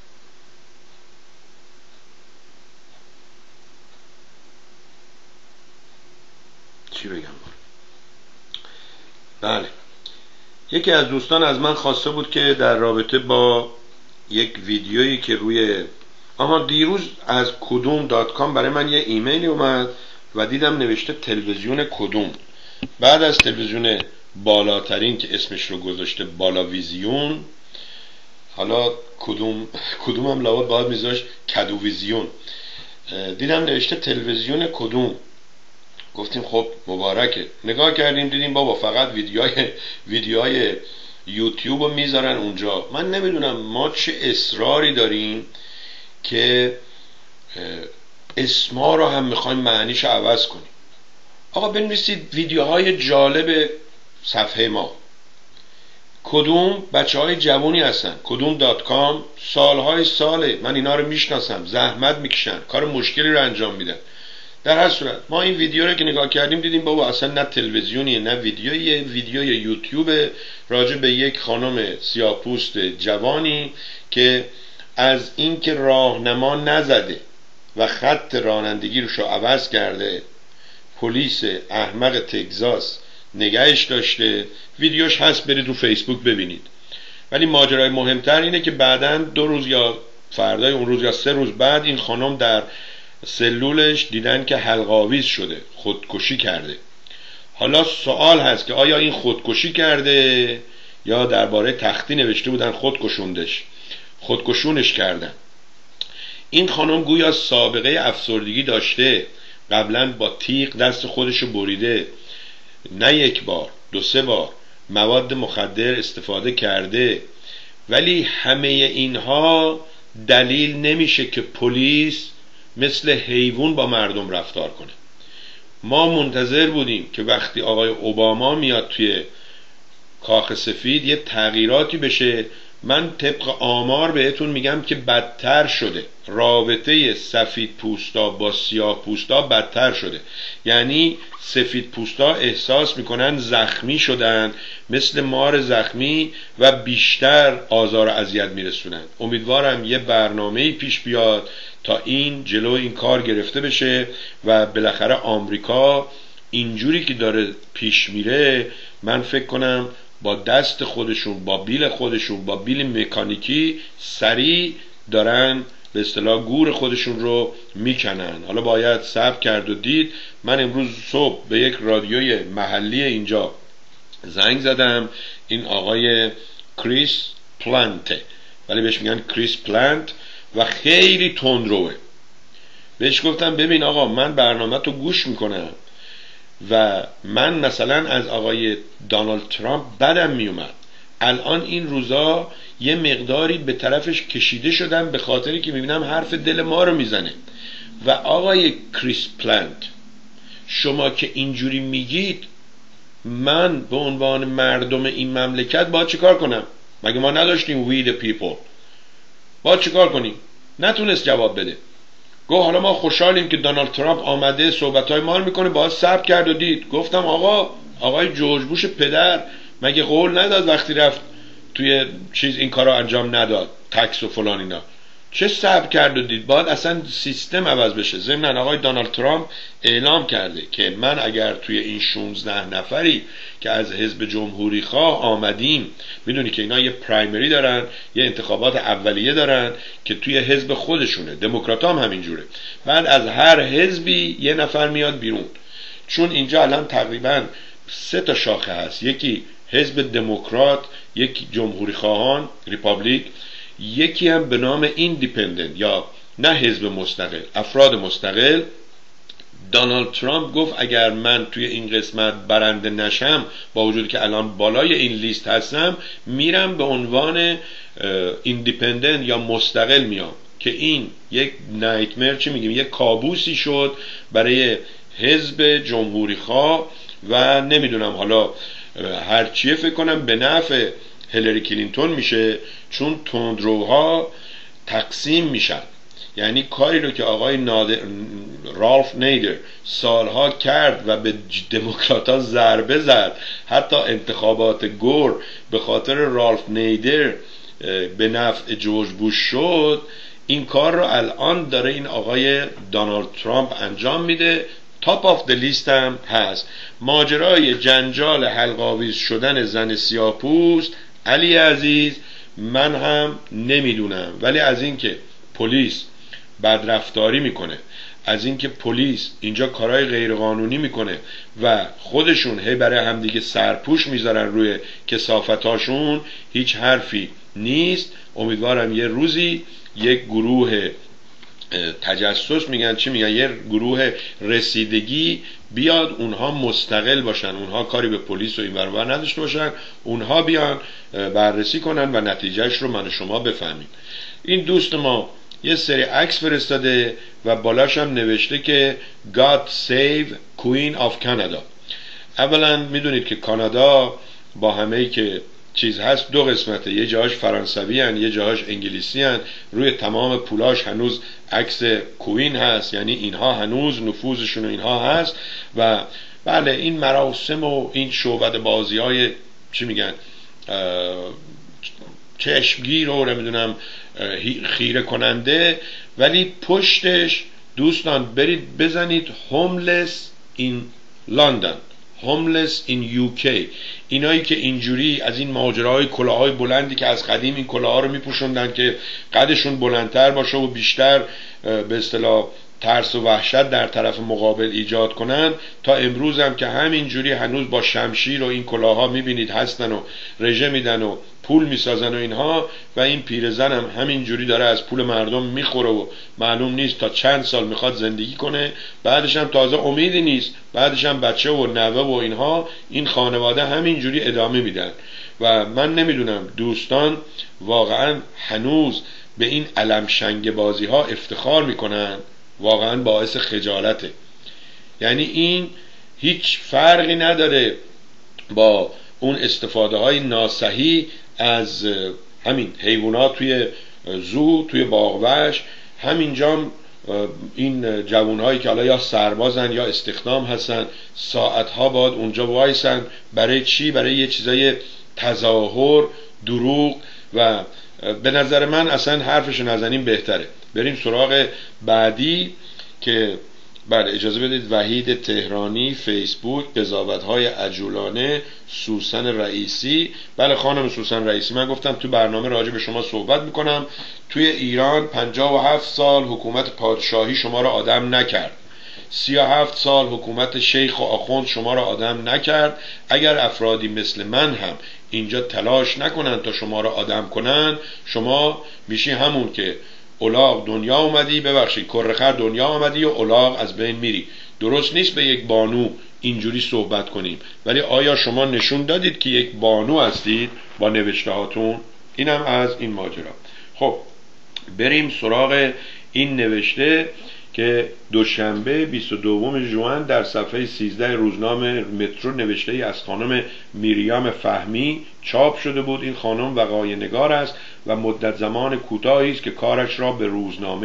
چی بگم؟ بله، یکی از دوستان از من خواسته بود که در رابطه با یک ویدیویی که روی دیروز از کدوم.com برای من یه ایمیلی اومد و دیدم نوشته تلویزیون کدوم. بعد از تلویزیون بالاترین که اسمش رو گذاشته بالاویزیون، حالا کدوم هم لابد باید میذاشت کدوویزیون، دیدم نوشته تلویزیون کدوم. گفتیم خب مبارکه. نگاه کردیم دیدیم بابا فقط ویدیوهای یوتیوب رو میذارن اونجا. من نمیدونم ما چه اصراری داریم که اسما رو هم میخوایم معنیش عوض کنیم. آقا بنویسید ویدیوهای جالب صفحه ما. کدوم بچه های جوانی هستن، کدوم.com سالهای ساله من اینا رو میشناسم، زحمت میکشن، کار مشکلی رو انجام میدن. در هر صورت ما این ویدیو رو که نگاه کردیم دیدیم بابا اصلا نه تلویزیونیه نه ویدیوی یوتیوب راجع به یک خانم سیاه‌پوست جوانی که از اینکه راهنما نزده و خط رانندگی رو عوض کرده پلیس احمق تگزاس نگهش داشته. ویدیوش هست، برید رو فیسبوک ببینید. ولی ماجرای مهمتر اینه که بعداً 2 روز یا فردای اون روز یا 3 روز بعد این خانم در سلولش دیدن که حلق‌آویز شده، خودکشی کرده. حالا سوال هست که آیا این خودکشی کرده یا درباره تختی نوشته بودن خودکشونش کردن. این خانم گویا سابقه افسردگی داشته، قبلا با تیغ دست خودشو بریده، نه 1 بار 2-3 بار مواد مخدر استفاده کرده. ولی همه اینها دلیل نمیشه که پلیس مثل حیوان با مردم رفتار کنه. ما منتظر بودیم که وقتی آقای اوباما میاد توی کاخ سفید یه تغییراتی بشه. من طبق آمار بهتون میگم که بدتر شده، رابطه سفید پوستا با سیاه پوستا بدتر شده. یعنی سفید پوستا احساس میکنن زخمی شدن، مثل مار زخمی، و بیشتر آزار و اذیت میرسونن. امیدوارم یه برنامه‌ای پیش بیاد تا این جلو این کار گرفته بشه و بالاخره آمریکا اینجوری که داره پیش میره، من فکر کنم با دست خودشون، با بیل خودشون، با بیل مکانیکی سریع دارن به اصطلاح گور خودشون رو میکنن. حالا باید صبر کرد و دید. من امروز صبح به یک رادیوی محلی اینجا زنگ زدم. این آقای کریس پلانته، ولی بهش میگن کریس پلانت و خیلی تندروه. بهش گفتم ببین آقا، من برنامه تو گوش میکنم و من مثلا از آقای دانالد ترامپ بدم میومد. الان این روزا یه مقداری به طرفش کشیده شدم به خاطری که میبینم حرف دل ما رو میزنه. و آقای کریس پلانت، شما که اینجوری میگید، من به عنوان مردم این مملکت باید چه کار کنم؟ مگه ما نداشتیم we the people؟ باید چه کار کنیم؟ نتونست جواب بده. گفت حالا ما خوشحالیم که دونالد ترامپ آمده صحبت‌های ما رو میکنه، باید صبر کرد و دید. گفتم آقای جورج بوش پدر مگه قول نداد وقتی رفت توی چیز این کارو انجام نداد، تکس و فلان اینا؟ چه صبر کرد و دید؟ باید اصلا سیستم عوض بشه. ضمن آقای دونالد ترامپ اعلام کرده که من اگر توی این 16 نفری که از حزب جمهوری خواه آمدیم، میدونی که اینا یه پرایمری دارن، یه انتخابات اولیه دارن که توی حزب خودشونه، دموکرات هم همینجوره، بعد از هر حزبی یه نفر میاد بیرون. چون اینجا الان تقریبا 3 تا شاخه هست، یکی حزب دموکرات، یکی جمهوری خواهان ریپابلیک، یکی هم به نام ایندیپندنت یا نه حزب مستقل، افراد مستقل. دونالد ترامپ گفت اگر من توی این قسمت برنده نشم، با وجودی که الان بالای این لیست هستم، میرم به عنوان ایندیپندنت یا مستقل میام، که این یک نایتمر، چی میگیم، یک کابوسی شد برای حزب جمهوری خواه و نمیدونم حالا هرچیه، فکر کنم به نفع هیلاری کلینتون میشه، چون تندروها تقسیم میشن. یعنی کاری رو که آقای رالف نیدر سالها کرد و به دموکرات‌ها ضربه زد، حتی انتخابات گور به خاطر رالف نیدر به نفع جورج بوش شد، این کار رو الان داره این آقای دونالد ترامپ انجام میده. تاپ آف د لیست هم هست. ماجرای جنجال حلق‌آویز شدن زن سیاه‌پوست، علی عزیز، من هم نمیدونم، ولی از این که پلیس بدرفتاری میکنه، از اینکه پلیس اینجا کارهای غیرقانونی میکنه و خودشون هی برای همدیگه سرپوش میذارن روی کثافتاشون، هیچ حرفی نیست. امیدوارم یه روزی یک گروه تجسس میگن، چی میگن، یه گروه رسیدگی بیاد، اونها مستقل باشن، اونها کاری به پلیس و این ور ور نداشته باشن، اونها بیان بررسی کنن و نتیجهش رو من و شما بفهمیم. این دوست ما یه سری عکس فرستاده و بالاش هم نوشته که God save Queen of Canada. اولا میدونید که کانادا با همه‌ای که چیز هست 2 قسمته، یه جاهاش فرانسوی هن، یه جاهاش انگلیسی هن. روی تمام پولاش هنوز عکس کوین هست، یعنی اینها هنوز نفوذشون و اینها هست. و بله، این مراسم و این شعبده بازی های چی میگن چشمگیر رو نمیدونم خیره کننده، ولی پشتش دوستان برید بزنید homeless in London، homeless in UK. اینایی که اینجوری از این ماجراهای کلاهای بلندی که از قدیم این کلاها رو میپوشوندن که قدشون بلندتر باشه و بیشتر به اصطلاح ترس و وحشت در طرف مقابل ایجاد کنن، تا امروز هم که همینجوری هنوز با شمشیر و این کلاها میبینید هستن و رژه میدن و پول میسازن و اینها. و این پیرزن هم همینجوری داره از پول مردم میخوره و معلوم نیست تا چند سال میخواد زندگی کنه، بعدش هم تازه امیدی نیست، بعدش هم بچه و نوه و اینها. این خانواده همینجوری ادامه میدن و من نمیدونم دوستان واقعا هنوز به این علم شنگ بازی ها افتخار میکنن، واقعا باعث خجالته. یعنی این هیچ فرقی نداره با اون استفاده های ناصحیح از همین حیوانات توی زو، توی باغوش. همینجا این جوانهایی که حالا یا سربازن یا استخدام هستن ساعتها باید اونجا وایسن. برای چی؟ برای یه چیزای تظاهر، دروغ. و به نظر من اصلا حرفش نزنیم بهتره. بریم سراغ بعدی که بله اجازه بدید. وحید تهرانی، فیسبوک، قضاوت‌های عجولانه، سوسن رئیسی. بله خانم سوسن رئیسی، من گفتم تو برنامه راجع به شما صحبت میکنم. توی ایران 57 سال حکومت پادشاهی شما را آدم نکرد. 37 سال حکومت شیخ و آخوند شما را آدم نکرد. اگر افرادی مثل من هم اینجا تلاش نکنن تا شما را آدم کنن، شما میشی همون که الاغ دنیا اومدی، ببخشید کرخر دنیا اومدی و الاغ از بین میری. درست نیست به یک بانو اینجوری صحبت کنیم، ولی آیا شما نشون دادید که یک بانو هستید با نوشته هاتون؟ اینم از این ماجرا. خب بریم سراغ این نوشته که دوشنبه 22 ژوئن در صفحه 13 روزنامه مترو نوشته ای از خانم میریام فهمی چاپ شده بود. این خانم وقایع نگار است و مدت زمان کوتاهی است که کارش را با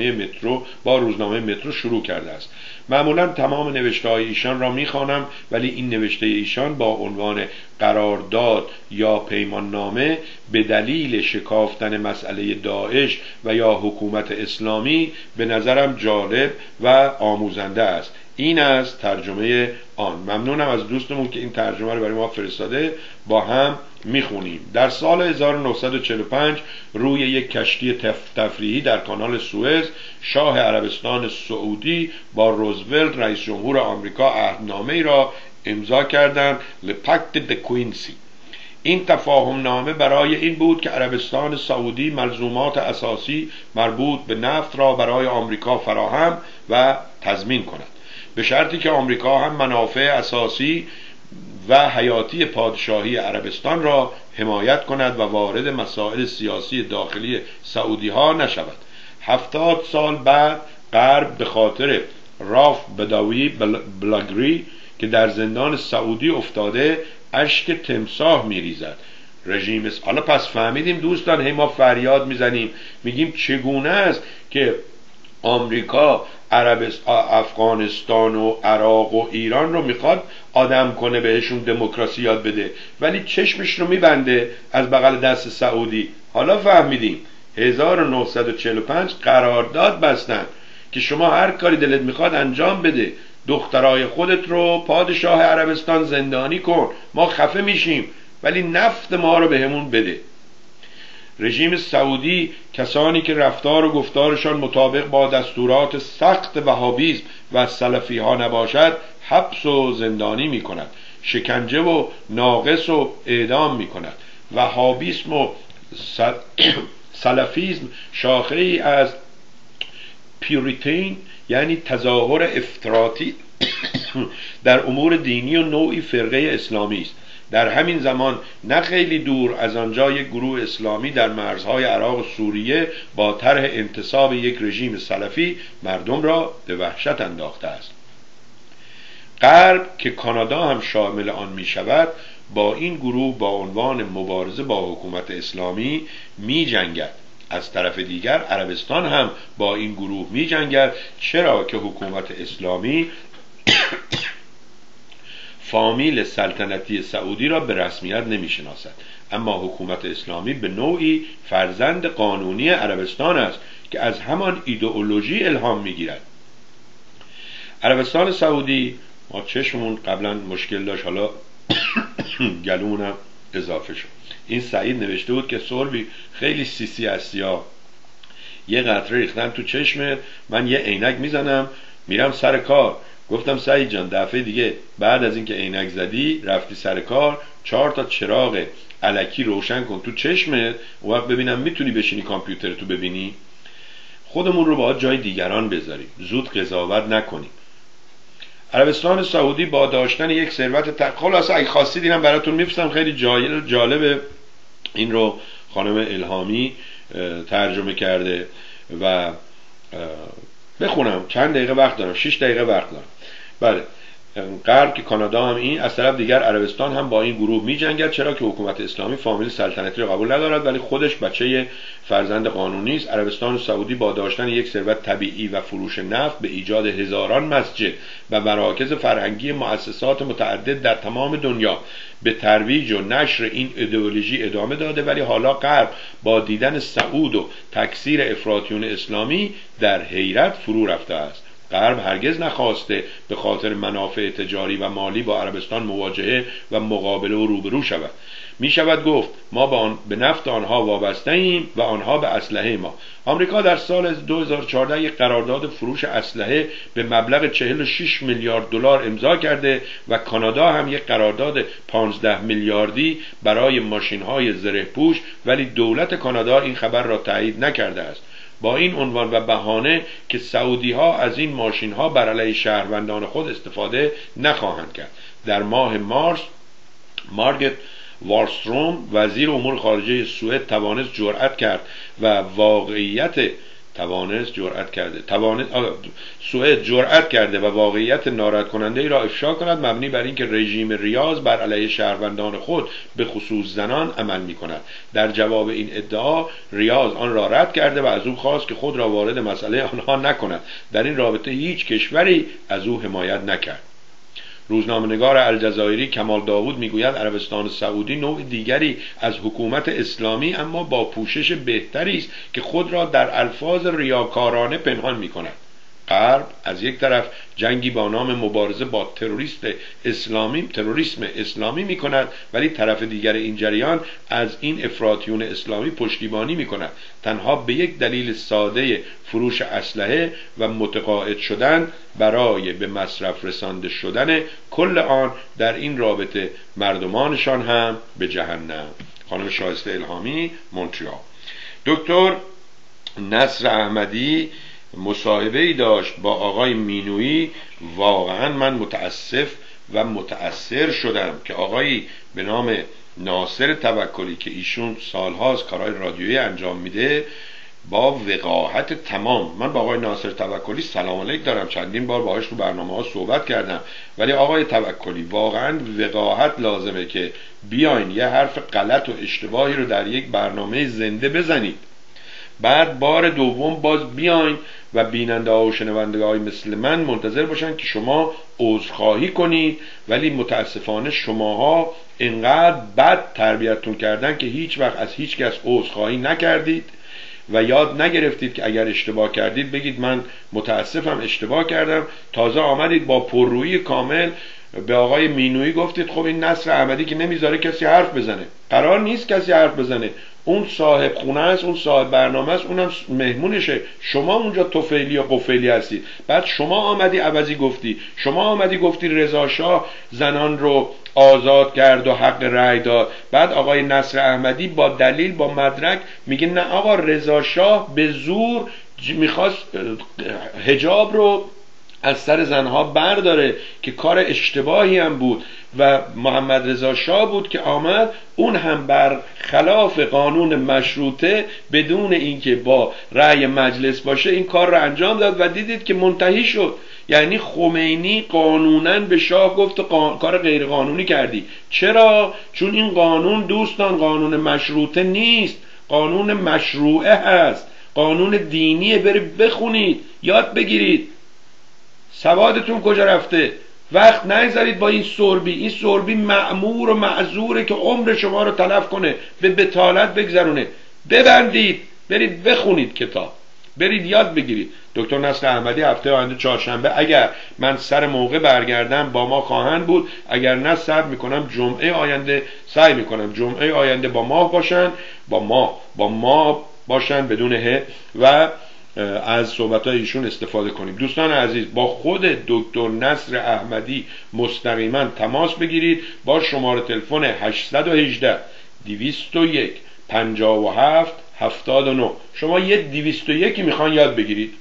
روزنامه مترو شروع کرده است. معمولا تمام نوشته‌های ایشان را می‌خوانم، ولی این نوشته ایشان با عنوان قرارداد یا پیماننامه به دلیل شکافتن مسئله داعش و یا حکومت اسلامی به نظرم جالب و آموزنده است. این از ترجمه آن. ممنونم از دوستمون که این ترجمه رو برای ما فرستاده. با هم میخونیم. در سال 1945 روی یک کشتی تفریحی در کانال سوئز شاه عربستان سعودی با روزولت رئیس جمهور آمریکا عهدنامه‌ای را امضا کردند، لپاکت د کوینسی. این تفاهم نامه برای این بود که عربستان سعودی ملزومات اساسی مربوط به نفت را برای آمریکا فراهم و تضمین کند، به شرطی که آمریکا هم منافع اساسی و حیاتی پادشاهی عربستان را حمایت کند و وارد مسائل سیاسی داخلی سعودی ها نشود. 70 سال بعد غرب به خاطر راف بداوی بلاگری که در زندان سعودی افتاده اشک تمساح میریزد. رژیم حالا پس فهمیدیم دوستان، هی ما فریاد میزنیم میگیم چگونه است که آمریکا افغانستان و عراق و ایران رو میخواد آدم کنه، بهشون دموکراسی یاد بده، ولی چشمش رو میبنده از بغل دست سعودی. حالا فهمیدیم 1945 قرارداد بستن که شما هر کاری دلت میخواد انجام بده، دخترای خودت رو پادشاه عربستان زندانی کن، ما خفه میشیم، ولی نفت ما رو بهمون بده. رژیم سعودی کسانی که رفتار و گفتارشان مطابق با دستورات سخت وهابیسم و سلفی ها نباشد حبس و زندانی می کند، شکنجه و ناقص و اعدام می کند. وهابیسم و سلفیسم شاخه ای از پیوریتین یعنی تظاهر افراطی در امور دینی و نوعی فرقه اسلامی است. در همین زمان نه خیلی دور از آنجا یک گروه اسلامی در مرزهای عراق و سوریه با طرح انتصاب یک رژیم سلفی مردم را به وحشت انداخته است. غرب که کانادا هم شامل آن می شود با این گروه با عنوان مبارزه با حکومت اسلامی می جنگد. از طرف دیگر عربستان هم با این گروه می جنگد، چرا که حکومت اسلامی فامیل سلطنتی سعودی را به رسمیت نمی شناسد، اما حکومت اسلامی به نوعی فرزند قانونی عربستان است که از همان ایدئولوژی الهام می گیرد. عربستان سعودی، ما چشمون قبلا مشکل داشت، حالا گلونم اضافه شد. این سعید نوشته بود که سربی خیلی سیسی هستی ها، یه قطره ریختن تو چشمت، من یه عینک میزنم میرم سر کار. گفتم سعید جان دفعه دیگه بعد از اینکه عینک زدی رفتی سر کار 4 تا چراغ الکی روشن کن تو چشمت، اون وقت ببینم میتونی بشینی کامپیوتر تو ببینی. خودمون رو باید جای دیگران بذاریم، زود قضاوت نکنیم. عربستان سعودی با داشتن یک ثروت خلاصه اگه خواستید اینم براتون میفرستم، خیلی جالبه. این رو خانم الهامی ترجمه کرده و بخونم. چند دقیقه وقت دارم؟ 6 دقیقه وقت دارم. بله. غرب که کانادا هم این، از طرف دیگر عربستان هم با این گروه می‌جنگد، چرا که حکومت اسلامی فامیل سلطنتی را قبول ندارد ولی خودش بچه فرزند قانونی است. عربستان سعودی با داشتن یک ثروت طبیعی و فروش نفت به ایجاد هزاران مسجد و مراکز فرهنگی مؤسسات متعدد در تمام دنیا به ترویج و نشر این ایدئولوژی ادامه داده، ولی حالا غرب با دیدن سعود و تکثیر افراطیون اسلامی در حیرت فرو رفته است. غرب هرگز نخواسته به خاطر منافع تجاری و مالی با عربستان مواجهه و مقابله و روبرو شود. می شود گفت ما به نفت آنها وابسته ایم و آنها به اسلحه ما. آمریکا در سال 2014 یک قرارداد فروش اسلحه به مبلغ 46 میلیارد دلار امضا کرده و کانادا هم یک قرارداد 15 میلیاردی برای ماشین‌های زره‌پوش، ولی دولت کانادا این خبر را تایید نکرده است، با این عنوان و بهانه که سعودی ها از این ماشین ها بر علیه شهروندان خود استفاده نخواهند کرد. در ماه مارس مارگت وارستروم وزیر امور خارجه سوئد توانست جرأت کرد و واقعیت ناراحت کننده ای را افشا کند، مبنی بر اینکه رژیم ریاض بر علیه شهروندان خود به خصوص زنان عمل می کند. در جواب این ادعا ریاض آن را رد کرده و از او خواست که خود را وارد مسئله آنها نکند. در این رابطه هیچ کشوری از او حمایت نکرد. روزنامه‌نگار الجزایری کمال داوود میگوید عربستان سعودی نوع دیگری از حکومت اسلامی اما با پوشش بهتری است که خود را در الفاظ ریاکارانه پنهان می‌کند. غرب از یک طرف جنگی با نام مبارزه با تروریسم اسلامی می کند، ولی طرف دیگر این جریان از این افراطیون اسلامی پشتیبانی می کند، تنها به یک دلیل ساده فروش اسلحه و متقاعد شدن برای به مصرف رسانده شدن کل آن در این رابطه مردمانشان هم به جهنم. خانم شایسته الهامی، مونترال. دکتر نصر احمدی مصاحبه‌ای داشت با آقای مینویی. واقعا من متاسف و متأثر شدم که آقایی به نام ناصر توکلی که ایشون سالهاست کارهای رادیویی انجام میده با وقاحت تمام، من با آقای ناصر توکلی سلام علیک دارم، چندین بار باهاش تو برنامه ها صحبت کردم، ولی آقای توکلی واقعا وقاحت لازمه که بیاین یه حرف غلط و اشتباهی رو در یک برنامه زنده بزنید، بعد بار دوم باز بیاین و بیننده ها و شنونده های مثل من منتظر باشن که شما عذرخواهی کنید، ولی متاسفانه شماها اینقدر بد تربیتتون کردن که هیچ وقت از هیچ کس عذرخواهی نکردید و یاد نگرفتید که اگر اشتباه کردید بگید من متاسفم اشتباه کردم. تازه آمدید با پررویی کامل به آقای مینویی گفتید خب این نصر احمدی که نمیذاره کسی حرف بزنه. قرار نیست کسی حرف بزنه، اون صاحب خونه است، اون صاحب برنامه است، اونم مهمونشه. شما اونجا توفیلی و قفیلی هستید. بعد شما آمدی عوضی گفتی، شما آمدی گفتی رضا شاه زنان رو آزاد کرد و حق رأی داد، بعد آقای نصر احمدی با دلیل با مدرک میگه نه آقا رضا شاه به زور میخواست حجاب رو از سر زنها برداره که کار اشتباهی هم بود و محمد رضا شاه بود که آمد اون هم بر خلاف قانون مشروطه بدون اینکه با رأی مجلس باشه این کار رو انجام داد و دیدید که منتهی شد. یعنی خمینی قانونا به شاه گفت کار غیر قانونی کردی. چرا؟ چون این قانون دوستان قانون مشروطه نیست، قانون مشروعه هست، قانون دینیه. برید بخونید، یاد بگیرید. سوادتون کجا رفته؟ وقت نگذارید با این سربی. این سربی مأمور و معذوره که عمر شما رو تلف کنه، به بتالت بگذرونه. ببندید، برید بخونید کتاب، برید یاد بگیرید. دکتر نصر احمدی هفته آینده چهارشنبه اگر من سر موقع برگردم با ما خواهند بود، اگر نه صبر میکنم جمعه آینده، سعی میکنم جمعه آینده با ما باشن، با ما باشن بدون ه و از صحبت‌های ایشون استفاده کنیم. دوستان عزیز، با خود دکتر نصر احمدی مستقیما تماس بگیرید با شماره تلفن 818 201 57 79. شما یه 201 میخوان یاد بگیرید.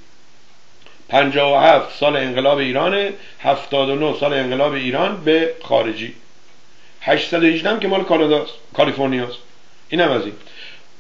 57 سال انقلاب ایرانه، 79 سال انقلاب ایران به خارجی، 818 هم که مال کاناداست، کالیفرنیاست. اینم از این.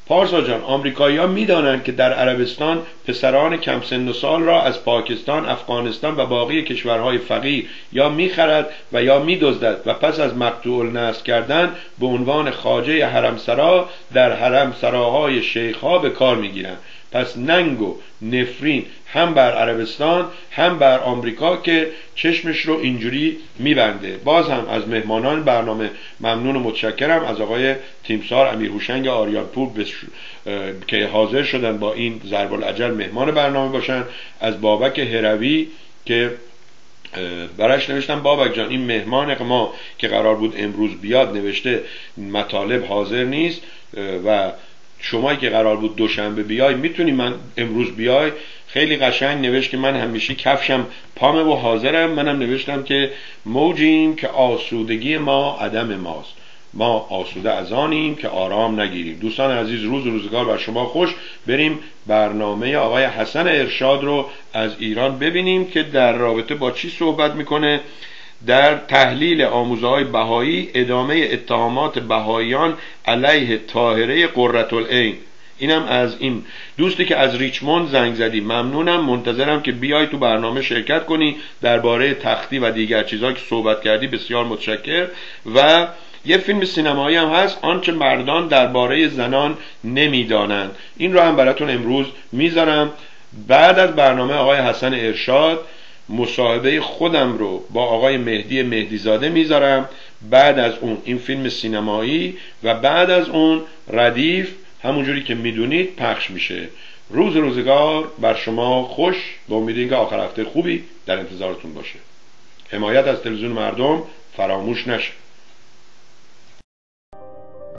پارسا جان، آمریکایی‌ها می‌دانند که در عربستان پسران کم سن و سال را از پاکستان، افغانستان و باقی کشورهای فقیر یا می‌خرد و یا می‌دزدد و پس از مقطوع النسل کردن به عنوان خواجه حرمسرا در حرمسراهای شیخ‌ها به کار می‌گیرند. پس ننگ و نفرین هم بر عربستان هم بر آمریکا که چشمش رو اینجوری میبنده. باز هم از مهمانان برنامه ممنون و متشکرم، از آقای تیمسار امیرهوشنگ آریانپور که حاضر شدن با این ضرب الاجل مهمان برنامه باشن، از بابک هروی که براش نوشتم بابک جان این مهمان ما که قرار بود امروز بیاد نوشته مطالب حاضر نیست و شمایی که قرار بود دوشنبه بیای میتونی من امروز بیای. خیلی قشنگ نوشت که من همیشه کفشم پامه و حاضرم. منم نوشتم که موجیم که آسودگی ما عدم ماست، ما آسوده از آنیم که آرام نگیریم. دوستان عزیز، روز و روزگار بر شما خوش. بریم برنامه آقای حسن ارشاد رو از ایران ببینیم که در رابطه با چی صحبت میکنه. در تحلیل آموزه‌های بهایی، ادامه اتهامات بهاییان علیه طاهره قرةالعین. اینم از این دوستی که از ریچموند زنگ زدی ممنونم، منتظرم که بیای تو برنامه شرکت کنی درباره تختی و دیگر چیزها که صحبت کردی. بسیار متشکر. و یه فیلم سینمایی هم هست، آنچه مردان درباره زنان نمیدانند. این رو هم براتون امروز میذارم. بعد از برنامه آقای حسن ارشاد مصاحبه خودم رو با آقای مهدی مهدیزاده میذارم. بعد از اون این فیلم سینمایی و بعد از اون ردیف همونجوری که میدونید پخش میشه. روز روزگار بر شما خوش. به امید اینکه آخر هفته خوبی در انتظارتون باشه. حمایت از تلویزیون مردم فراموش نشه.